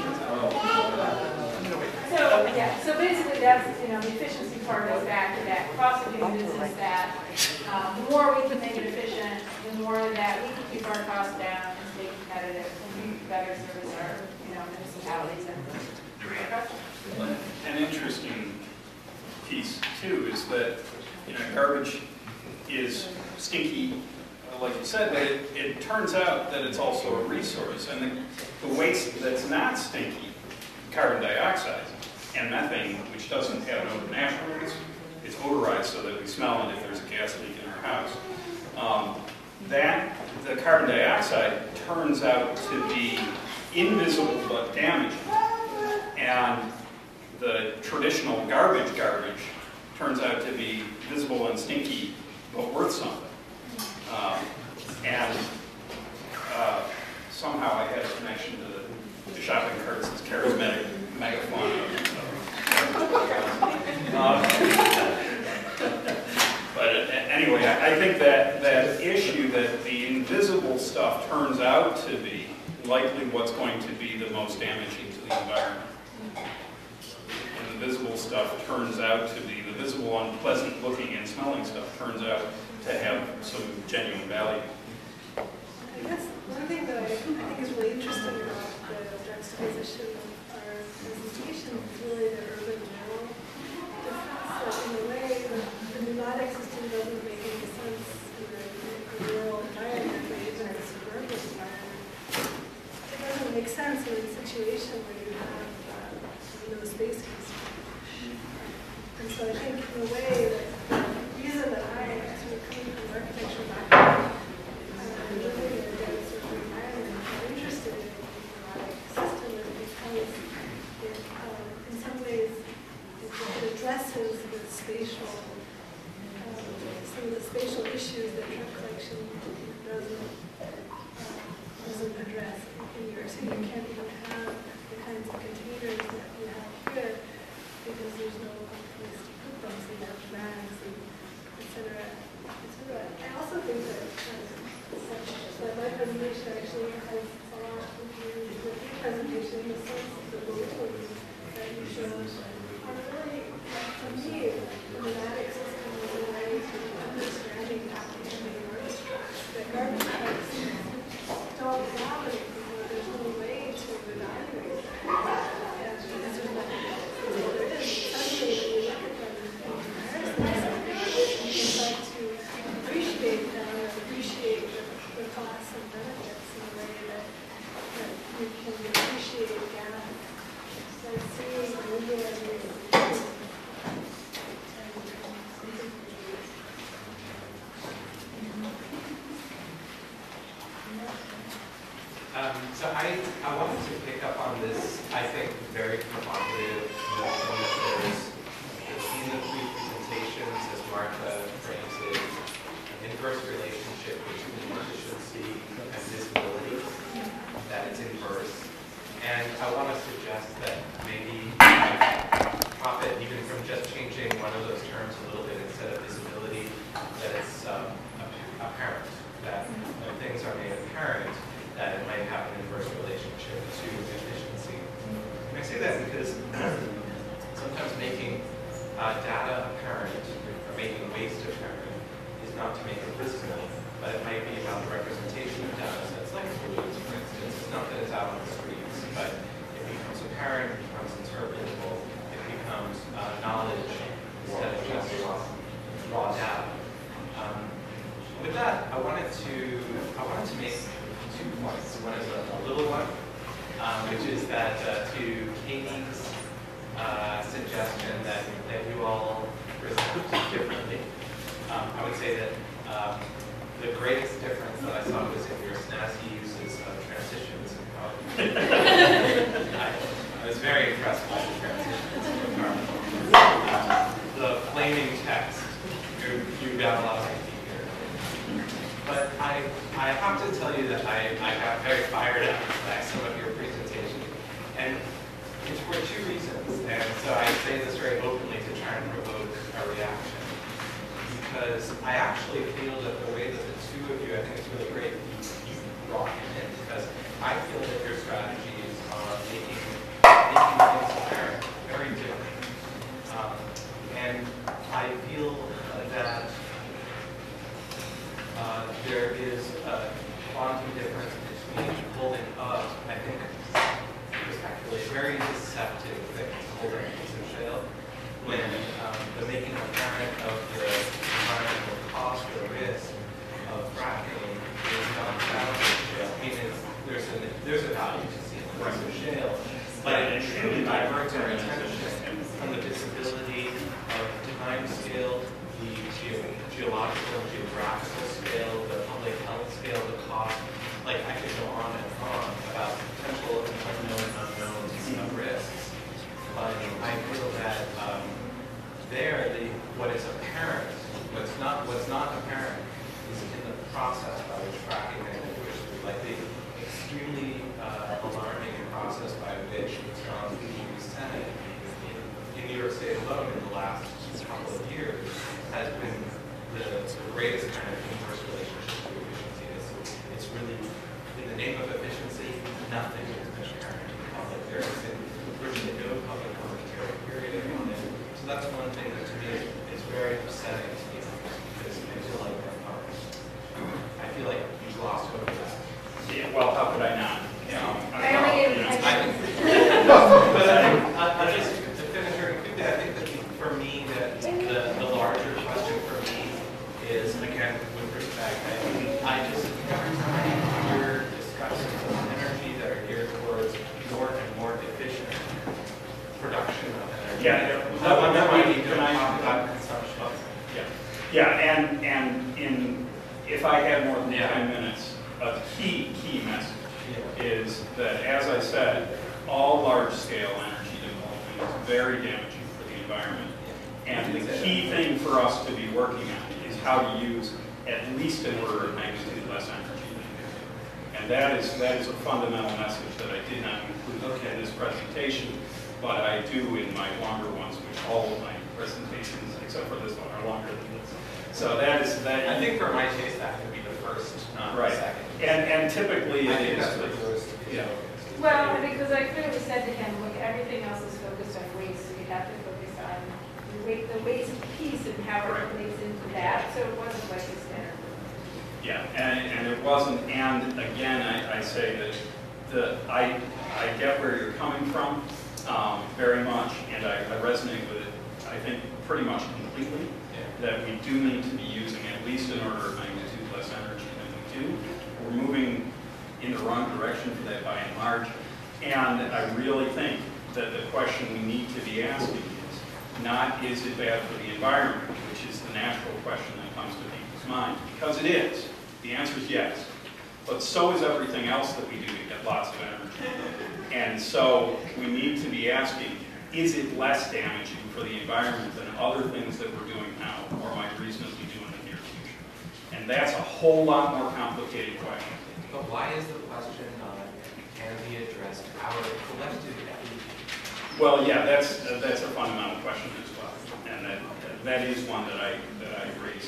Speaker 5: So yeah, so basically that's, you know, the efficiency part goes back to that cost of doing business, that the more we can make it efficient, the more that we can keep our costs down and stay competitive and better service our, you know, municipalities and our customers.
Speaker 3: An interesting piece too is that, you know, garbage is stinky, like you said, but it turns out that it's also a resource, and the waste that's not stinky, carbon dioxide and methane, which doesn't have an odor naturally, it's odorized so that we smell it if there's a gas leak in our house. That the carbon dioxide turns out to be invisible but damaging, and the traditional garbage turns out to be visible and stinky but worth something. Somehow I had a connection to the shopping carts as charismatic megaphone. But anyway, I think that issue that the invisible stuff turns out to be likely what's going to be the most damaging to the environment. And the visible stuff turns out to be, the visible, unpleasant looking and smelling stuff turns out to have some genuine value.
Speaker 4: I guess one thing that I think is really interesting about the juxtaposition of our presentation is really the urban-rural difference. So in a way, the pneumatic system doesn't make any sense in unprecedented situation where you have, space constraints. And so I think in a way that the reason that I sort of coming from an architecture background and living in a dense sort of environment, I'm interested in the economic system is because it, in some ways, it addresses the spatial, some of the spatial issues that truck collection doesn't address. In New York City, you can't even have the kinds of containers that you have here because there's no place to put them, so you have bags, and et cetera, et cetera. I also think that, that my presentation actually has a lot to do with your presentation in the sense of the motives that you showed are really, for me, the nomadic system is a way to understanding application of garbage trucks. That garbage trucks don't dominate because there's no way to evaluate that. Because there's nothing else. So there is suddenly when you look at them in comparison, you start to appreciate them and appreciate the costs and benefits in a way that you can appreciate a gap. So seeing the window as
Speaker 2: So I wanted to pick up on this, I think, very provocative notion that there's between the three presentations, as Martha frames it, an inverse relationship between efficiency and visibility, that it's inverse. And I want to suggest that maybe profit even from just changing one of those terms a little bit instead of visibility, that it's apparent, that when things are made apparent, that it might have an inverse relationship to efficiency. And I say that because sometimes making data apparent or making waste apparent is not to make it visible, but it might be about the representation of data sets like balloons, for instance. It's not that it's out on the streets, but it becomes apparent, it becomes interpretable, it becomes knowledge instead of just raw data. With that, I wanted to make 2 points. One is a little one, which is that to Katy's suggestion that you all present differently, I would say that the greatest difference that I saw was in your snazzy uses of transitions in college. I was very impressed by the transitions in PowerPoint. The flaming text, you got a lot of idea here. But I have to tell you that I got very fired up by some of your presentation, and it's for 2 reasons. And so I say this very openly to try and provoke a reaction, because I actually feel that the way that the 2 of you, I think it's really great, you brought him in, because I feel that your strategies are making things apparent very different. And I feel that there is a quantum difference between holding up, I think, respectfully, a very deceptive thing to hold up a piece of shale, when the making apparent of the environmental cost or risk of fracking is not found in shale. I mean, there's a value to seeing the price of shale, but it truly diverts our attention from the visibility of time scale, the geological and geographical scale, the public health scale, the cost. Like, I could go on and on about potential unknown unknowns of risks. But I feel that what is apparent, what's not apparent is in the process by which fracking manufactures, like the extremely alarming process by which it's gone through the Senate in New York State alone in the last couple of years has been the greatest kind of inverse relationship to efficiency. It's really, in the name of efficiency, nothing has been apparent to the public. There has been virtually no public commentary period on it. So that's one thing that to me is very upsetting to me, because I feel like you glossed over that.
Speaker 3: Yeah, well, how could I not? You know,
Speaker 2: But just to finish very quickly, I think that for me, that the larger question for me is, again, with respect, I just every time I hear discussions of energy that are geared towards
Speaker 3: had more than
Speaker 2: Yeah.
Speaker 3: 10 minutes, a key message is that, as I said, all large-scale energy development is very damaging for the environment. And the key thing for us to be working on is how to use at least an order of magnitude less energy than we do. And that is a fundamental message that I did not include in this presentation, but I do in my longer ones, which all of my presentations, except for this one, are longer than this. So that is that.
Speaker 2: I think for my taste, that could be the first, not
Speaker 3: right.
Speaker 2: the second.
Speaker 3: And typically
Speaker 2: I
Speaker 3: it
Speaker 2: think
Speaker 3: is.
Speaker 2: that's what yours to be.
Speaker 3: Yeah.
Speaker 5: Well, because I clearly said to him, look, everything else is focused on waste, so you have to focus on the waste piece and how it relates into that. So it wasn't like a standard.
Speaker 3: Yeah, and it wasn't, and again, I say that I get where you're coming from very much, and I resonate with it, I think, pretty much completely, that we do need to be using at least an order of magnitude less energy than we do. We're moving in the wrong direction for that by and large, and I really think that the question we need to be asking is not, is it bad for the environment, which is the natural question that comes to people's minds, because it is. The answer is yes. But so is everything else that we do to get lots of energy. And so we need to be asking, is it less damaging for the environment than other things that we're doing now or might reasonably do in the near future? And that's a whole lot more complicated question.
Speaker 2: But why is the question not, can be addressed our collective effort?
Speaker 3: Well, yeah, that's a fundamental question as well. And that is one that I raise.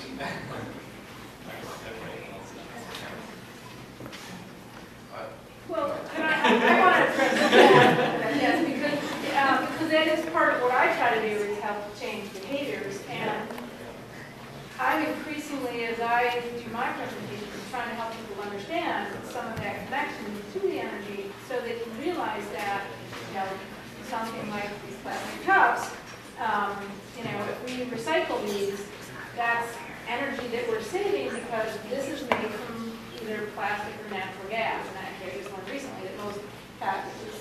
Speaker 5: Well, and I want to address that, yes, because that is part of what I try to do is help change behaviors. And I'm increasingly, as I do my presentations, trying to help people understand some of that connection to the energy so they can realize that, something like these plastic cups, if we recycle these, that's energy that we're saving because this is made from either plastic or natural gas. And I just learned recently that most plastics,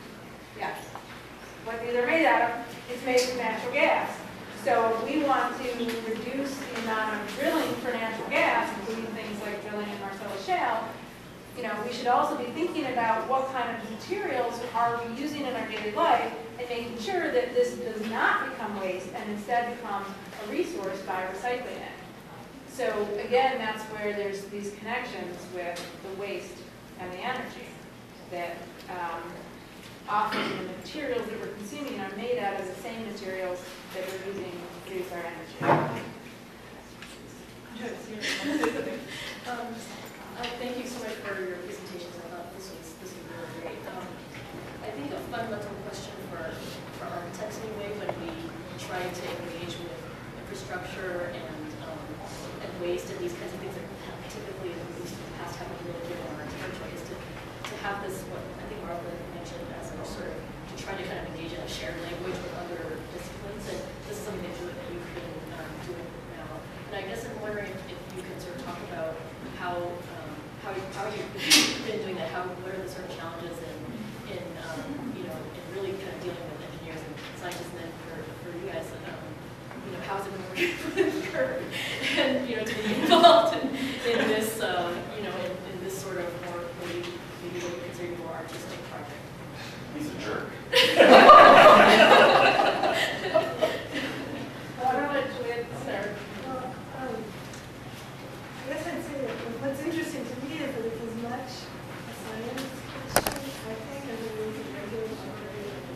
Speaker 5: what these are made out of, it's made from natural gas. So we want to reduce the amount of drilling for natural gas, including things like drilling in Marcellus Shale. We should also be thinking about what kind of materials are we using in our daily life and making sure that this does not become waste and instead becomes a resource by recycling it. So again, that's where there's these connections with the waste and the energy that often the materials that we're consuming are made out of the same materials that we're using to produce our energy.
Speaker 8: Thank you so much for your presentations. I thought this was really great. I think a fundamental question for architects anyway, when we try to engage with infrastructure and waste and these kinds of things that typically, at least in the past, haven't really been in our territory, is to have this, what I think Martha mentioned, as a sort of to try to kind of engage in a shared language with other disciplines, and this is something that you've been doing now. And I guess I'm wondering if you can sort of talk about how you've been doing that. What are the sort of challenges in really kind of dealing with engineers and scientists, and then for you guys, how's it been working with Kurt and to be involved in this in this sort of more maybe what you consider more artistic project.
Speaker 1: He's a jerk.
Speaker 5: Well, I'm going to let Juliette start.
Speaker 4: Well, I guess I'd say that what's interesting to me is that it's as much a science question, I think, as it is a regulatory and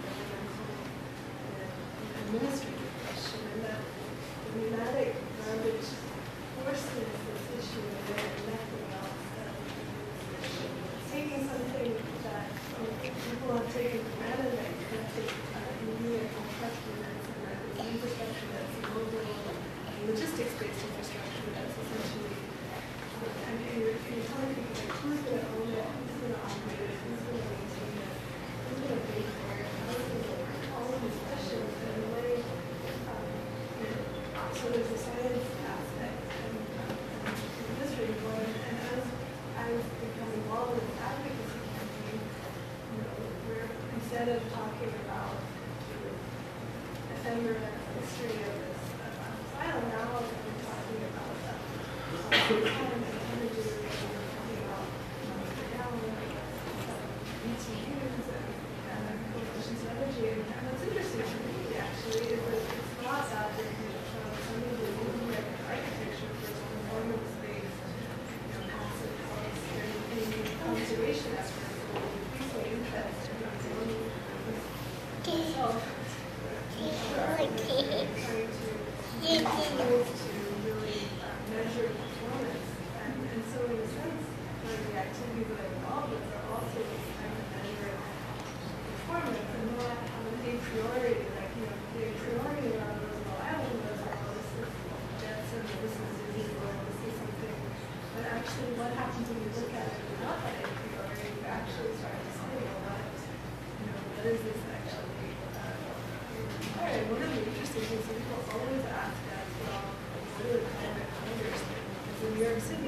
Speaker 4: administrative question, and that the pneumatic garbage forces this issue and nothing else that this issue. It's taking something that people have taken for granted, like immediate construction and infrastructure that's global, logistics-based infrastructure that's essentially, you're telling people like, who's going to own it, who's going to operate it, who's going to maintain it, who's going to pay for it, how's going to work, all of these questions, and in a way, so there's a science aspect and the history going, and as I've become involved in the advocacy campaign, we're, instead of talking about the ephemeral history of this asylum, now we're talking about the time and energy conservation efforts and increasing interest in zoning itself. Trying to really measure performance. And so in a sense, the activities that I'm involved with are also trying to measure performance and not have an a priori, like, you know, the a priori around Roosevelt Island was, oh, this is Jetson, this is illegal, this is something. But actually, what happens when you look at it without that a priori, you actually start to say, well, what is this actually? One of the interesting things that people always ask us, well, what are the climate hunters thing? Because in New York City,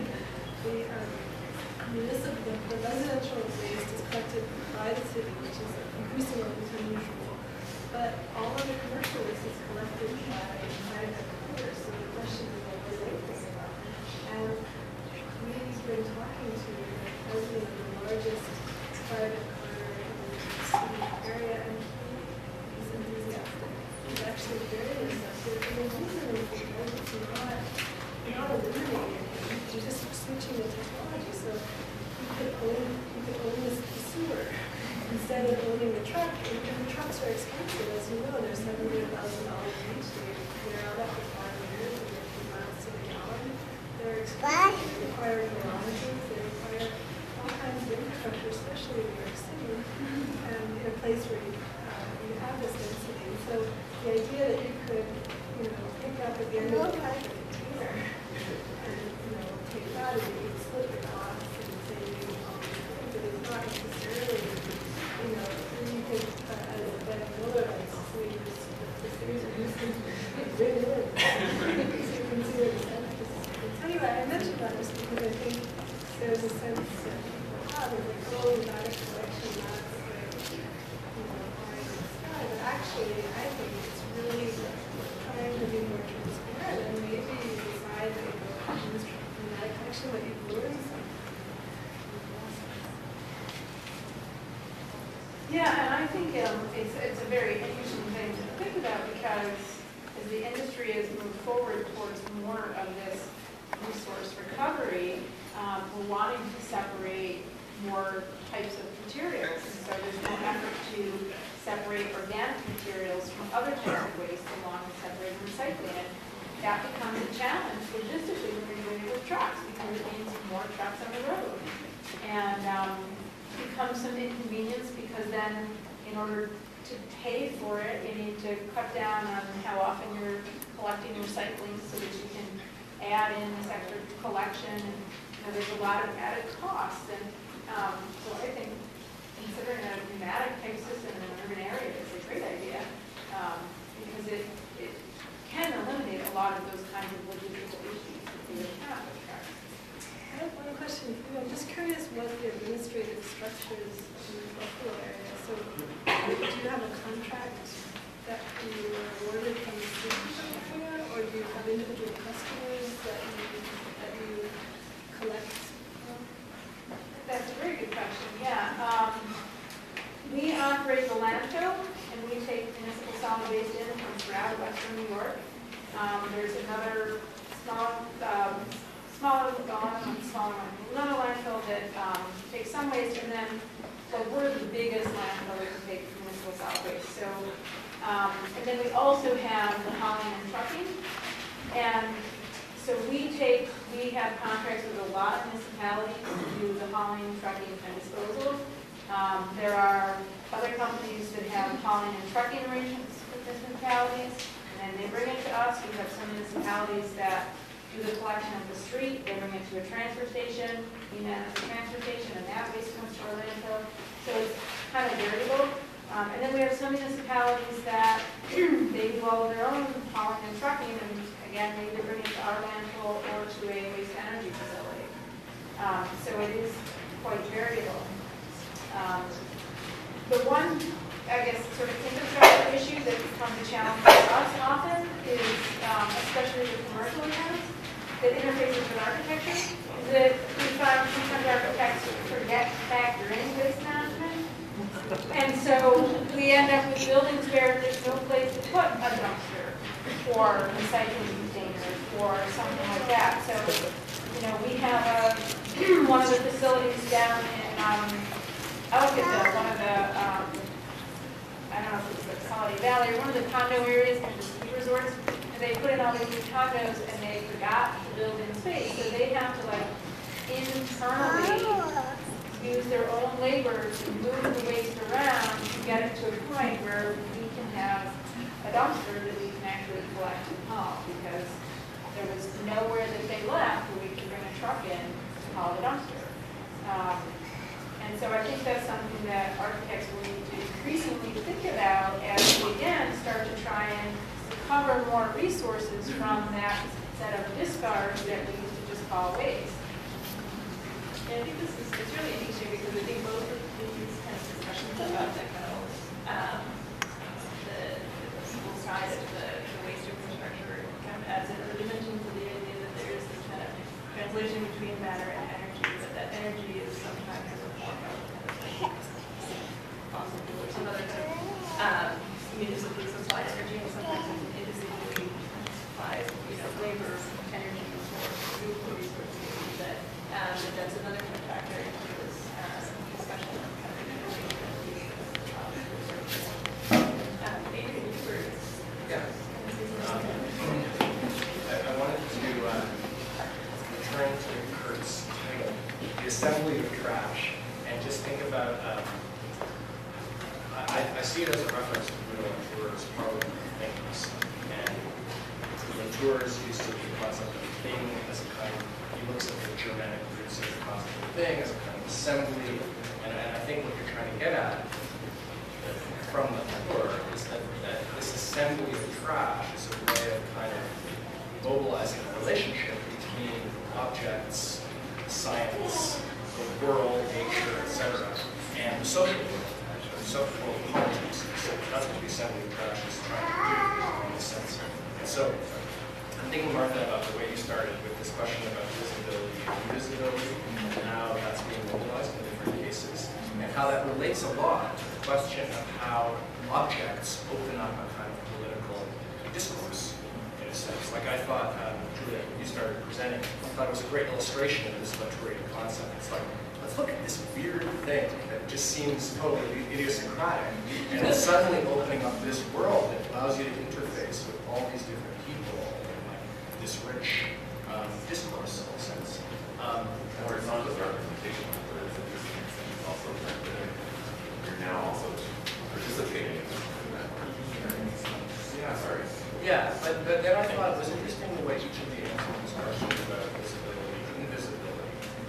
Speaker 4: the residential waste is collected by the city, which is increasingly unusual. But all of the commercial waste is collected by private owners. So the question is, what are they thinking about? And we've been talking to the president of the largest private owner in the city area, and he's enthusiastic. He's actually very receptive. And the reason is because it's not eliminating anything, you're just switching the technology. So you could own the sewer instead of owning the truck. And the trucks are expensive, as you know. They're $700,000 each. They're out after 5 years, and they're 2 miles to the gallon. They're expensive. They require garages. They require all kinds of infrastructure, especially in New York City, and in a place where you have this density. So the idea that you could, pick up at the end of the pipe a container and, take that and you could split the costs and save you all these things, but it's not necessarily, you could, as a better miller, like, so the series of these things, it's really good. So you can see what the sense is. Anyway, I mentioned that just because I think there's a sense that people have, there's like, oh, not a collection, that's like, high in the sky, but actually, I think it's really trying to be more transparent, and maybe you decide that you go in that collection, but you've learned something.
Speaker 5: Yeah, and I think it's a very interesting thing to think about, because as the industry has moved forward towards more of this resource recovery, we're wanting to separate more types of materials. And so there's no effort to separate organic materials from other types of waste along with separating recycling. And that becomes a challenge logistically when you're doing it with trucks, because it means more trucks on the road. And becomes some inconvenience, because then in order to pay for it, you need to cut down on how often you're collecting recycling so that you can add in this extra collection. And there's a lot of added costs. And so I think considering a pneumatic type system in an urban area is a great idea, because it can eliminate a lot of those kinds of logistical issues that we would have with trucks.
Speaker 4: I have one question for you. I'm just curious what the administrative structure is in the Buffalo area. So do you have a contract that you were awarded from the city area, or do you have individual customers that you collect from?
Speaker 5: That's a very good question, yeah. We operate the landfill, and we take municipal solid waste in from throughout western New York. There's another smaller landfill that takes some waste, and then we're the biggest landfill that can take municipal solid waste. So, and then we also have the hauling and trucking, and so we have contracts with a lot of municipalities to do the hauling, trucking, and disposal. There are other companies that have hauling and trucking arrangements with municipalities, and then they bring it to us. We have some municipalities that do the collection at the street, they bring it to a transfer station, we manage the transfer station, and that waste comes to our landfill. So it's kind of variable. And then we have some municipalities that they do all of their own hauling and trucking, and again, they either bring it to our landfill or to a waste energy facility. So it is quite variable. The one, I guess, sort of infrastructure issue that becomes a challenge for us often is, especially with commercial accounts, that interfaces with architecture, is that we find sometimes architects forget to factor in waste management. And so we end up with buildings where there's no place to put a dumpster or recycling containers or something like that. So, we have a one of the facilities down in, Elkington, one of the, I don't know if it's like Holiday Valley, or one of the condo areas near the ski resorts, and they put in all these new condos and they forgot to build in space, so they have to like internally use their own labor to move the waste around to get it to a point where we can have a dumpster that we can actually collect and haul, because there was nowhere that they left where we could bring a truck in to haul the dumpster. And so I think that's something that architects will need to increasingly think about as we again start to try and recover more resources from that set of discards that we used to just call waste.
Speaker 6: And I think this is, it's really interesting because I think both of these kind of discussions about the kind of the people side of the waste infrastructure kind of adds another dimension to the idea that there is this kind of translation between matter and energy, but that energy is sometimes a form of kind of like fossil fuel or some other kind of municipally supplied energy, and sometimes it's an individually supplied, labor, energy resource, renewable resources that that's another kind of factor into this discussion of kind of energy. Adrian, you were.
Speaker 9: Yeah. I wanted to return to Kurt's title, the assembly of trash, and just think about. I see it as a reference to Guido Latour's Parliament of Things, and Latour's used to the concept of thing as a kind of. He looks at the Germanic roots of the concept of thing as a kind of assembly, and I think what you're trying to get at from Latour is that this assembly of trash is a way of kind of mobilizing a relationship between objects, science, the world, nature, etc., and the social world, the social world of politics. That's what the assembly of trash is trying to do in a sense. And so I'm thinking, Martha, about the way you started with this question about visibility and invisibility, and how that's being mobilized in different cases, and how that relates a lot to the question of how objects open up a kind of political discourse, in a sense. Like I thought, Juliette, when you started presenting, I thought it was a great illustration of this Latourian concept. It's like, let's look at this weird thing that just seems totally idiosyncratic, and then suddenly opening up this world that allows you to interface with all these different people in like this rich discourse, in a sense.
Speaker 1: Or it's not just representation, but it's also the fact that you're now also participating in that. Yeah, sorry.
Speaker 9: Yeah, but then I thought it was interesting the way each of the answers was questions about visibility, invisibility.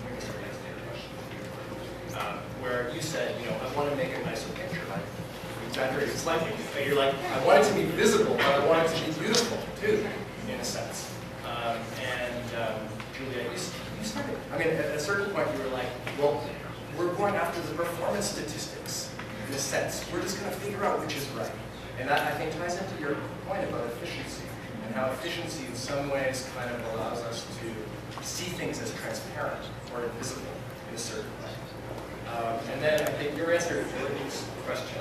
Speaker 9: Where you said, I want to make a nicer picture. You exaggerated slightly, but you're like, I want it to be visible, but I want it to be beautiful too, in a sense. Juliette, you started. I mean, at a certain point, you were like, well, we're going after the performance statistics, in a sense. We're just going to figure out which is right. And that, I think, ties into your point about efficiency, and how efficiency in some ways kind of allows us to see things as transparent or invisible in a certain way. And then I think your answer to Jordan's question,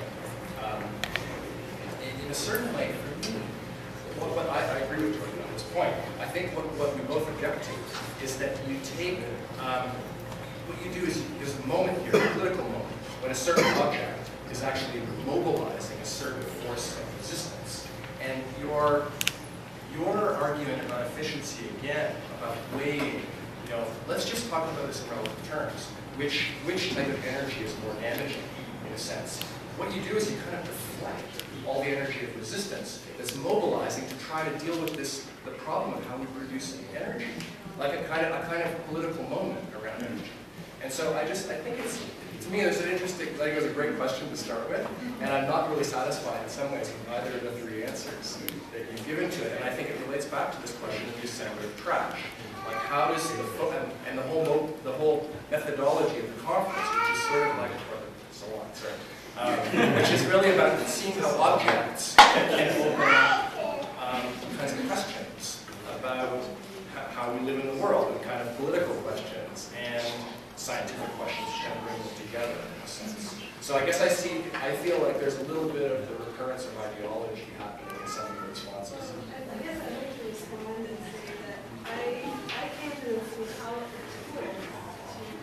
Speaker 9: in a certain way, for me, what I agree with Jordan on this point. I think what we both object to is that you take, what you do is there's a moment here, a political moment, when a certain object is actually mobilizing a certain force of resistance. And your argument about efficiency, again, about weighing, let's just talk about this in relative terms. Which type of energy is more damaging, in a sense? What you do is you kind of deflect all the energy of resistance that's mobilizing to try to deal with the problem of how we produce energy, like a kind of political moment around energy. And so I think it's, to me, it's an interesting, I think it was a great question to start with, and I'm not really satisfied in some ways with either of the three answers that you've given to it. And I think it relates back to this question of the assembly of trash. Like how does and the whole methodology of the conference, which is sort of like Salon, sorry, which is really about seeing how objects can open up kinds of questions about how we live in the world, and kind of political questions and scientific questions, kind of bring them together in a sense. So I guess I feel like there's a little bit of the recurrence of ideology happening in some of your responses.
Speaker 4: I guess I'd like to respond and say that I came to this without a tool to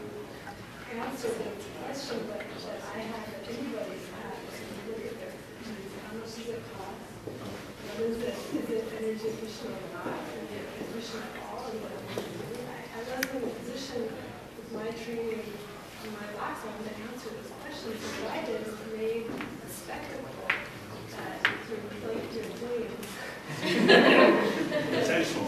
Speaker 4: specific question that I have that anybody's had when you look at their needs. How much does it cost? What is it? Is it energy efficient or not? Is it efficient at all? And what do you do? I wasn't in a position with my training on my last one to answer those questions. So what I did is made a spectacle that like your dreams.
Speaker 3: Essential.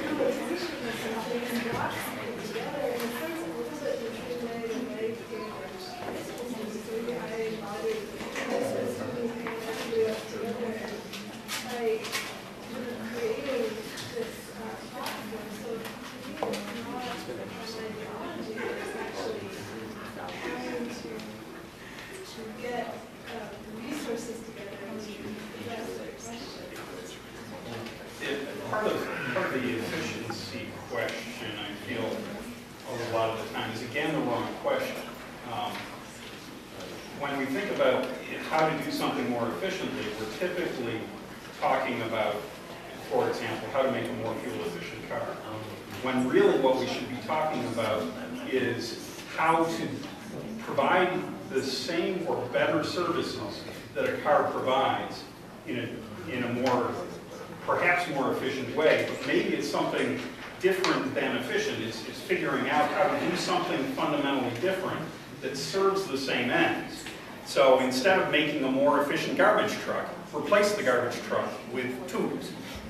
Speaker 3: Part of the efficiency question, I feel, a lot of the time is again the wrong question. When we think about how to do something more efficiently, we're typically talking about, for example, how to make a more fuel-efficient car. When really what we should be talking about is how to provide the same or better services that a car provides in a more, perhaps more efficient way, but maybe it's something different than efficient. It's figuring out how to do something fundamentally different that serves the same ends. So instead of making a more efficient garbage truck, replace the garbage truck with tubes.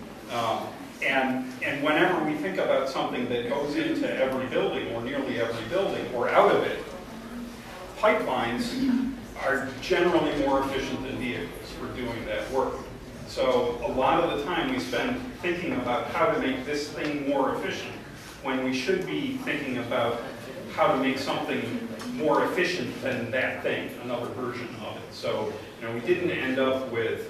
Speaker 3: And whenever we think about something that goes into every building, or nearly every building, or out of it, pipelines are generally more efficient than vehicles for doing that work. So a lot of the time we spend thinking about how to make this thing more efficient, when we should be thinking about how to make something more efficient than that thing, another version of it. So, we didn't end up with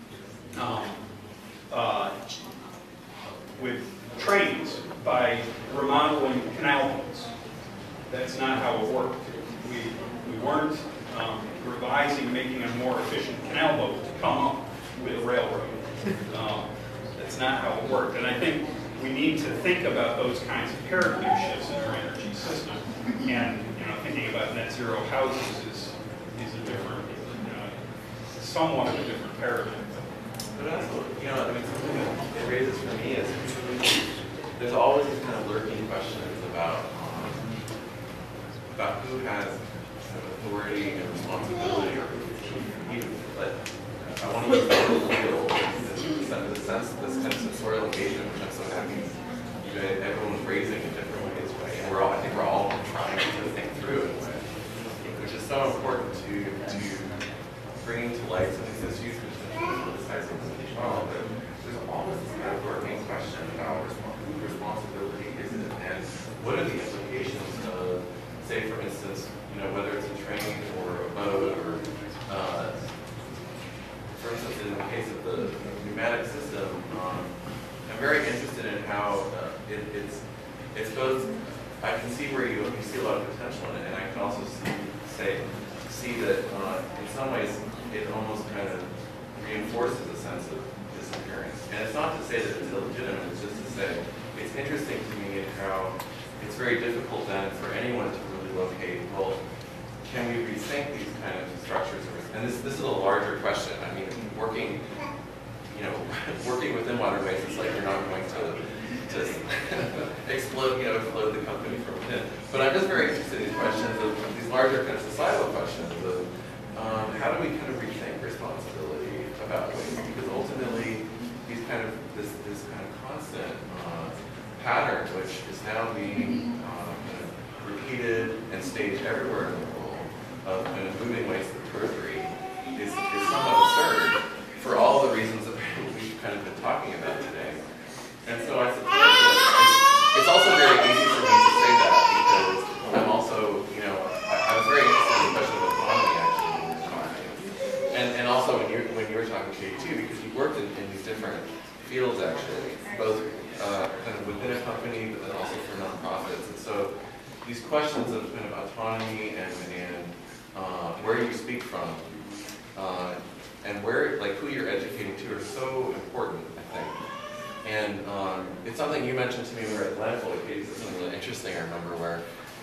Speaker 3: trains by remodeling canal boats. That's not how it worked. We weren't revising making a more efficient canal boat to come up with a railroad. That's not how it worked. And I think we need to think about those kinds of paradigm shifts in our energy system. And thinking about net zero houses is a different, somewhat of a different paradigm.
Speaker 1: But also, something that it raises for me is there's always these kind of lurking questions about who has authority and responsibility, or even, but I want to use the word feel, this sense, this kind of sensorial engagement, which I'm so happy everyone's raising in different ways, right? And I think we're all trying to think through in a way, which is so important to bringing to light some of these issues, which is politicizing them as well. But there's always this kind of lurking question about whose responsibility is it, and what are the implications of, say, for instance, whether it's a train or a boat, or for instance, in the case of the pneumatic system, I'm very interested in how it's both. I can see where you see a lot of potential in it, and I can also see that in some ways it almost kind of reinforces a sense of disappearance. And it's not to say that it's illegitimate; it's just to say it's interesting to me in how it's very difficult then for anyone to really locate. Well, can we rethink these kind of structures? And this is a larger question. I mean, working within waterways, it's like you're not going to explode the company from within. But I'm just very interested in these questions of these larger kind of societal questions of how do we kind of rethink responsibility about waste? Because ultimately, this kind of constant pattern, which is now being repeated and staged everywhere in the world, of kind of moving waste to the periphery, is somewhat absurd for all the reasons that we've kind of been talking about today. And so I suppose that it's also very easy for me to say that because I'm also, I was very interested in the question of autonomy actually in this context. And also when you were talking, Katy, too, because you worked in these different fields actually, both kind of within a company, but then also for nonprofits. And so these questions of kind of autonomy and where you speak from, and where, like, who you're educating to are so important, I think. And it's something you mentioned to me when we were at landfill. Katy said something really interesting, I remember, where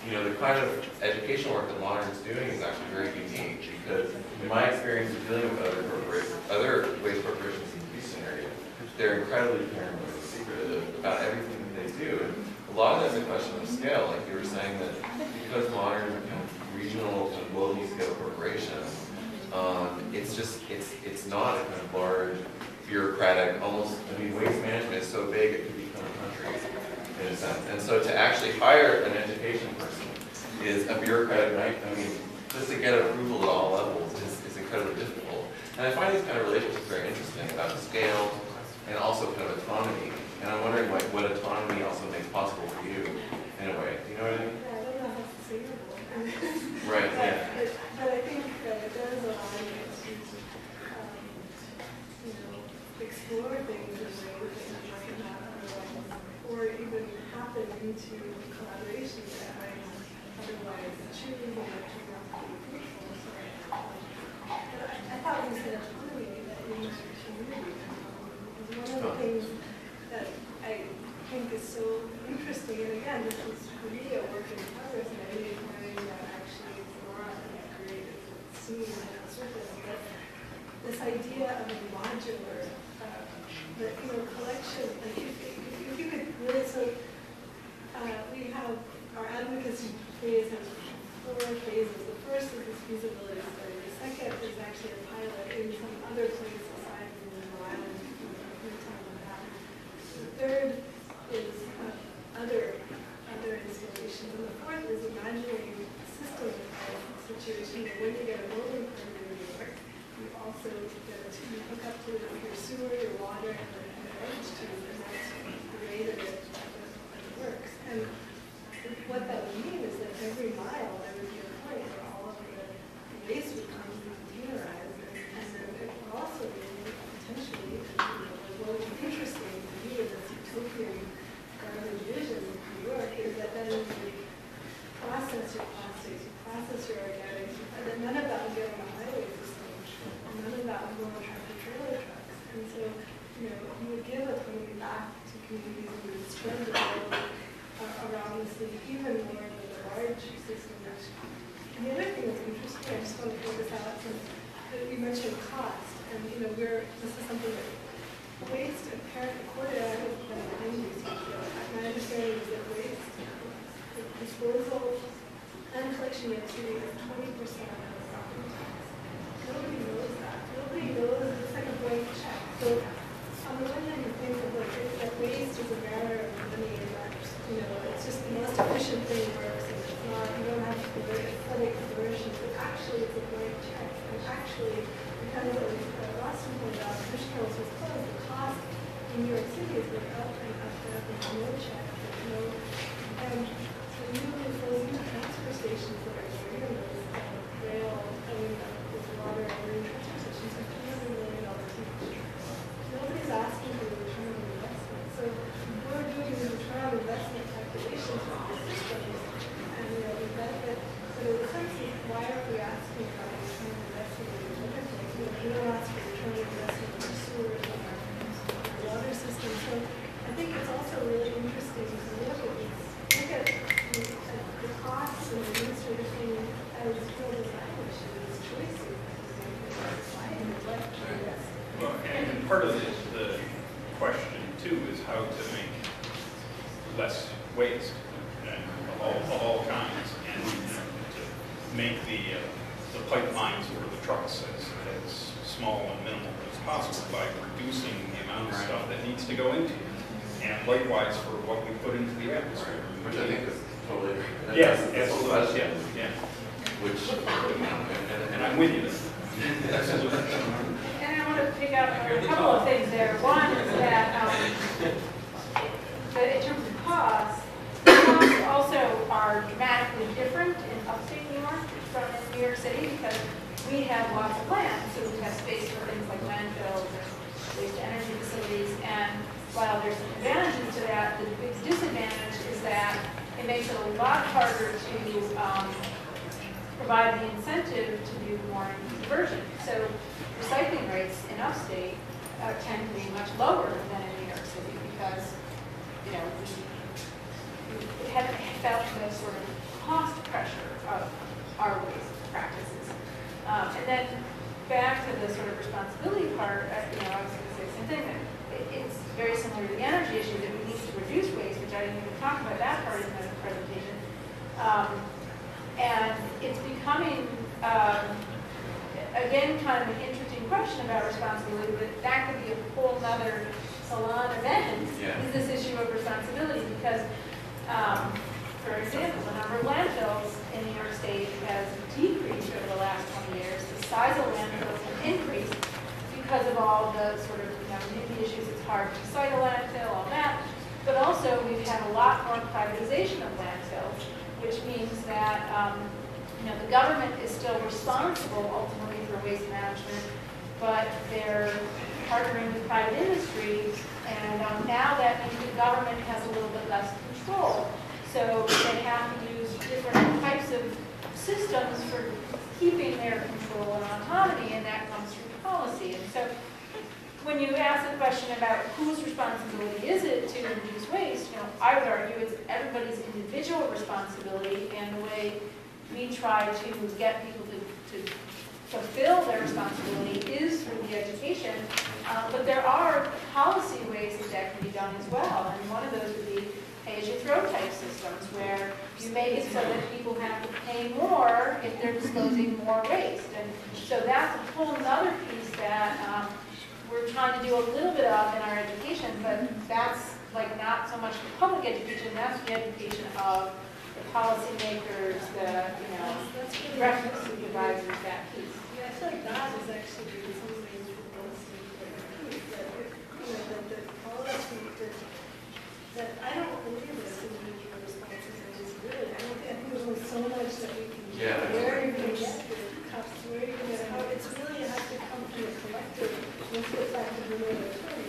Speaker 1: you know, the kind of educational work that Modern is doing is actually very unique because in my experience of dealing with other waste corporations in the Houston area, they're incredibly paranoid and secretive about everything that they do. And a lot of that's a question of scale. Like you were saying that because Modern is kind of regional, kind of global scale corporation, it's just, it's not a kind of large, bureaucratic, almost, I mean, waste management is so big it could become a country in a sense. And so to actually hire an education person is a bureaucratic nightmare. I mean, just to get approval at all levels is incredibly difficult. And I find these kind of relationships very interesting about scale and also kind of autonomy. And I'm wondering what autonomy also makes possible for you in a way. Do you know what I mean?
Speaker 4: Yeah, I don't know how to say it.
Speaker 1: Right, yeah.
Speaker 4: But I think that it does allow you to, you know, explore things in ways that you might not otherwise, or even happen into collaboration that might otherwise choose or turn out to be fruitful. So, I thought when you said autonomy, that you mentioned community. Is one of the things that I think is so interesting, and again, this is for me a work in progress, and I really find that actually it's not great as it seems on the surface, but this idea of a modular, collection, like if you could really, so we have, our advocacy phase has 4 phases. The first is this feasibility study. The second is actually a pilot in some other place aside from the island, The third is other installations. And the fourth is imagining a system situation where when you get a building permit in New York, you also get to hook up to your sewer, your water, and the garbage tube, and that's the way that it works. And what that would mean is that every mile there would be a point where all of the waste would come containerized, and then it would also be potentially, what would be interesting to me in this utopian garbage vision of New York is that then you process your plastics, you process your organics, and then none of that would get on the highway system, and none of that would go on tractor-trailer trucks. And so, you would give autonomy back to communities and you would spread the world around the city even more than the large system. And the other thing that's interesting, I just want to point this out, since you mentioned cost, and this is something that waste apparent according to behind these people. My understanding is that waste disposal and collection activity is 20% of the property tax. Nobody knows that. Nobody knows it's like a blank check. So on the one hand, you think of that waste is a matter of money and that it's just the most efficient thing works and it's not, you don't have to be very aesthetic version, but actually it's a blank check. And actually, because of Boston pointed out, fish trails was closed, the cost in New York City is going up and up and up, and no check, and so those new transfer stations that are going in those rail, with water and marine transfer stations are $200 million each. Nobody's asking for the return on investment. So we're doing the return on investment calculations for the systems, and the benefit. So the sense is, why are we asking for the return on investment in other things? We don't ask for return on investment in sewers and our water system. So I think it's also really interesting to look at this. Look at the costs and the administrative thing as well as issues, choices.
Speaker 3: Well, and part of the question too is how to make less waste of all kinds, and to make the pipelines or the trucks as small and minimal as possible by reducing the amount of stuff that needs to go into it. And likewise for what we put into the atmosphere.
Speaker 1: Which I think is totally right.
Speaker 3: Yes, absolutely. Yeah.
Speaker 1: Which,
Speaker 3: and I'm with you. Absolutely.
Speaker 5: And I want to pick up a couple of things there. One is that in terms of costs also are dramatically different in upstate New York from in New York City because we have lots of land, so we have space for things like landfills and waste-to-energy facilities. And while there's some advantages to that, the big disadvantage is that it makes it a lot harder to provide the incentive to do more conversion. So recycling rates in upstate tend to be much lower than in New York City because, we haven't felt the sort of cost pressure of our waste practices. And then back to the sort of responsibility part, I was going to say the same thing, that it's very similar to the energy issue, that we need to reduce waste, which I didn't even talk about that part in the presentation. And it's becoming, again, kind of an interesting question about responsibility, but that could be a whole nother Salon event, is this issue of responsibility, because, for example, the number of landfills in New York State has decreased over the last 20 years. The size of landfills has increased because of all the sort of, NIMBY issues. It's hard to site a landfill, all that. But also, we've had a lot more privatization of landfills, which means that, the government is still responsible ultimately for waste management, but they're partnering with private industry, and now that means the government has a little bit less control. So they have to use different types of systems for keeping their control and autonomy, and that comes through policy. And so when you ask the question about whose responsibility is it to reduce waste, I would argue it's everybody's individual responsibility, and the way we try to get people to fulfill their responsibility is through the education. But there are policy ways that can be done as well, and one of those would be pay-as-you-throw type systems, where you make it so that people have to pay more if they're disposing more waste. And so that's a whole other piece that we're trying to do a little bit of in our education, but that's like not so much the public education, that's the education of the policymakers, the reference supervisors, that piece.
Speaker 4: Yeah, I feel like that is actually in some ways the most important piece, that the policy that I don't believe this individual responsibilities really. I think there's only so much that we can do. Where are you going to get the cups? Where are you going to get how? It's really has to come from a collective. Let's get back to the way it's going.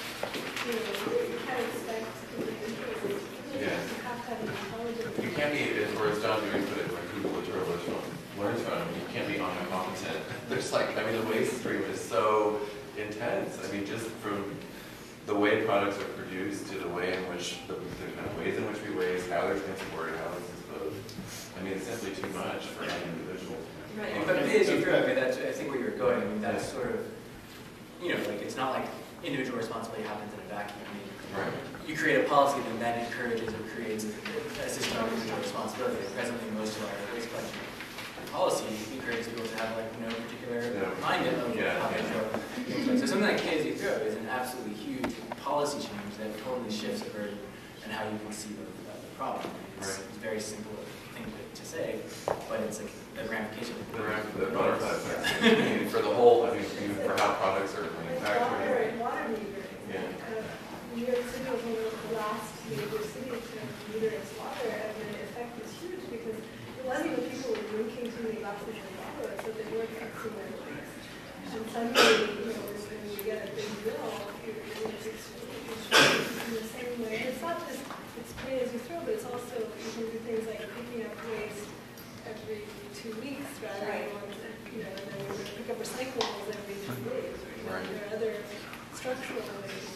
Speaker 4: You can't expect individuals. You have to have an intelligence.
Speaker 1: You can't be, or as John Dewey put it, when people learn from, you can't be omnicompetent. There's the waste stream is so intense. Just from the way products are produced to the way in which, the kind of ways in which we waste, how they're transported, how it's disposed. It's simply too much for any individual.
Speaker 10: Right, but pay-as-you-throw, that's, I think where you're going, that's sort of, it's not like individual responsibility happens in a vacuum.
Speaker 1: Right.
Speaker 10: You create a policy that then encourages or creates a system of individual responsibility. Presently, most of our waste collection policy encourages people to have no particular mind of how they throw. So something like pay-as-you-throw is an absolutely huge policy change that totally shifts the burden and how you conceive of the problem. It's a very simple thing to say, but it's like the ramification.
Speaker 1: The butterfly effect. For the whole, even for how products are manufactured.
Speaker 4: Water metering. New York City was one of the last major cities to meter its water, and the effect was huge because it wasn't even people were drinking too many glasses of water, so they weren't fixing their leaks. And suddenly, when you get a big bill, you're fixing in the same way. And it's not just it's pay as you throw, but it's also you can do things like picking up waste every 2 weeks rather than once, and then you're going to pick up recyclables every 2 days. There are other structural ways.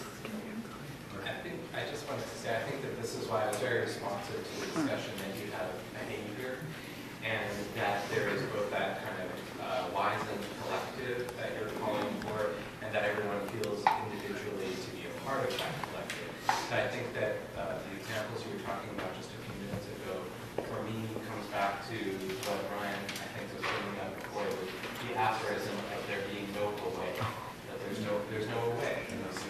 Speaker 2: I just wanted to say, I think that this is why I was very responsive to the discussion that you had of behavior, and that there is both that kind of wise and collective that you're calling for, and that everyone feels individually to be a part of that collective. So I think that the examples you were talking about just a few minutes ago, for me, comes back to what Ryan, I think, was bringing up before, with the aphorism of there being no way, that there's no way.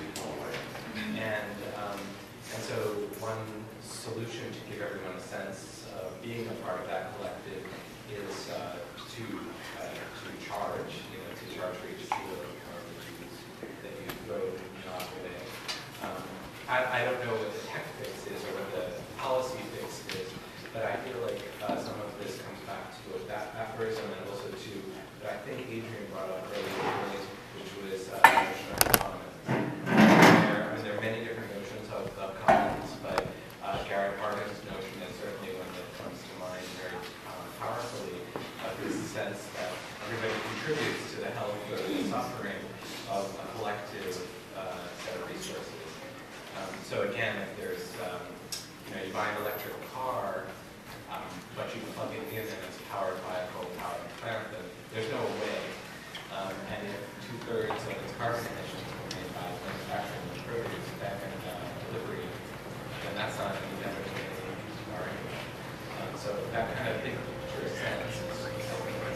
Speaker 2: And so one solution to give everyone a sense of being a part of that collective is to charge, to charge for each kilo of carbon that you throw away. I don't know what the tech fix is or what the policy fix is, but I feel like some of this comes back to both that aphorism and also to what I think Adrian brought up earlier, which was the notion of autonomous. There are many different notions of commons, but Garrett Hargan's notion is certainly one that comes to mind very powerfully, this sense that everybody contributes to the health or the suffering of a collective set of resources. So again, if there's, you buy an electric car, but you plug it in and it's powered by a coal-powered plant, then there's no way. And if 2/3 of its carbon emissions were made by manufacturing the produce back in delivery, then that's not any better than any argument. So that kind of big picture sense is very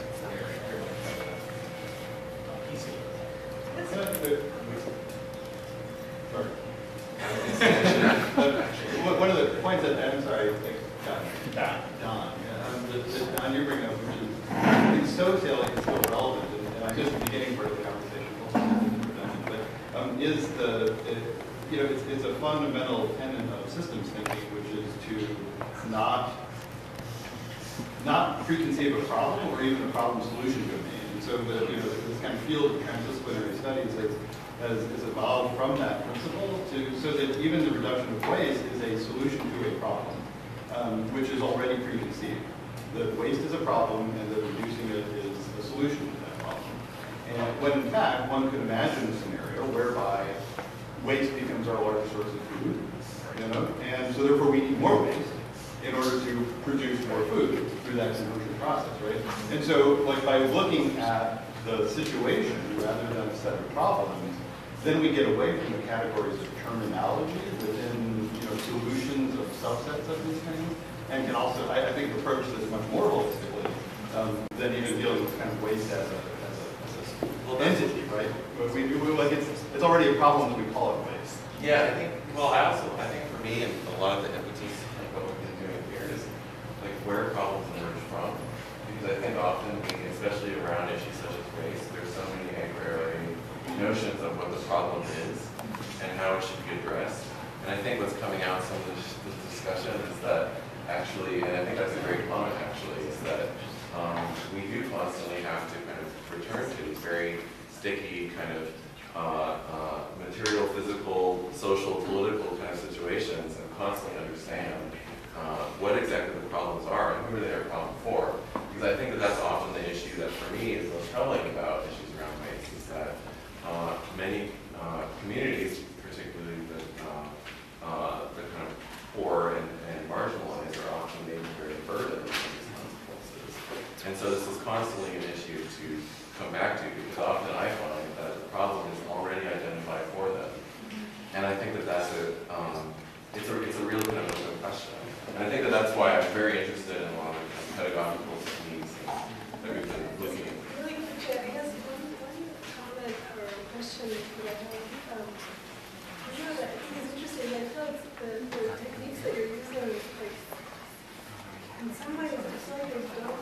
Speaker 2: piece of it.
Speaker 11: One of the points that, I'm sorry, Don, Don, you bring up, which is, it's so salient, it's so relevant, and I just beginning part of the conversation, but is it's a fundamental tenet of systems thinking, which is to not preconceive a problem or even a problem solution domain. And so this kind of field of transdisciplinary studies has evolved from that principle so that even the reduction of waste is a solution to a problem, which is already preconceived. The waste is a problem and that reducing it is a solution to that problem. And when in fact one could imagine a scenario whereby waste becomes our largest source of food, and so therefore we need more waste in order to produce more food through that conversion process, right? And so, like by looking at the situation rather than a set of problems, then we get away from the categories of terminology within solutions of subsets of these things, and can also, I think, approach this much more holistically than even dealing with kind of waste as a entity, right? Like it's already a problem that we call it waste.
Speaker 1: Yeah, I think for me and a lot of the impetus of what we've been doing here is like where problems emerge from. Because I think often, especially around issues such as waste, there's so many agrarian notions of what the problem is and how it should be addressed. And I think what's coming out from this discussion is that actually, and I think that's a great comment actually, is that we do constantly have to kind of return to these very sticky kind of material, physical, social, political kind of situations and constantly understand what exactly the problems are and who are they a problem for. Because I think that that's often the issue that for me is most troubling about issues around waste is that many communities, particularly the kind of poor and marginalized, are often made very burdened with these consequences. And so this is constantly an issue to come back to because often I find that the problem is already identified for them. And I think that that's it's a real kind of open question. And I think that that's why I'm very interested in a lot of pedagogical techniques that we've been looking at.
Speaker 4: Really quickly, I guess one comment or question that I have, that I think is interesting. I feel like the techniques that you're using, like, in some ways, I feel like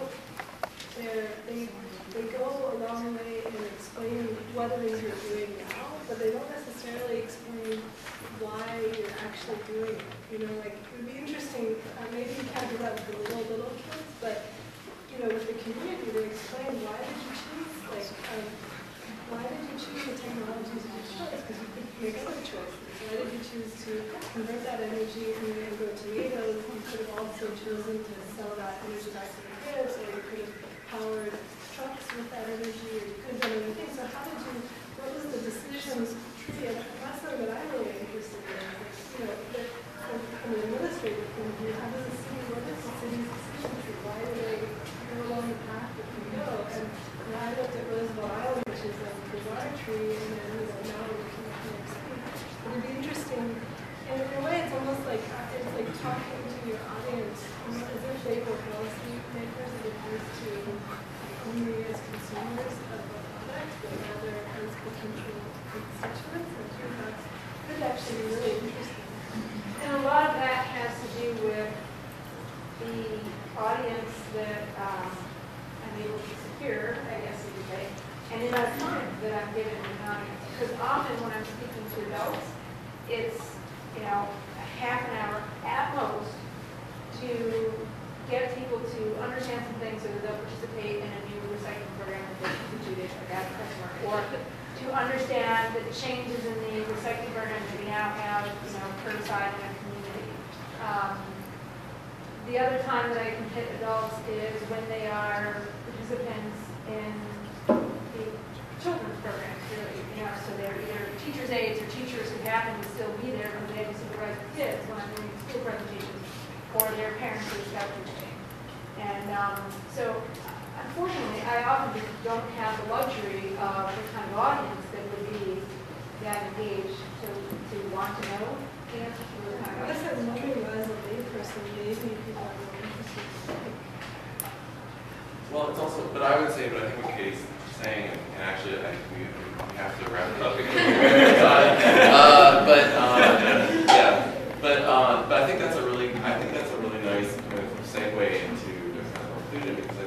Speaker 4: they go a long way in explaining what it is you're doing now, but they don't necessarily explain why you're actually doing it. Like, it would be interesting, maybe you can't do that with the little kids, but, with the community, they explain why did you choose, why did you choose the technologies as your choice? Because you could make other choices. Why did you choose to convert that energy and grow tomatoes? You could have also chosen to sell that energy back to the grid, or you could have powered trucks with that energy, or you could have done other things. So what was the decisions tree? And that's something that I'm really interested in. From an administrative point of view, what is the city's decision tree? Why do they go along the path that they go? And I looked at Roosevelt Island, which is a bizarre tree, and then now we're looking at New York City. It would be interesting. And in a way, it's almost like talking to your audience, as if they were policy makers, as opposed to only as consumers of a product, but rather as potential constituents. I think that could actually be really interesting.
Speaker 5: And a lot of that has to do with the audience that I'm able to secure, I guess you could say, and in that time that I'm given an audience. Because often when I'm speaking to adults, it's, a half an hour at most to get people to understand some things so that they'll participate in a new recycling program that they instituted or got a customer, or to understand the changes in the recycling program that we now have, curbside in our community. The other time that I can hit adults is when they are participants in the children's programs, really. So they're either teachers' aides or teachers who happen to still be there because they have to supervise their kids when I'm doing school presentations, or their parents who are scout teaching. And so, unfortunately, I often just don't have the luxury of the kind of audience that would be that engaged to want to know the answers to those kind
Speaker 4: I
Speaker 5: of
Speaker 4: guess
Speaker 5: questions.
Speaker 4: I'm wondering, as a layperson, maybe people are more interested in
Speaker 1: Well, it's also, but I would say, but I think what Katy's saying, and actually I think we have to wrap it up because we're but I think that's a really nice kind of segue into the kind of conclusion, because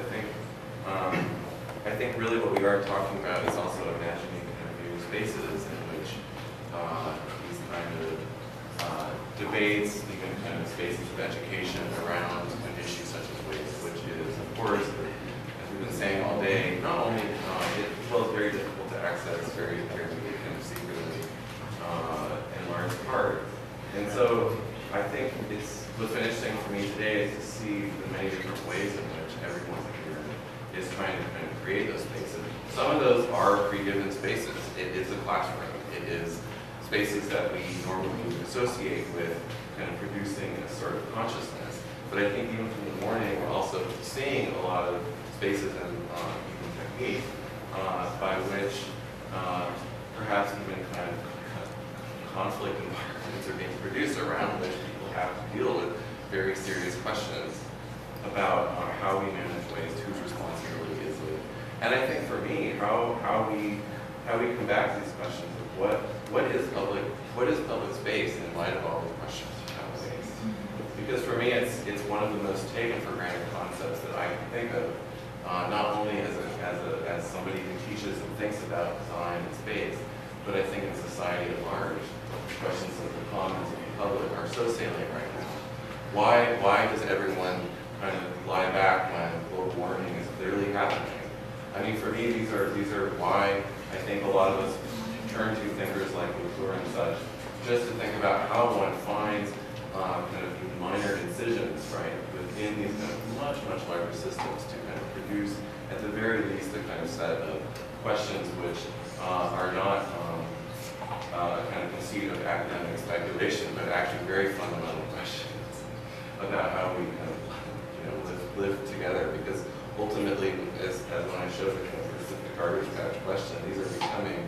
Speaker 1: I think really what we are talking about is also imagining kind of new spaces in which these kind of debates, even kind of spaces of education around an issue such as waste, which is, of course, as we've been saying all day, not only it's very difficult to access, very kind of secretly, in large part. And so I think what's interesting for me today is to see the many different ways in which everyone here is trying to kind of create those spaces. Some of those are pre-given spaces. It is a classroom. It is spaces that we normally associate with kind of producing a sort of consciousness. But I think even from the morning, we're also seeing a lot of spaces and even techniques by which perhaps even kind of conflict environments are being produced around which people have to deal with very serious questions about how we manage waste, whose responsibility is it. And I think for me, how we come back to these questions of what is public space in light of all these questions about waste. Because for me, it's one of the most taken for granted concepts that I can think of, not only as somebody who teaches and thinks about design and space, but I think in society at large, questions of the commons and the public are so salient right now. Why does everyone kind of lie back when global warming is clearly happening? I mean, for me, these are why I think a lot of us turn to thinkers like Latour and such, just to think about how one finds kind of minor incisions, right, within these kind of much larger systems to kind of produce, at the very least, a kind of set of questions which are not a kind of conceit of academic speculation, but actually very fundamental questions about how we kind of live together. Because ultimately, as when I showed the kind of specific garbage patch question, these are becoming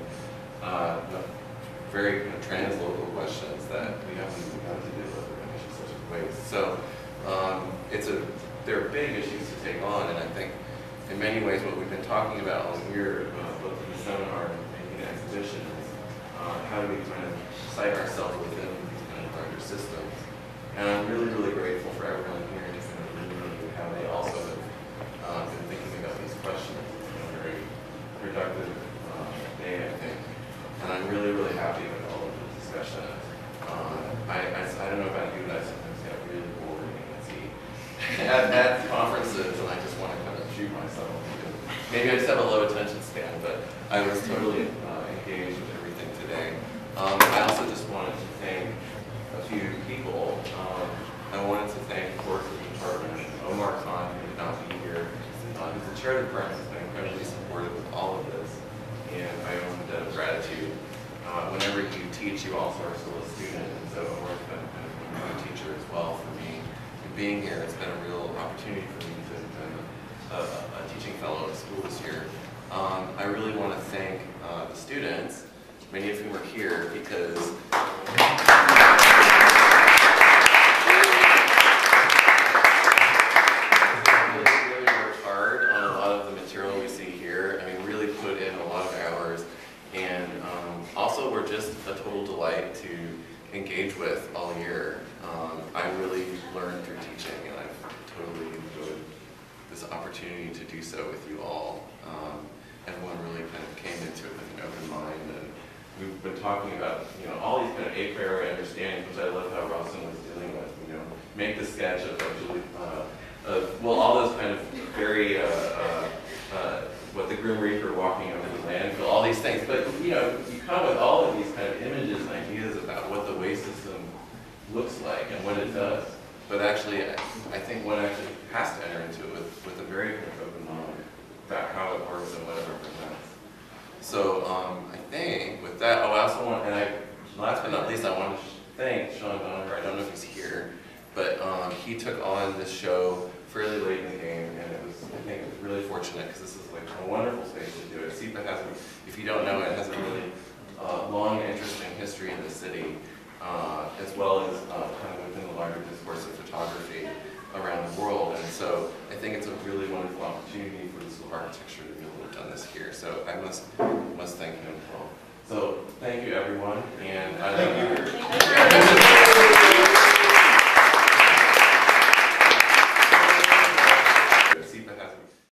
Speaker 1: very kind of translocal questions that we haven't even got to deal with in issues such as waste. So they're big issues to take on, and I think in many ways what we've been talking about all year, both in the seminar and in the exhibition, is how do we kind of cite ourselves within these kind of larger systems. And I'm really grateful for everyone here to kind of really how they also have been thinking about these questions. It's been a very productive day, I think. And I'm really happy with all of the discussion. I don't know about you, but I sometimes get really bored and see at conferences, and I just want to kind of shoot myself. Maybe I just have a low attention span, but I was totally engaged with everything today. I also just wanted to thank a few people. I wanted to thank, of course, the department, Omar Khan, who did not be here, who's the chair of the department, has been incredibly supportive with all of this, and I owe him a debt of gratitude. Whenever you teach, you also are still a student, and so Omar's been kind of a teacher as well for me. And being here, it's been a real opportunity for me to become a teaching fellow at school this year. I really want to thank the students, many of whom are here, because really worked hard on a lot of the material we see here. I mean, really put in a lot of hours, and also we're just a total delight to engage with all year. I really learned through teaching, and I've totally enjoyed this opportunity to do so with you all. Everyone really kind of came into it with an open mind, and we've been talking about, all these kind of a priori understandings, which I love how Rawson was dealing with, make the sketch of all those kind of very, what the Grim Reaper walking over the landfill, all these things, but you come with all of these kind of images and ideas about what the waste system looks like and what it does. But actually, I think one actually has to enter into it with a very kind of open mind about how it works and what it represents. So I think with that, I also want, and last but not least, I want to thank Sean Donner. I don't know if he's here, But he took on this show fairly late in the game, and it was, I think, it was really fortunate because this is like a wonderful space to do it. SEPA has, if you don't know it, has a really long and interesting history in the city, as well as kind of within the larger discourse of photography around the world. And so I think it's a really wonderful opportunity for the School of Architecture to be able to have done this here. So I must thank